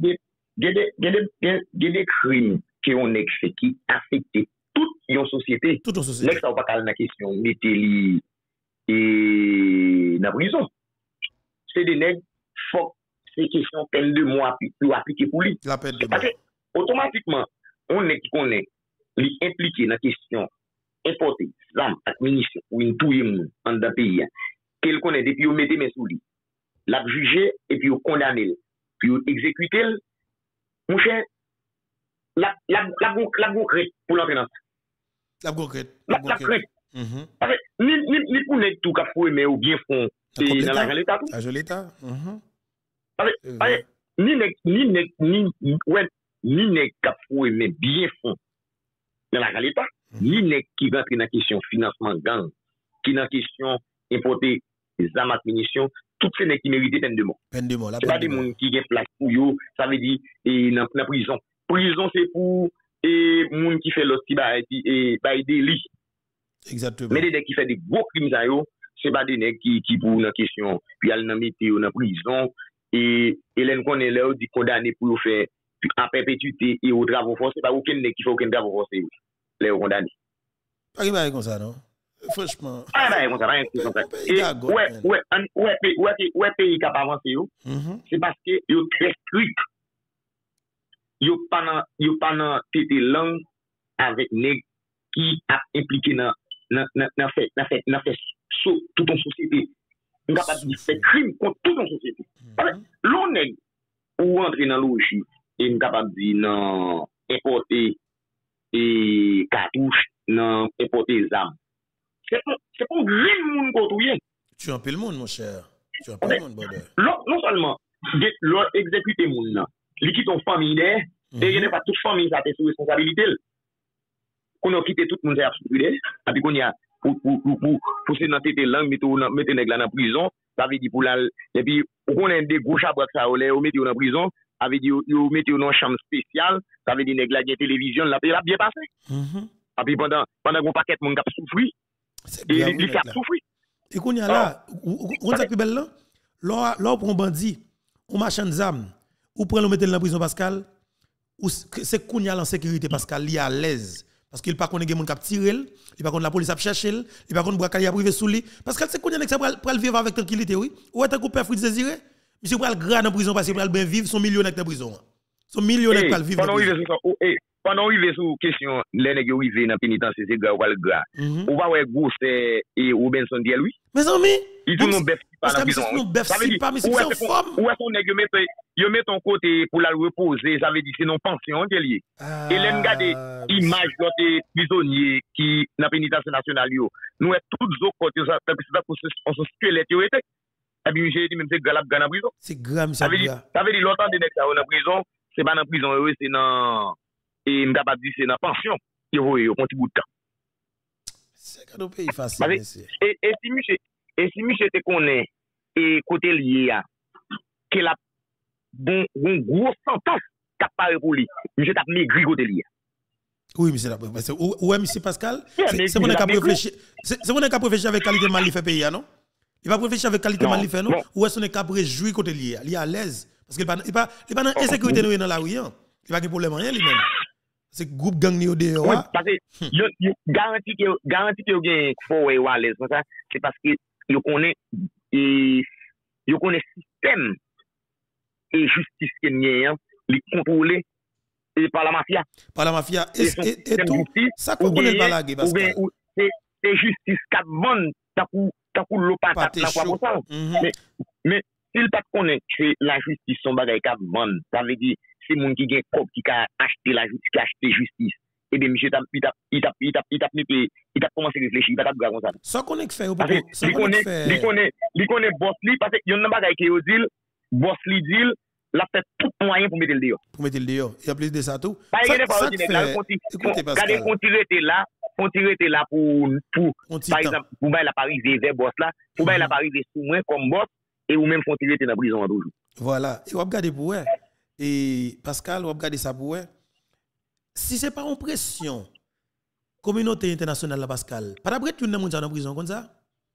Il y a des crimes qui ont fait qui affectent toute une société. Toute une société. N'est-ce pas la question, mettez-les dans la prison. C'est des nègres, c'est question peine de mois pour appliquer pour lui. La peine de mois. Parce que, automatiquement, on est impliqué dans la question importée, zam, avec munitions, ou une touye moun, en dans pays, qu'elle connaît, depuis vous mettez mes sous lui, l'a jugé, et puis vous condamnez, puis vous exécutez, mon cher, la concrète pour l'entrer dans ça. La concrète. La concrète. Ni pour ne tout qu'à fouer, mais ou bien fond, c'est dans l'argent l'État. L'argent l'État. Ni ne qu'à fouer, mais bien fond, dans l'argent l'État. Ni ne qui rentre dans la question financement gang, qui dans la question importer des armes à munitions, tout ce n'est qui mérite peine de mort. Peine de mort. C'est pas des gens qui ont place pour eux, ça veut dire, dans la prison. Prison, c'est pour les gens qui font l'autre et délit. Exactement. Mais les gens qui font des gros crimes, ce n'est pas des gens qui pour la question, puis ils mettent dans la prison, et les connaissent là, ils condamnés pour faire en perpétuité et au travail forcé, pas aucun qui fait aucun travail forcé. Les condamnés. Pas comme ça, non? Franchement. Comme ça, ouais, pays qui a avancé, c'est parce que ils sont très stricts. Ils n'ont pas dans tête langue avec les qui a impliqué dans fait toute une société. Ils sont capables de faire crime contre toute une société. L'on est ou entrer dans l'ogie et ils sont capables de non importer et cartouches, non importer les armes. C'est pas un grand monde contre rien. Tu en peux le monde, mon cher. Tu en peux le monde, bonheur. Non seulement, leur exécuter le monde, ils quittent ton famille, et il n'y a pas toute famille qui a sous responsabilité. Qu'on a quitté tout le monde, et puis qu'on y a pour pousser dans tête langue, mettre les gens en prison, ça veut dire pour la. Et puis, on a des gros chabaks, ça, on met en prison, ça veut dire, on met dans une chambre spéciale, ça veut dire, les gens de télévision, la paix a bien passé. Et puis, pendant qu'on paquet de monde qui a souffert, et il fait souffrir. Et qu'on y a là, on a plus belle là, là, on prend un bandit, on marche en zam, ou prend le mettre dans la prison Pascal, ou c'est qu'on y a en sécurité Pascal, il est à l'aise. Parce qu'il pas connaît des gens qui tiré, il pas connaît la police a cherché, il pas connaît braquage a privé sous lui. Parce que c'est qu'on y a ça pour vivre avec tranquillité, oui. Ou est-ce que père Fritz désiré? Monsieur pral grand en prison parce qu'il pral bien vivre, son millionnaire dans prison. Son millionnaire pral vivre. Pendant arriver sur question les nèg yo rivé dans pénitentiaire c'est gars ou gars. On va voir gros c'est et Robinson dit lui. Mes amis, il tout non bœuf pas dans prison. Ça veut dire pas mais c'est en forme. Ou est-ce qu'on nèg yo met ton côté pour la reposer, ça veut dire c'est non pension qui est lié. Et les regarder image l'autre prisonnier qui dans pénitentiaire national yo. Nous est toutes autres côté ça on se squelette yo était. Et puis j'ai dit même c'est galap dans prison. C'est grave ça. Ça veut dire longtemps des nèg ça dans prison, c'est pas dans prison c'est dans et m'ta pas dit c'est dans pension yo voye un petit bout de temps c'est cadeau pays facile et si monsieur te connaît et côté lié à que la bon gros sentence qu'a paré pour lui monsieur t'a maigri côté lié oui monsieur ouais monsieur Pascal c'est mon cap réfléchir c'est mon cap réfléchir avec qualité mal fait pays non il va réfléchir avec qualité mal fait non ou est-ce qu'on est cap réjouir côté lié il est à l'aise parce qu'il pas dans insécurité dans la rue il pas de problème rien lui-même. C'est groupe gang ni au dehors. Oui, parce que yo garanti que yo gen faut ou à l'aise comme ça, c'est parce que yo connaît système et justice qui est li contrôlé par la mafia. Par la mafia et tout ça qu'on connaît pas la guerre parce que c'est justice qui bonne ta pour l'opata dans quoi comme ça. Mais s'il pas connaît que la justice son bagay qui bonne, ça veut dire c'est moun qui gen cop qui a acheté la justice, qui a acheté justice. Et bien monsieur il t'a commencé à réfléchir, il va t'apprendre comme ça. Ça connaît fait il connaît boss li parce que yon nan bagay qui yo dit boss li dit la fait tout moyen pour mettre le dehors. Pour mettre le dehors. Il y a plus de ça tout. Ça continuer là pour par exemple pour bail la Paris vers boss là, pour bail la Paris sous moi comme boss et ou même continuer dans prison toujours. Voilà, et on regarder pour et Pascal, on va regarder ça pour si c'est pas en pression, communauté internationale, la Pascal, pas d'après tout le monde en prison comme ça?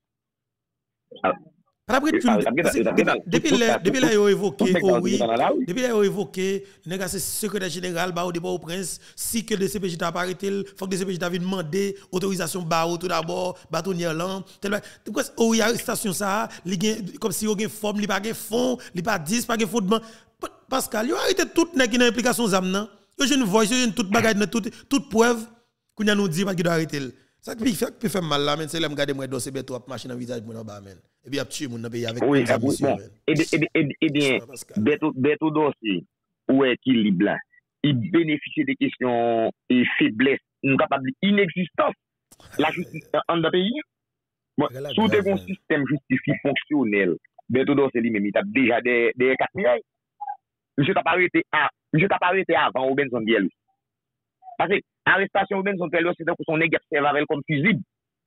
Pas d'après tout depuis là, il a évoqué, oui, depuis là, il a évoqué, le secrétaire général, au départ au prince, si que le CPJ t'a pas arrêté, il faut que le CPJ t'a demandé autorisation tout d'abord, bâtonnière là, pourquoi il y a arrestation ça, comme si il y a une forme, il n'y a pas de fond, il n'y a pas de 10, pas de fondement. Pascal, il a arrêté tout nèg qui dans implication zam nan. Yo jeune voice, yo jeune toute bagaille toute preuve qu'on a nous dit pas qu'il doit arrêter. Ça qui fait mal là, mais c'est là, regarder moi dossier beto ap machine dans visage mon en bas men. Et puis a tué mon dans pays avec oui, bon. Eh bien, beto dossier ou équilibre là, il bénéficie des questions et faiblesses, nous capable inexistence la justice en dans pays. Bon, sous un système justice fonctionnel, beto dossier lui-même il a déjà des 4 milliards. Monsieur t'a pas arrêté avant ou Benson Biel. Parce que arrestation ou Benson Biel c'est pour son nèg serve avec comme fusible.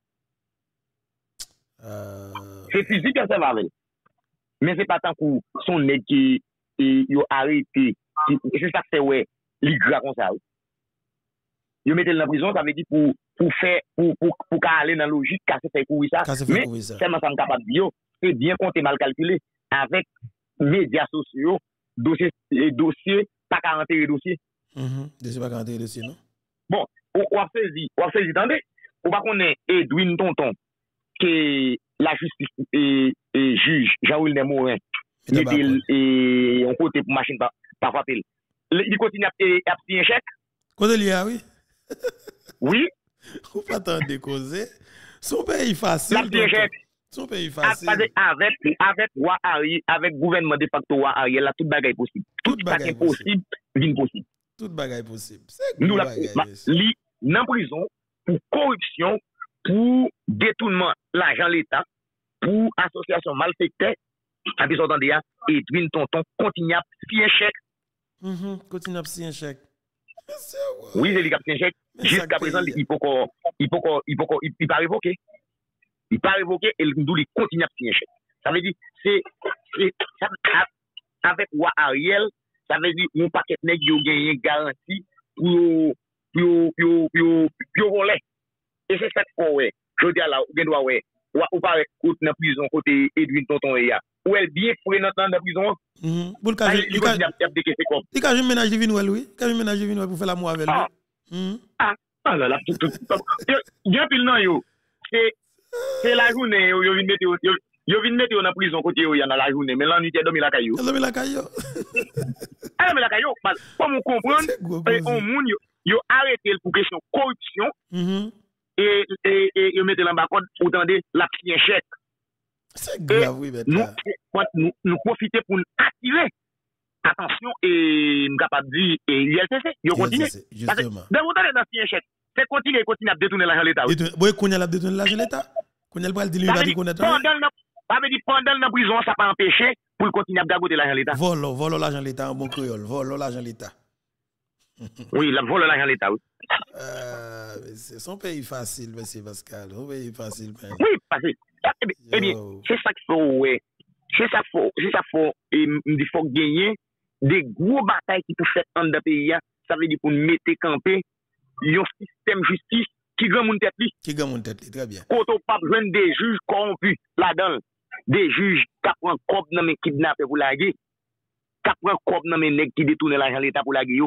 C'est fusible qui serve avec. Mais c'est pas tant que son nèg qui yo arrêté, c'est ça c'est ouais, li gra comme ça. Yo mettait dans la prison, ça veut dire pour faire pour aller dans logique casser fait courir ça. Mais c'est moi ça capable dire, c'est bien compté mal calculé avec médias sociaux. Dossier, pas 40 dossiers. Dossier pas 40 dossiers, non? Bon, on a saisi, attendez, on va connaître Edwin Tonton, que la justice et juge Jean-Wilner Morin, et on côté pour machine par frapper. Il continue à payer un chèque. Cause lié, oui. Oui. On pas attendre causer. Son pays facile. La payer chèque. Son pays facile. Avec roi Ariel, avec gouvernement de facto roi Ariel, là, toute bagaille possible. Toute bagaille possible, vient possible. Toute bagaille possible. Nous la dans prison pour corruption, pour détournement l'argent l'État, pour association malfaiteur, à des ordres et Edwin Tonton continue à payer un chèque. Continue à payer un chèque. Oui, c'est lui qui a payé un chèque. Jusqu'à présent, il peut pas révoquer. Il pas révoqué et il continue à payer un chèque. Ça veut dire, avec roi Ariel, ça veut dire, mon paquet nèg yo gagné garantie pour voler. Et c'est ça qu'on ouais. Je dis là, on doit ouais. Ou pas côté dans prison côté Edwin Tonton et ya. Ou elle bien pour dans la prison. Pour le cas, il ka je ménage divin ou lui, ka je ménage divin pour faire l'amour avec lui. Ah là là, bien pile non yo. C'est la journée yo vinn mettre dans prison côté yo dans la journée mais la nuit dormi la caillou. Dormi la caillou. Ah mais la caillou comme on comprendre on moun yo arrêté pour question corruption. Et yo mettre en bas pour tendre la petit chèque. C'est grave oui nous profiter pour attirer attention et nous capable dire et l'ILTC yo continue. Justement. Dans vous dans petit chèque, c'est continuer à détourner l'argent l'État. Boy konya la détourner l'argent l'État. Konya va dire va dire connaître. Pendant la prison ça pas empêcher pour continuer à gagoter l'argent l'État. Volo l'argent l'État en bon créole, volo l'argent l'État. Oui, la vole l'argent l'État. C'est son pays facile, monsieur Pascal. Son pays facile. Oui, facile. Eh bien, c'est ça qu'il faut, ouais. C'est ça faut, et il faut gagner des gros batailles qui pour faire en de pays. Ça veut dire pour mettre camper un système justice qui gagne mon tête. Qui gagne mon tête, très bien. Quand on pas besoin des juges corrompus là-dedans, des juges qui prennent corps dans mes kidnappés pour la guerre, qui prennent corps dans mes nègres qui détournent l'argent l'État pour la guerre.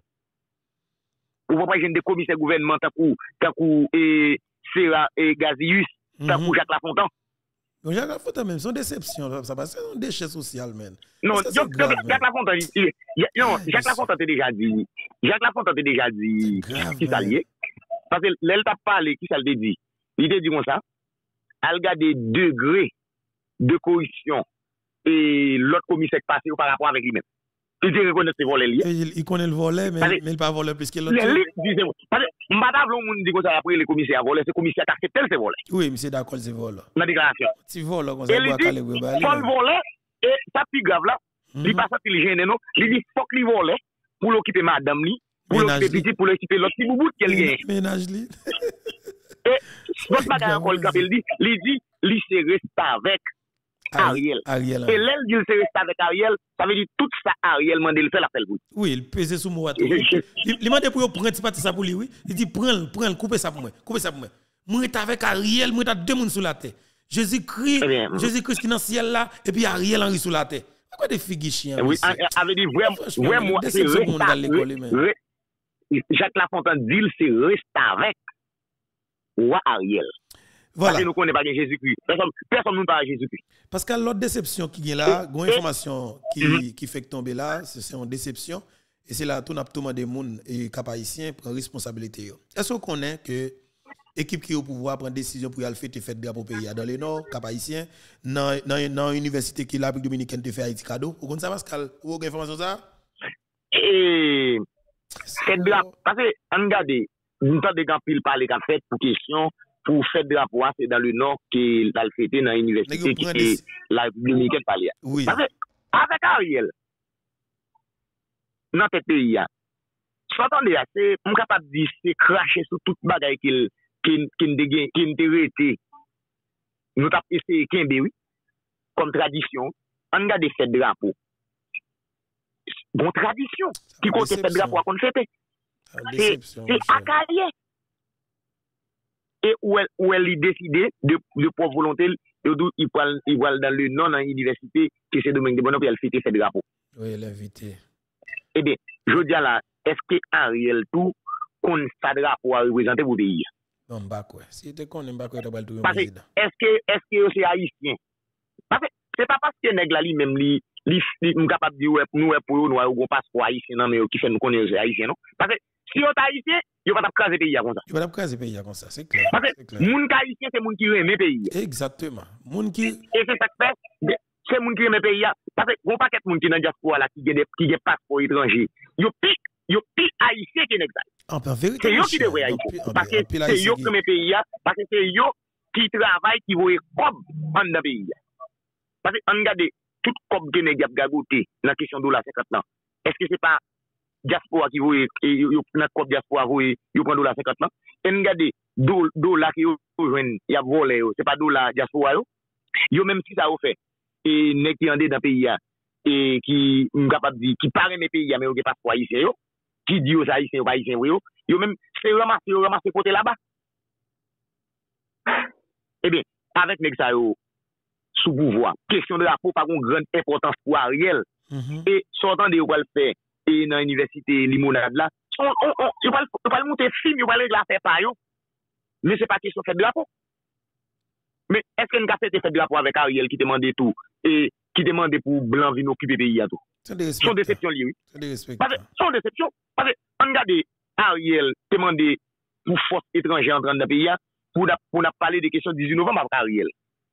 Ou pas des commissaires gouvernementaux et Serra et Gazius, pour Jacques Lafontaine. Donc Jacques Lafontaine même, son déception, ça passe un déchet social, man. Non, Jacques Lafontaine, Jacques Lafontaine t'a déjà dit. Jacques Lafontaine t'a déjà dit qui ça lié. Parce que l'elle t'a parlé, qui ça le dit. Il t'a dit comme ça. Elle regarde des degrés de corruption et l'autre commissaire passé par rapport avec lui-même. Il reconnaît ce volet lié. Il connaît le volet, mais il ne pas voler plus que l'autre. Parce que madame, on dit que ça après les commissaires à voler, c'est commissaire qui accepte ce volet. Oui, monsieur d'accord, c'est vol. La déclaration. C'est vol, comme ça, doit caler le volet. Faut le voler, et ça plus grave là. Il passe à il gêne, non. Il dit, faut que le voler pour l'occuper madame, pour l'occuper petit, pour l'occuper l'autre petit boubou qu'elle gagne. Ménage li. Et, votre bagage encore, il dit, il se reste avec Ariel. Et l'aile dit se reste avec Ariel, ça veut dire tout ça Ariel m'a dit le faire la pelle. Oui, il pèse sous moi. Il m'a dit pour prendre petit ça pour lui, oui. Il dit prends, couper ça pour moi. Moi est avec Ariel, moi t'as deux monde sous la terre. Jésus-Christ qui est dans le ciel là et puis Ariel Henri sous la terre. Pourquoi des figues chiens? Oui, avait dit vraiment c'est Jacques Lafontaine dit c'est reste avec roi Ariel. Voilà. Parce que nous ne connaissons pas Jésus-Christ. Personne ne parle de Jésus-Christ. Parce que l'autre déception qui est là, une information qui fait tomber là, c'est une déception. Et c'est là tout n'a pas des gens et cap haïtien prend responsabilité. Est-ce qu'on connaît que équipe qui est au pouvoir prend décision pour aller faire drapeau pays dans le nord, Cap Haïtien, dans université qui la République dominicaine te fait Haïti cadeau. Vous connaissez ça Pascal? Vous avez information ça? Et fait drapeau parce que on regarde nous temps de grand pile parler qu'a fait pour question pour faire drapeau c'est dans le nord qui l'a fêté dans l'université qui est la République dominicaine parler. Oui. Parce que avec Ariel dans ce pays s'entendez c'est on capable dire c'est cracher sur toute bagaille qui été nous t'a essayé kembe oui comme tradition on regarde fait drapeau bon tradition qui côté fait drapeau qu'on fête c'est acarié et où elle décidé de pour volonté il va dans le non dans l'université qui c'est Domingue de Bonheur pour elle fêter fait drapeau oui l'invité eh bien je dis là est-ce que Ariel tout qu'on sa drapeau à représenter pour pays non pas quoi si tu connais pas quoi tu vas tout président est-ce que c'est haïtien parce que c'est pas parce que nèg la li même li capable dire nous pour nous on passeport haïtien non mais qui fait nous connaître haïtien non parce que si on est haïtien il va pas craser pays comme ça il va pas craser pays comme ça c'est clair parce que moun haïtien c'est moun qui aime pays exactement moun qui et c'est ça que fait c'est moun qui aime pays parce que bon paquet moun qui dans diaspora là qui a passeport étranger yo pi haïtien qui n'existe en vérité c'est yo qui devrait haïtien parce que c'est yo qui aime pays parce que c'est yo qui travaille qui voit comme en pays parce que on regarde tout comme que nèg a gagoté dans question dollar 50 ans est-ce que c'est pas diaspora qui voit yo dans cop diaspora voit yo prend dollar 50 ans et regarde dollar qui yo joine y a volé c'est pas dollar diaspora yo même si ça au fait et nèg qui andé dans pays et qui capable dire qui paraît mes pays mais yo pas passeport ici yo qui dit aux haïtiens ou pas haïtiens yo même c'est ramasser côté là-bas eh bien avec nèg ça yo sous pouvoir question de rapport pas une grande importance pour Ariel et sortant de quoi le faire et dans l'université limonade là on va monter film on va aller la faire par yo mais c'est pas question fait de rapport mais est-ce qu'on a fait de rapport avec Ariel qui demandait tout et qui demandait pour blanc venir occuper pays à tout son déception lié oui son déception parce que on regarde Ariel demandé pour force étrangère entrant dans le pays pour parler des questions du 18 novembre avec Ariel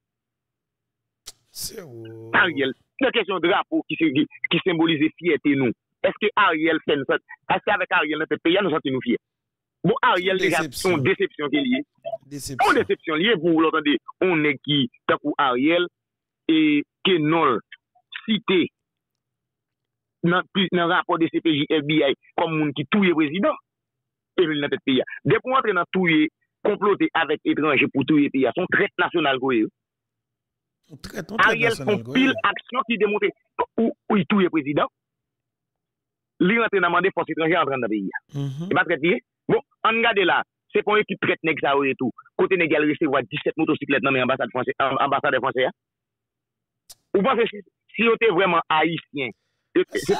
Ariel, la question de drapeau qui symbolise fierté nous. Est-ce que Ariel fait ça? Est-ce qu'avec Ariel, notre pays, nous sommes fiers? Bon, Ariel, déjà, son déception qui est liée. Son déception liée, vous l'entendez, on est qui, tant pour Ariel, et que non cité dans le rapport de CPJ FBI comme monde qui touille le président, et dans notre pays. Dès qu'on entre dans touiller, comploter avec étrangers pour touiller le pays, son traite national, Ariel font pile action qui démontre où il touille le président. Il rentre dans le force étrangère en train de pays. C'est pas très bien. Bon, on regarde là, c'est pour équipe traite nèg ça et tout. Côté négal recevoir 17 motocyclettes dans l'ambassade française, ambassade française. Ou pensez si on était vraiment haïtien, c'est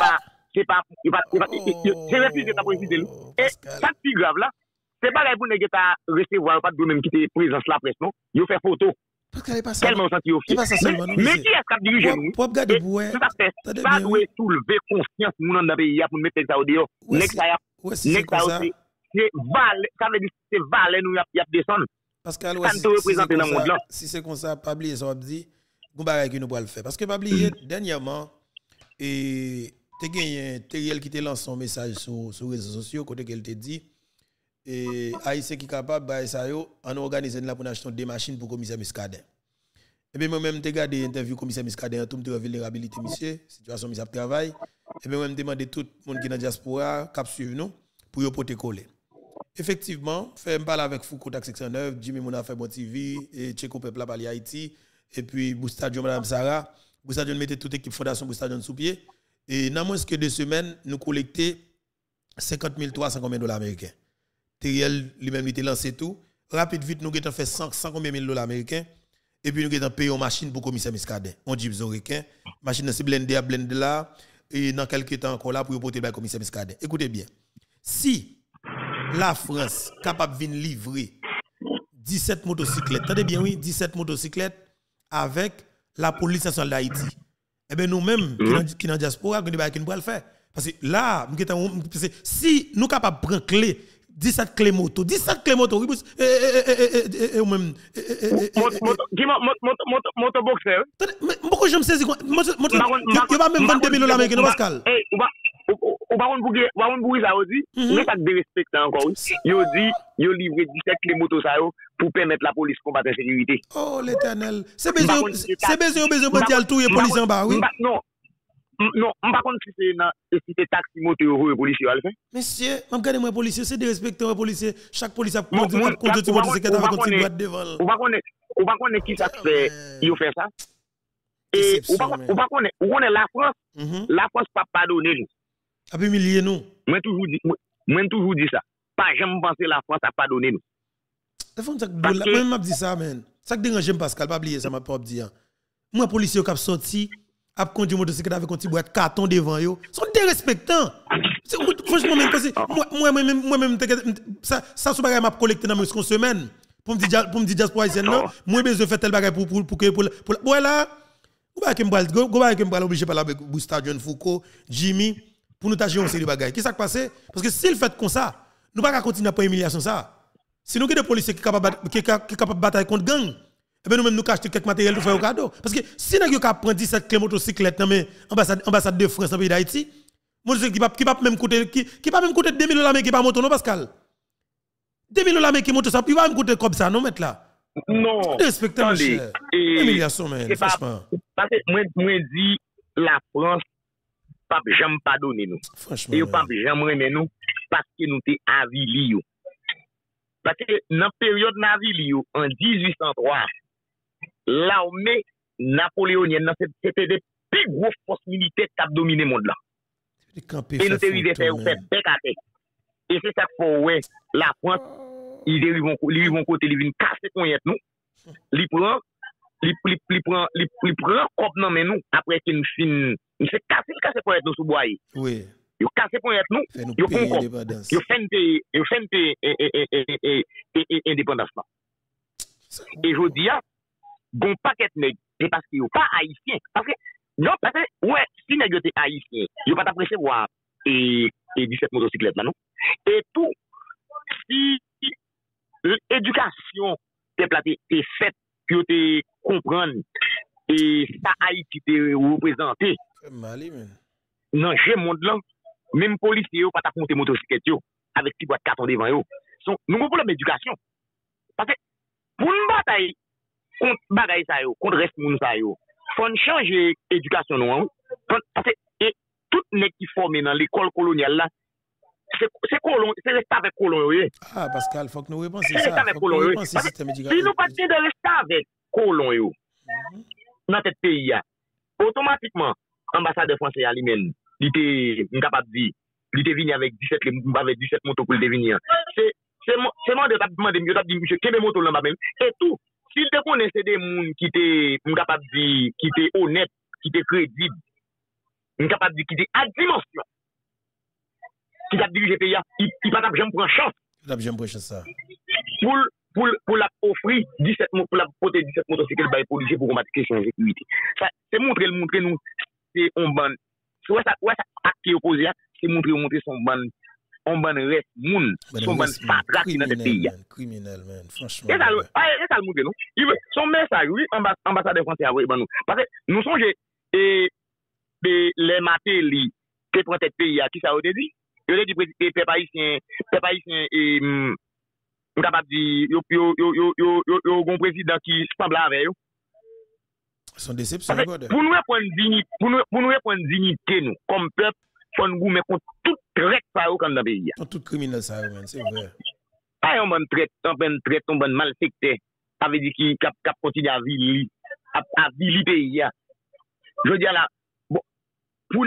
refusé ta président. Et ça plus grave là, c'est pas pour nèg ta recevoir pas de même qui présence la presse non, il fait photo. Tellement senti au fier. Mais qui est-ce qui a dirigé nous? Pour regarder pour ça fait pas doit soulever conscience nous dans le pays pour mettre ça au dehors. Next ça c'est val, ça veut dire c'est val nous y a descendre. Pascal si c'est comme ça pas oublier ça on dit gon bagay qui nous va le faire parce que pas oublier dernièrement et tu gagné Teriel qui te lance son message sur les réseaux sociaux côté qu'elle te dit et Haïtien qui capable ba ça yo en organiser là pour acheter des machines pour commissaire Muscadet. Et bien moi même te regarder interview commissaire Muscadet tout me vulnérabilité monsieur, situation monsieur travail et bien moi me demander tout monde qui dans diaspora cap suivre nous pour yo porter coller. Effectivement, fait me parler avec Foucault Tax 609, Jimmy Mouna fait bon TV et Tcheko Peuple parler Haïti et puis Boustadion madame Sarah, Boustadion mettait toute équipe fondation Boustadion sous pied et dans moins que 2 semaines nous collecter 50 300 combien dollars américains. Teriel lui-même il était lancé tout. Rapide vite nous avons fait 100 combien $1000 américains et puis nous avons payé une machine pour commissaire Muscadet. On dit Zorequin, machine c'est blender là et dans quelques temps encore là pour porter le commissaire Muscadet. Écoutez bien. Si la France capable de livrer 17 motocyclettes, attendez bien oui, 17 motocyclettes avec la police nationale d'Haïti. Eh bien nous-mêmes qui dans diaspora, nous ne pouvons pas le faire parce que là si nous capable de prendre clé 17 clés moto, 17 clés moto, ou même. Motoboxer. Pourquoi je me saisis quoi? Il va même vendre 2000 $ américains, Pascal. Ou par contre, pour ça aussi, mais ça de respecter encore. Yo dit, yo livré 17 clés moto ça pour permettre la police combattre la sécurité. Oh l'éternel. C'est besoin de tout et police en bas, oui. Non, par contre si c'est taxi moto et policier va le faire. Monsieur, regardez moi policier, c'est de respecter les policiers. Chaque police a conduit motocyclette avec une boîte devant. Ou pas connaître qui ça fait, il fait ça. Et ou pas connaître la France pas pardonner nous. A peu humilier nous. Moi toujours dit ça. Pas jamais penser la France a pardonné nous. Moi m'a dit ça man. Ça que dérange Pascal, pas oublier ça m'a pas dit. Moi policier qui a sorti a conduit motocyclette avec une petite boîte carton devant yo. Sont dérespectants. Franchement même parce que moi même ça sous bagage m'a collecté dans une semaine pour me dire diaspora haïtienne non, moi besoin faire tel bagage pour voilà. Go ba que me obligé par la Stadion Foucault, Jimmy pour nous tâcher on série bagaille. Qu'est-ce qui passé? Parce que s'il fait comme ça, nous pas continuer à pas humiliation ça. Si nous avons des policiers qui capable de batailler contre gang, et bien nous même nous cacher quelques matériels pour faire au cadeau. Parce que si nous avons prendre 17 clés motocyclettes dans l'ambassade de France dans le pays d'Haïti, motocyclette qui pas même coûter 2000 $ mais qui pas moto non Pascal. 2000 $ mais qui moto ça, il va me coûter comme ça non mettre là. Non. Respectez monsieur. Humiliation man, franchement. Parce que moi dit la France pas jamais pardonner nous. Franchement. Et pas jamais remettre nous parce que nous t'es avili yo. Parce que dans la période navili en 1803, l'armée napoléonienne c'était des plus grosses forces militaires qui ont dominé le monde là. Et nous t'es arrivé faire bec à tête. Et c'est ça qu'il faut ouais, la France ils vont côté ils viennent casser connaître nous. Ils prend cop nan men nous après qu'il fin il fait casser pour être nous sous bois. Oui. Yo casser pour être nous. Yo font yo indépendance là. Et je dis bon paquet nèg c'est parce que yo pas haïtien parce que non parce que ouais si nèg yo te haïtien yo pas t'apprécier voir et 17 motocyclettes là non. Et tout si l'éducation est faite pour te comprendre et ça Haïti te représenter. Non, j'ai monde là, même policiers pas ta compter motocyclette avec petit boîte carton devant eux. Nous avons problème d'éducation. Parce que pour une bataille contre bagaille ça yo, contre reste moun ça yo, faut changer éducation non. Parce que tout nèg qui formé dans l'école coloniale là c'est colon, c'est rester avec colon. Ah, Pascal, faut que nous repensions ça. Ça. Faut que nous repensions système éducatif. Si nous pas de rester avec colon dans notre pays, automatiquement, l'ambassadeur français à lui-même, il était incapable de dire, il était venu avec 17 motos pour le devenir. C'est moi de demander, je dis, monsieur, quel est moto là même et tout. S'il te connaissait des gens qui étaient incapables de dire, qui étaient honnêtes, qui étaient crédibles, incapables de dire, qui étaient à dimension. Qui a dirigé le pays, il va jamais prendre chance. Il va jamais prendre ça. Pour la offrir 17 motocyclettes par les policiers pour combattre la question de sécurité. C'est montrer nous, c'est un ban. Ouais, ça acte qui est opposé, c'est montrer son ban reste moun, son ban patrak dans ce pays. Criminel, man, franchement. Et ça le montrer, non? Son message, oui, ambassadeur français a nous. Parce que nous sommes les matéli qui prennent cette pays, qui ça a été dit? Je l'ai dit, peuple haïtien, capable de yo un président qui semble avec eux. Son déception. Pour nous répondre dignité, nous, comme peuple, faut nous mettre contre tout traite ça dans le pays. Tout criminel ça, c'est vrai. Pas un bon traite, un bon malfecté, avait dit qu'il continue à vivre le pays. Je dis là, bon, pour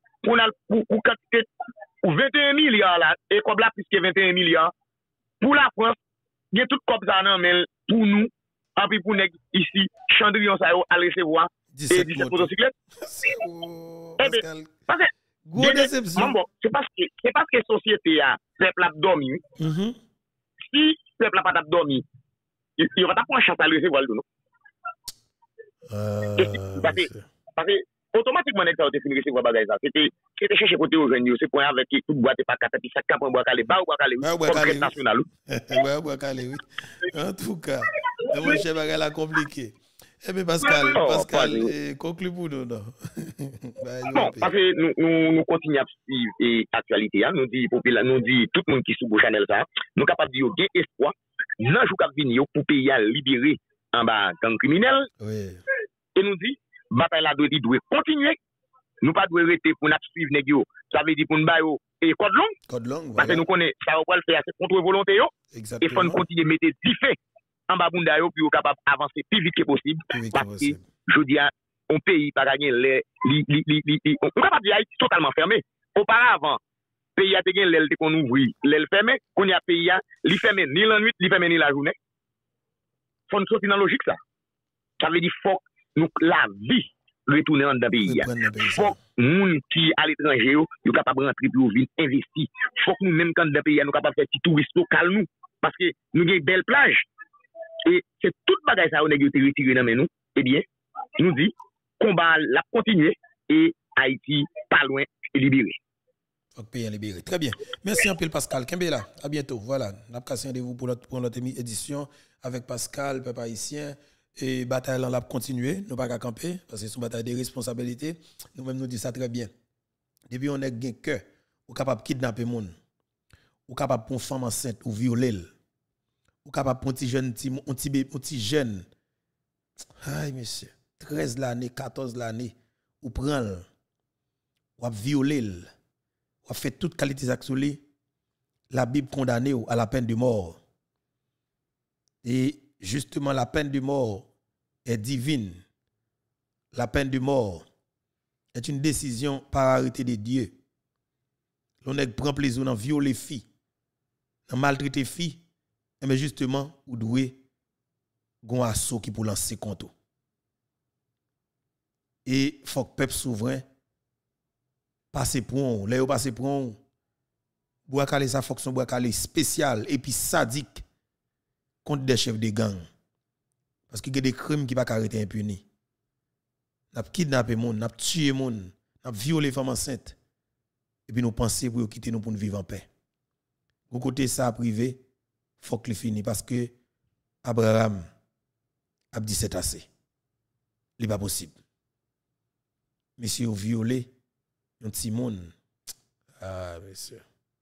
21 milliards là, et comme là, plus que 21 milliards, pour la France, il y a tout comme ça, non, mais pour nous, et puis pour nous ici, Chandrillon, ça à recevoir, et 17 motocyclettes. Eh bien, parce que, c'est parce que la société a, peuple a dormi. Si le peuple n'a pas dormi, il va pas prendre chance à recevoir le non. Parce que, automatiquement nèg ça te fini recevoir bagage ça. C'était chercher côté au jeune c'est point avec toute boîte pas carte puis ça cap bois calé ba ou bois calé comme national. Ouais bois calé oui. En tout cas, mon cher bagage la compliqué. Eh bien Pascal, conclue pour nous non. Bon, parce que nous continuons à suivre l'actualité, nous dit tout le monde qui sous Channel ça, nous capable de dire gain espoir, nan jou k'ap vini pour pays à libérer en bas gang criminel. Oui. Et nous dit bataille là doit continuer. Nous pas doit rester pour nous suivre nèg yo. Ça veut dire pour nous ba yo et code long. Parce que nous connaît ça va le faire c'est contre volonté yo. Et faut nous continuer mettre du fait en bas bunda yo puis capable avancer plus vite que possible parce que je dis un pays pas gagner on capable dire Haïti totalement fermé. Auparavant pays a gagné l'aile qu'on ouvri, l'aile fermé, qu'on y a pays a li fermé ni la nuit, li fermé ni la journée. Faut nous sortir dans logique ça. Ça veut dire faut nous la vie retourner dans le pays. Faut moun qui à l'étranger yo capable rentrer pour venir investir. Faut que nous même quand dans pays nous capable faire petit tourisme local nous parce que nous avons une belle plage. Et c'est toute bagaille ça on est retiré dans nous. Eh bien, nous dit combat la continuer et Haïti pas loin et libéré. Donc pays libéré. Très bien. Merci un peu Pascal Kembela. À bientôt. Voilà, on a passé rendez-vous pour notre édition avec Pascal peuple haïtien et bataille là continuer, nous pas qu'à camper parce que c'est une bataille de responsabilité. Nous même nous dit ça très bien. Depuis on est gain cœur, ou capable kidnapper monde, ou capable pour femme enceinte ou violer, ou capable pour un petit jeune. Aïe monsieur, 13 l'année, 14 l'année, ou prendre ou violer, ou fait toute qualité d'action, la Bible condamne à la peine de mort. Et justement la peine de mort est divine. La peine de mort est une décision par arrêté de Dieu. L'on prend plaisir dans violer filles, dans maltraiter filles, mais justement, ou doué gon assaut qui pour lancer contre. Et faut que peuple souverain passe pour on, là passe pour on. Bois calé sa fonction bois calé spécial et puis sadique contre des chefs de gang. Parce qu'il y a des crimes qui ne peuvent pas arrêter impunis. N'a kidnappé moun, n'a tué moun, n'a violé femmes enceintes. Et puis nous pensons pour quitter nous pour nous vivre en paix. Au côté ça privé, faut que le fini parce que Abraham a dit c'est assez. Ce n'est pas possible. Monsieur violé un petit monde. Ah monsieur.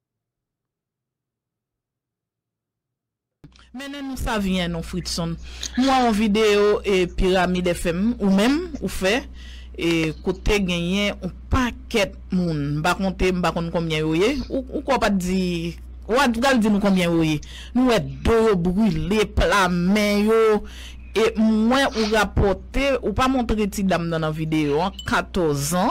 Maintenant, nous savions, non, Fritson. Moi, en vidéo et Pyramide FM, ou même, ou fait, et côté gagné, un paquet de monde. Par contre, combien yoye, ou quoi pas dire, ou à dire nous combien yoye. Nous, deux brûlés, plamé yo, et moi, ou rapporté, ou pas montrer ti dame dans la vidéo, 14 ans,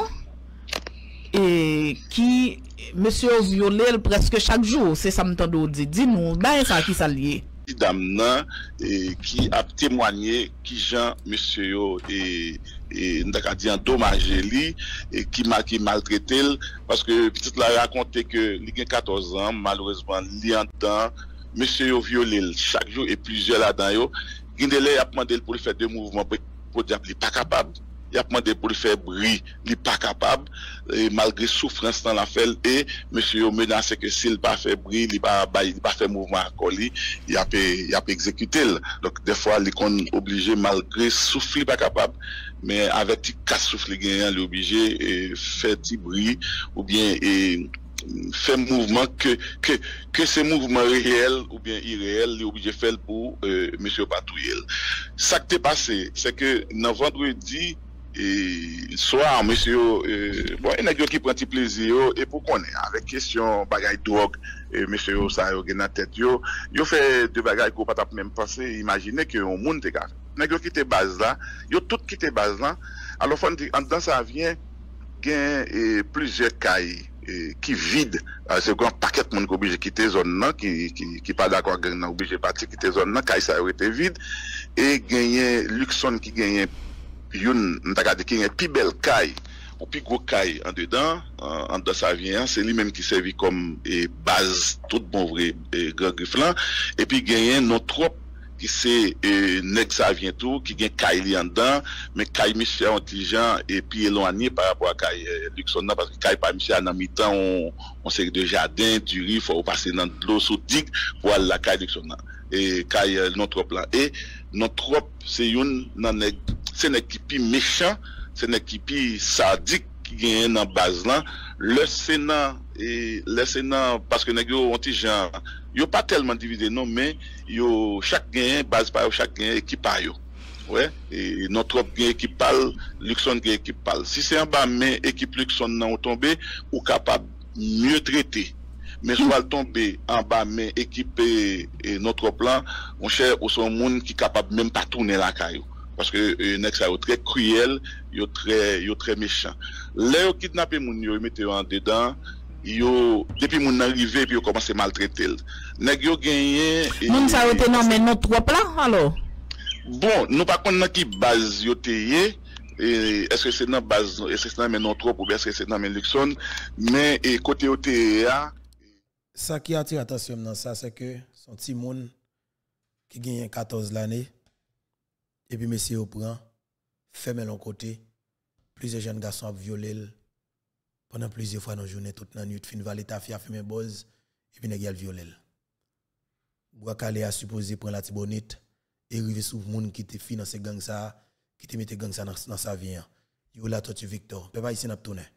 et qui, monsieur violé presque chaque jour, c'est ça m'tando dit. Dis-nous, ben ça qui ça lié. Dame qui a témoigné qui Jean monsieur yo et ndaka dit endommagé li et qui maltraité parce que petite la raconté que il a 14 ans malheureusement li entend monsieur yo violé chaque jour et plusieurs là-dedans yo Gindele a demandé pour faire des mouvements pour dire qu'il pas capable. Il a demandé pour faire bruit, il n'est pas capable, et malgré souffrance dans la fait, et monsieur menace que s'il pas fait bruit, il pas fait mouvement à colis, il a exécuté. Donc des fois, il est obligé, malgré souffle, il pas capable, mais avec petit casse souffle, il est obligé de faire petit bruit, ou bien fait mouvement que ces mouvements réels ou bien irréels, il est obligé de faire pour monsieur patrouiller. Ça qui est passé, c'est que dans vendredi, et soir, monsieur, bon, il y a des gens qui prennent petit plaisir, et pour qu'on ait, avec question bagaille drogue, monsieur, ça, il y a tête, yo fait de bagaille qu'on pas même penser, imaginer que on monde, gars. Les gens qui étaient base là, yo tout qui étaient base là, alors, en dans ça vient, gain, plusieurs cailles, qui vide, c'est un paquet de monde qui obligé de quitter zone là, qui pas d'accord, obligé de partir quitter zone là, caille ça a été vide, et gagner Luxon qui gagne yon n'ta qui est plus belle caille ou plus gros caille en dedans ça vient c'est lui même qui servi comme base tout bon vrai grand grifflan et puis gagner non trop qui c'est nèg ça vient tout qui gen Kaili en dedans mais Kai monsieur intelligent et puis éloigné par rapport à Kai Luxon parce que Kai pas monsieur en mi-temps on série de jardin du riz faut passer dans l'eau sous digue pour aller la Kai Luxon et Kai notre plan et notre c'est une nèg c'est nèg qui pi méchant c'est nèg qui pi sadique qui gagne dans base là le Sénat parce que nèg yo intelligent yo pas tellement divisé non mais yo chaque gain base par chaque gain équipe par yo ouais et notre gain équipe parle Luxon gain équipe parle si c'est en bas mais équipe Luxon nan tomber ou capable mieux traiter mais soit tomber en bas mais équipe et notre plan on cherche au son monde qui capable même pas tourner la caillou parce que nèg ça très cruel yo très méchant là yo kidnapper moun yo mettre en dedans yo depuis moun arrivé puis yo commencé maltraiter nèg yo gagné moun ça été nommé notre plan alors bon nous pas connait qui base yo teye est-ce que c'est dans base est-ce que c'est dans notre ou est-ce que c'est dans Luxon mais côté yo teye ça qui attire attention dans ça c'est que son petit monde qui gagne 14 l'année et puis monsieur au prend ferme l'on côté plusieurs jeunes garçons ont violé pendant plusieurs fois dans la journée toute la nuit fin valet tafia fait mes buzz et puis nèg y a violé Boakale a supposé prendre la tibonite et arriver sous monde qui te financé gang ça qui te mette gang ça dans sa vie yo la tortue Victor peuple ici n'a tourné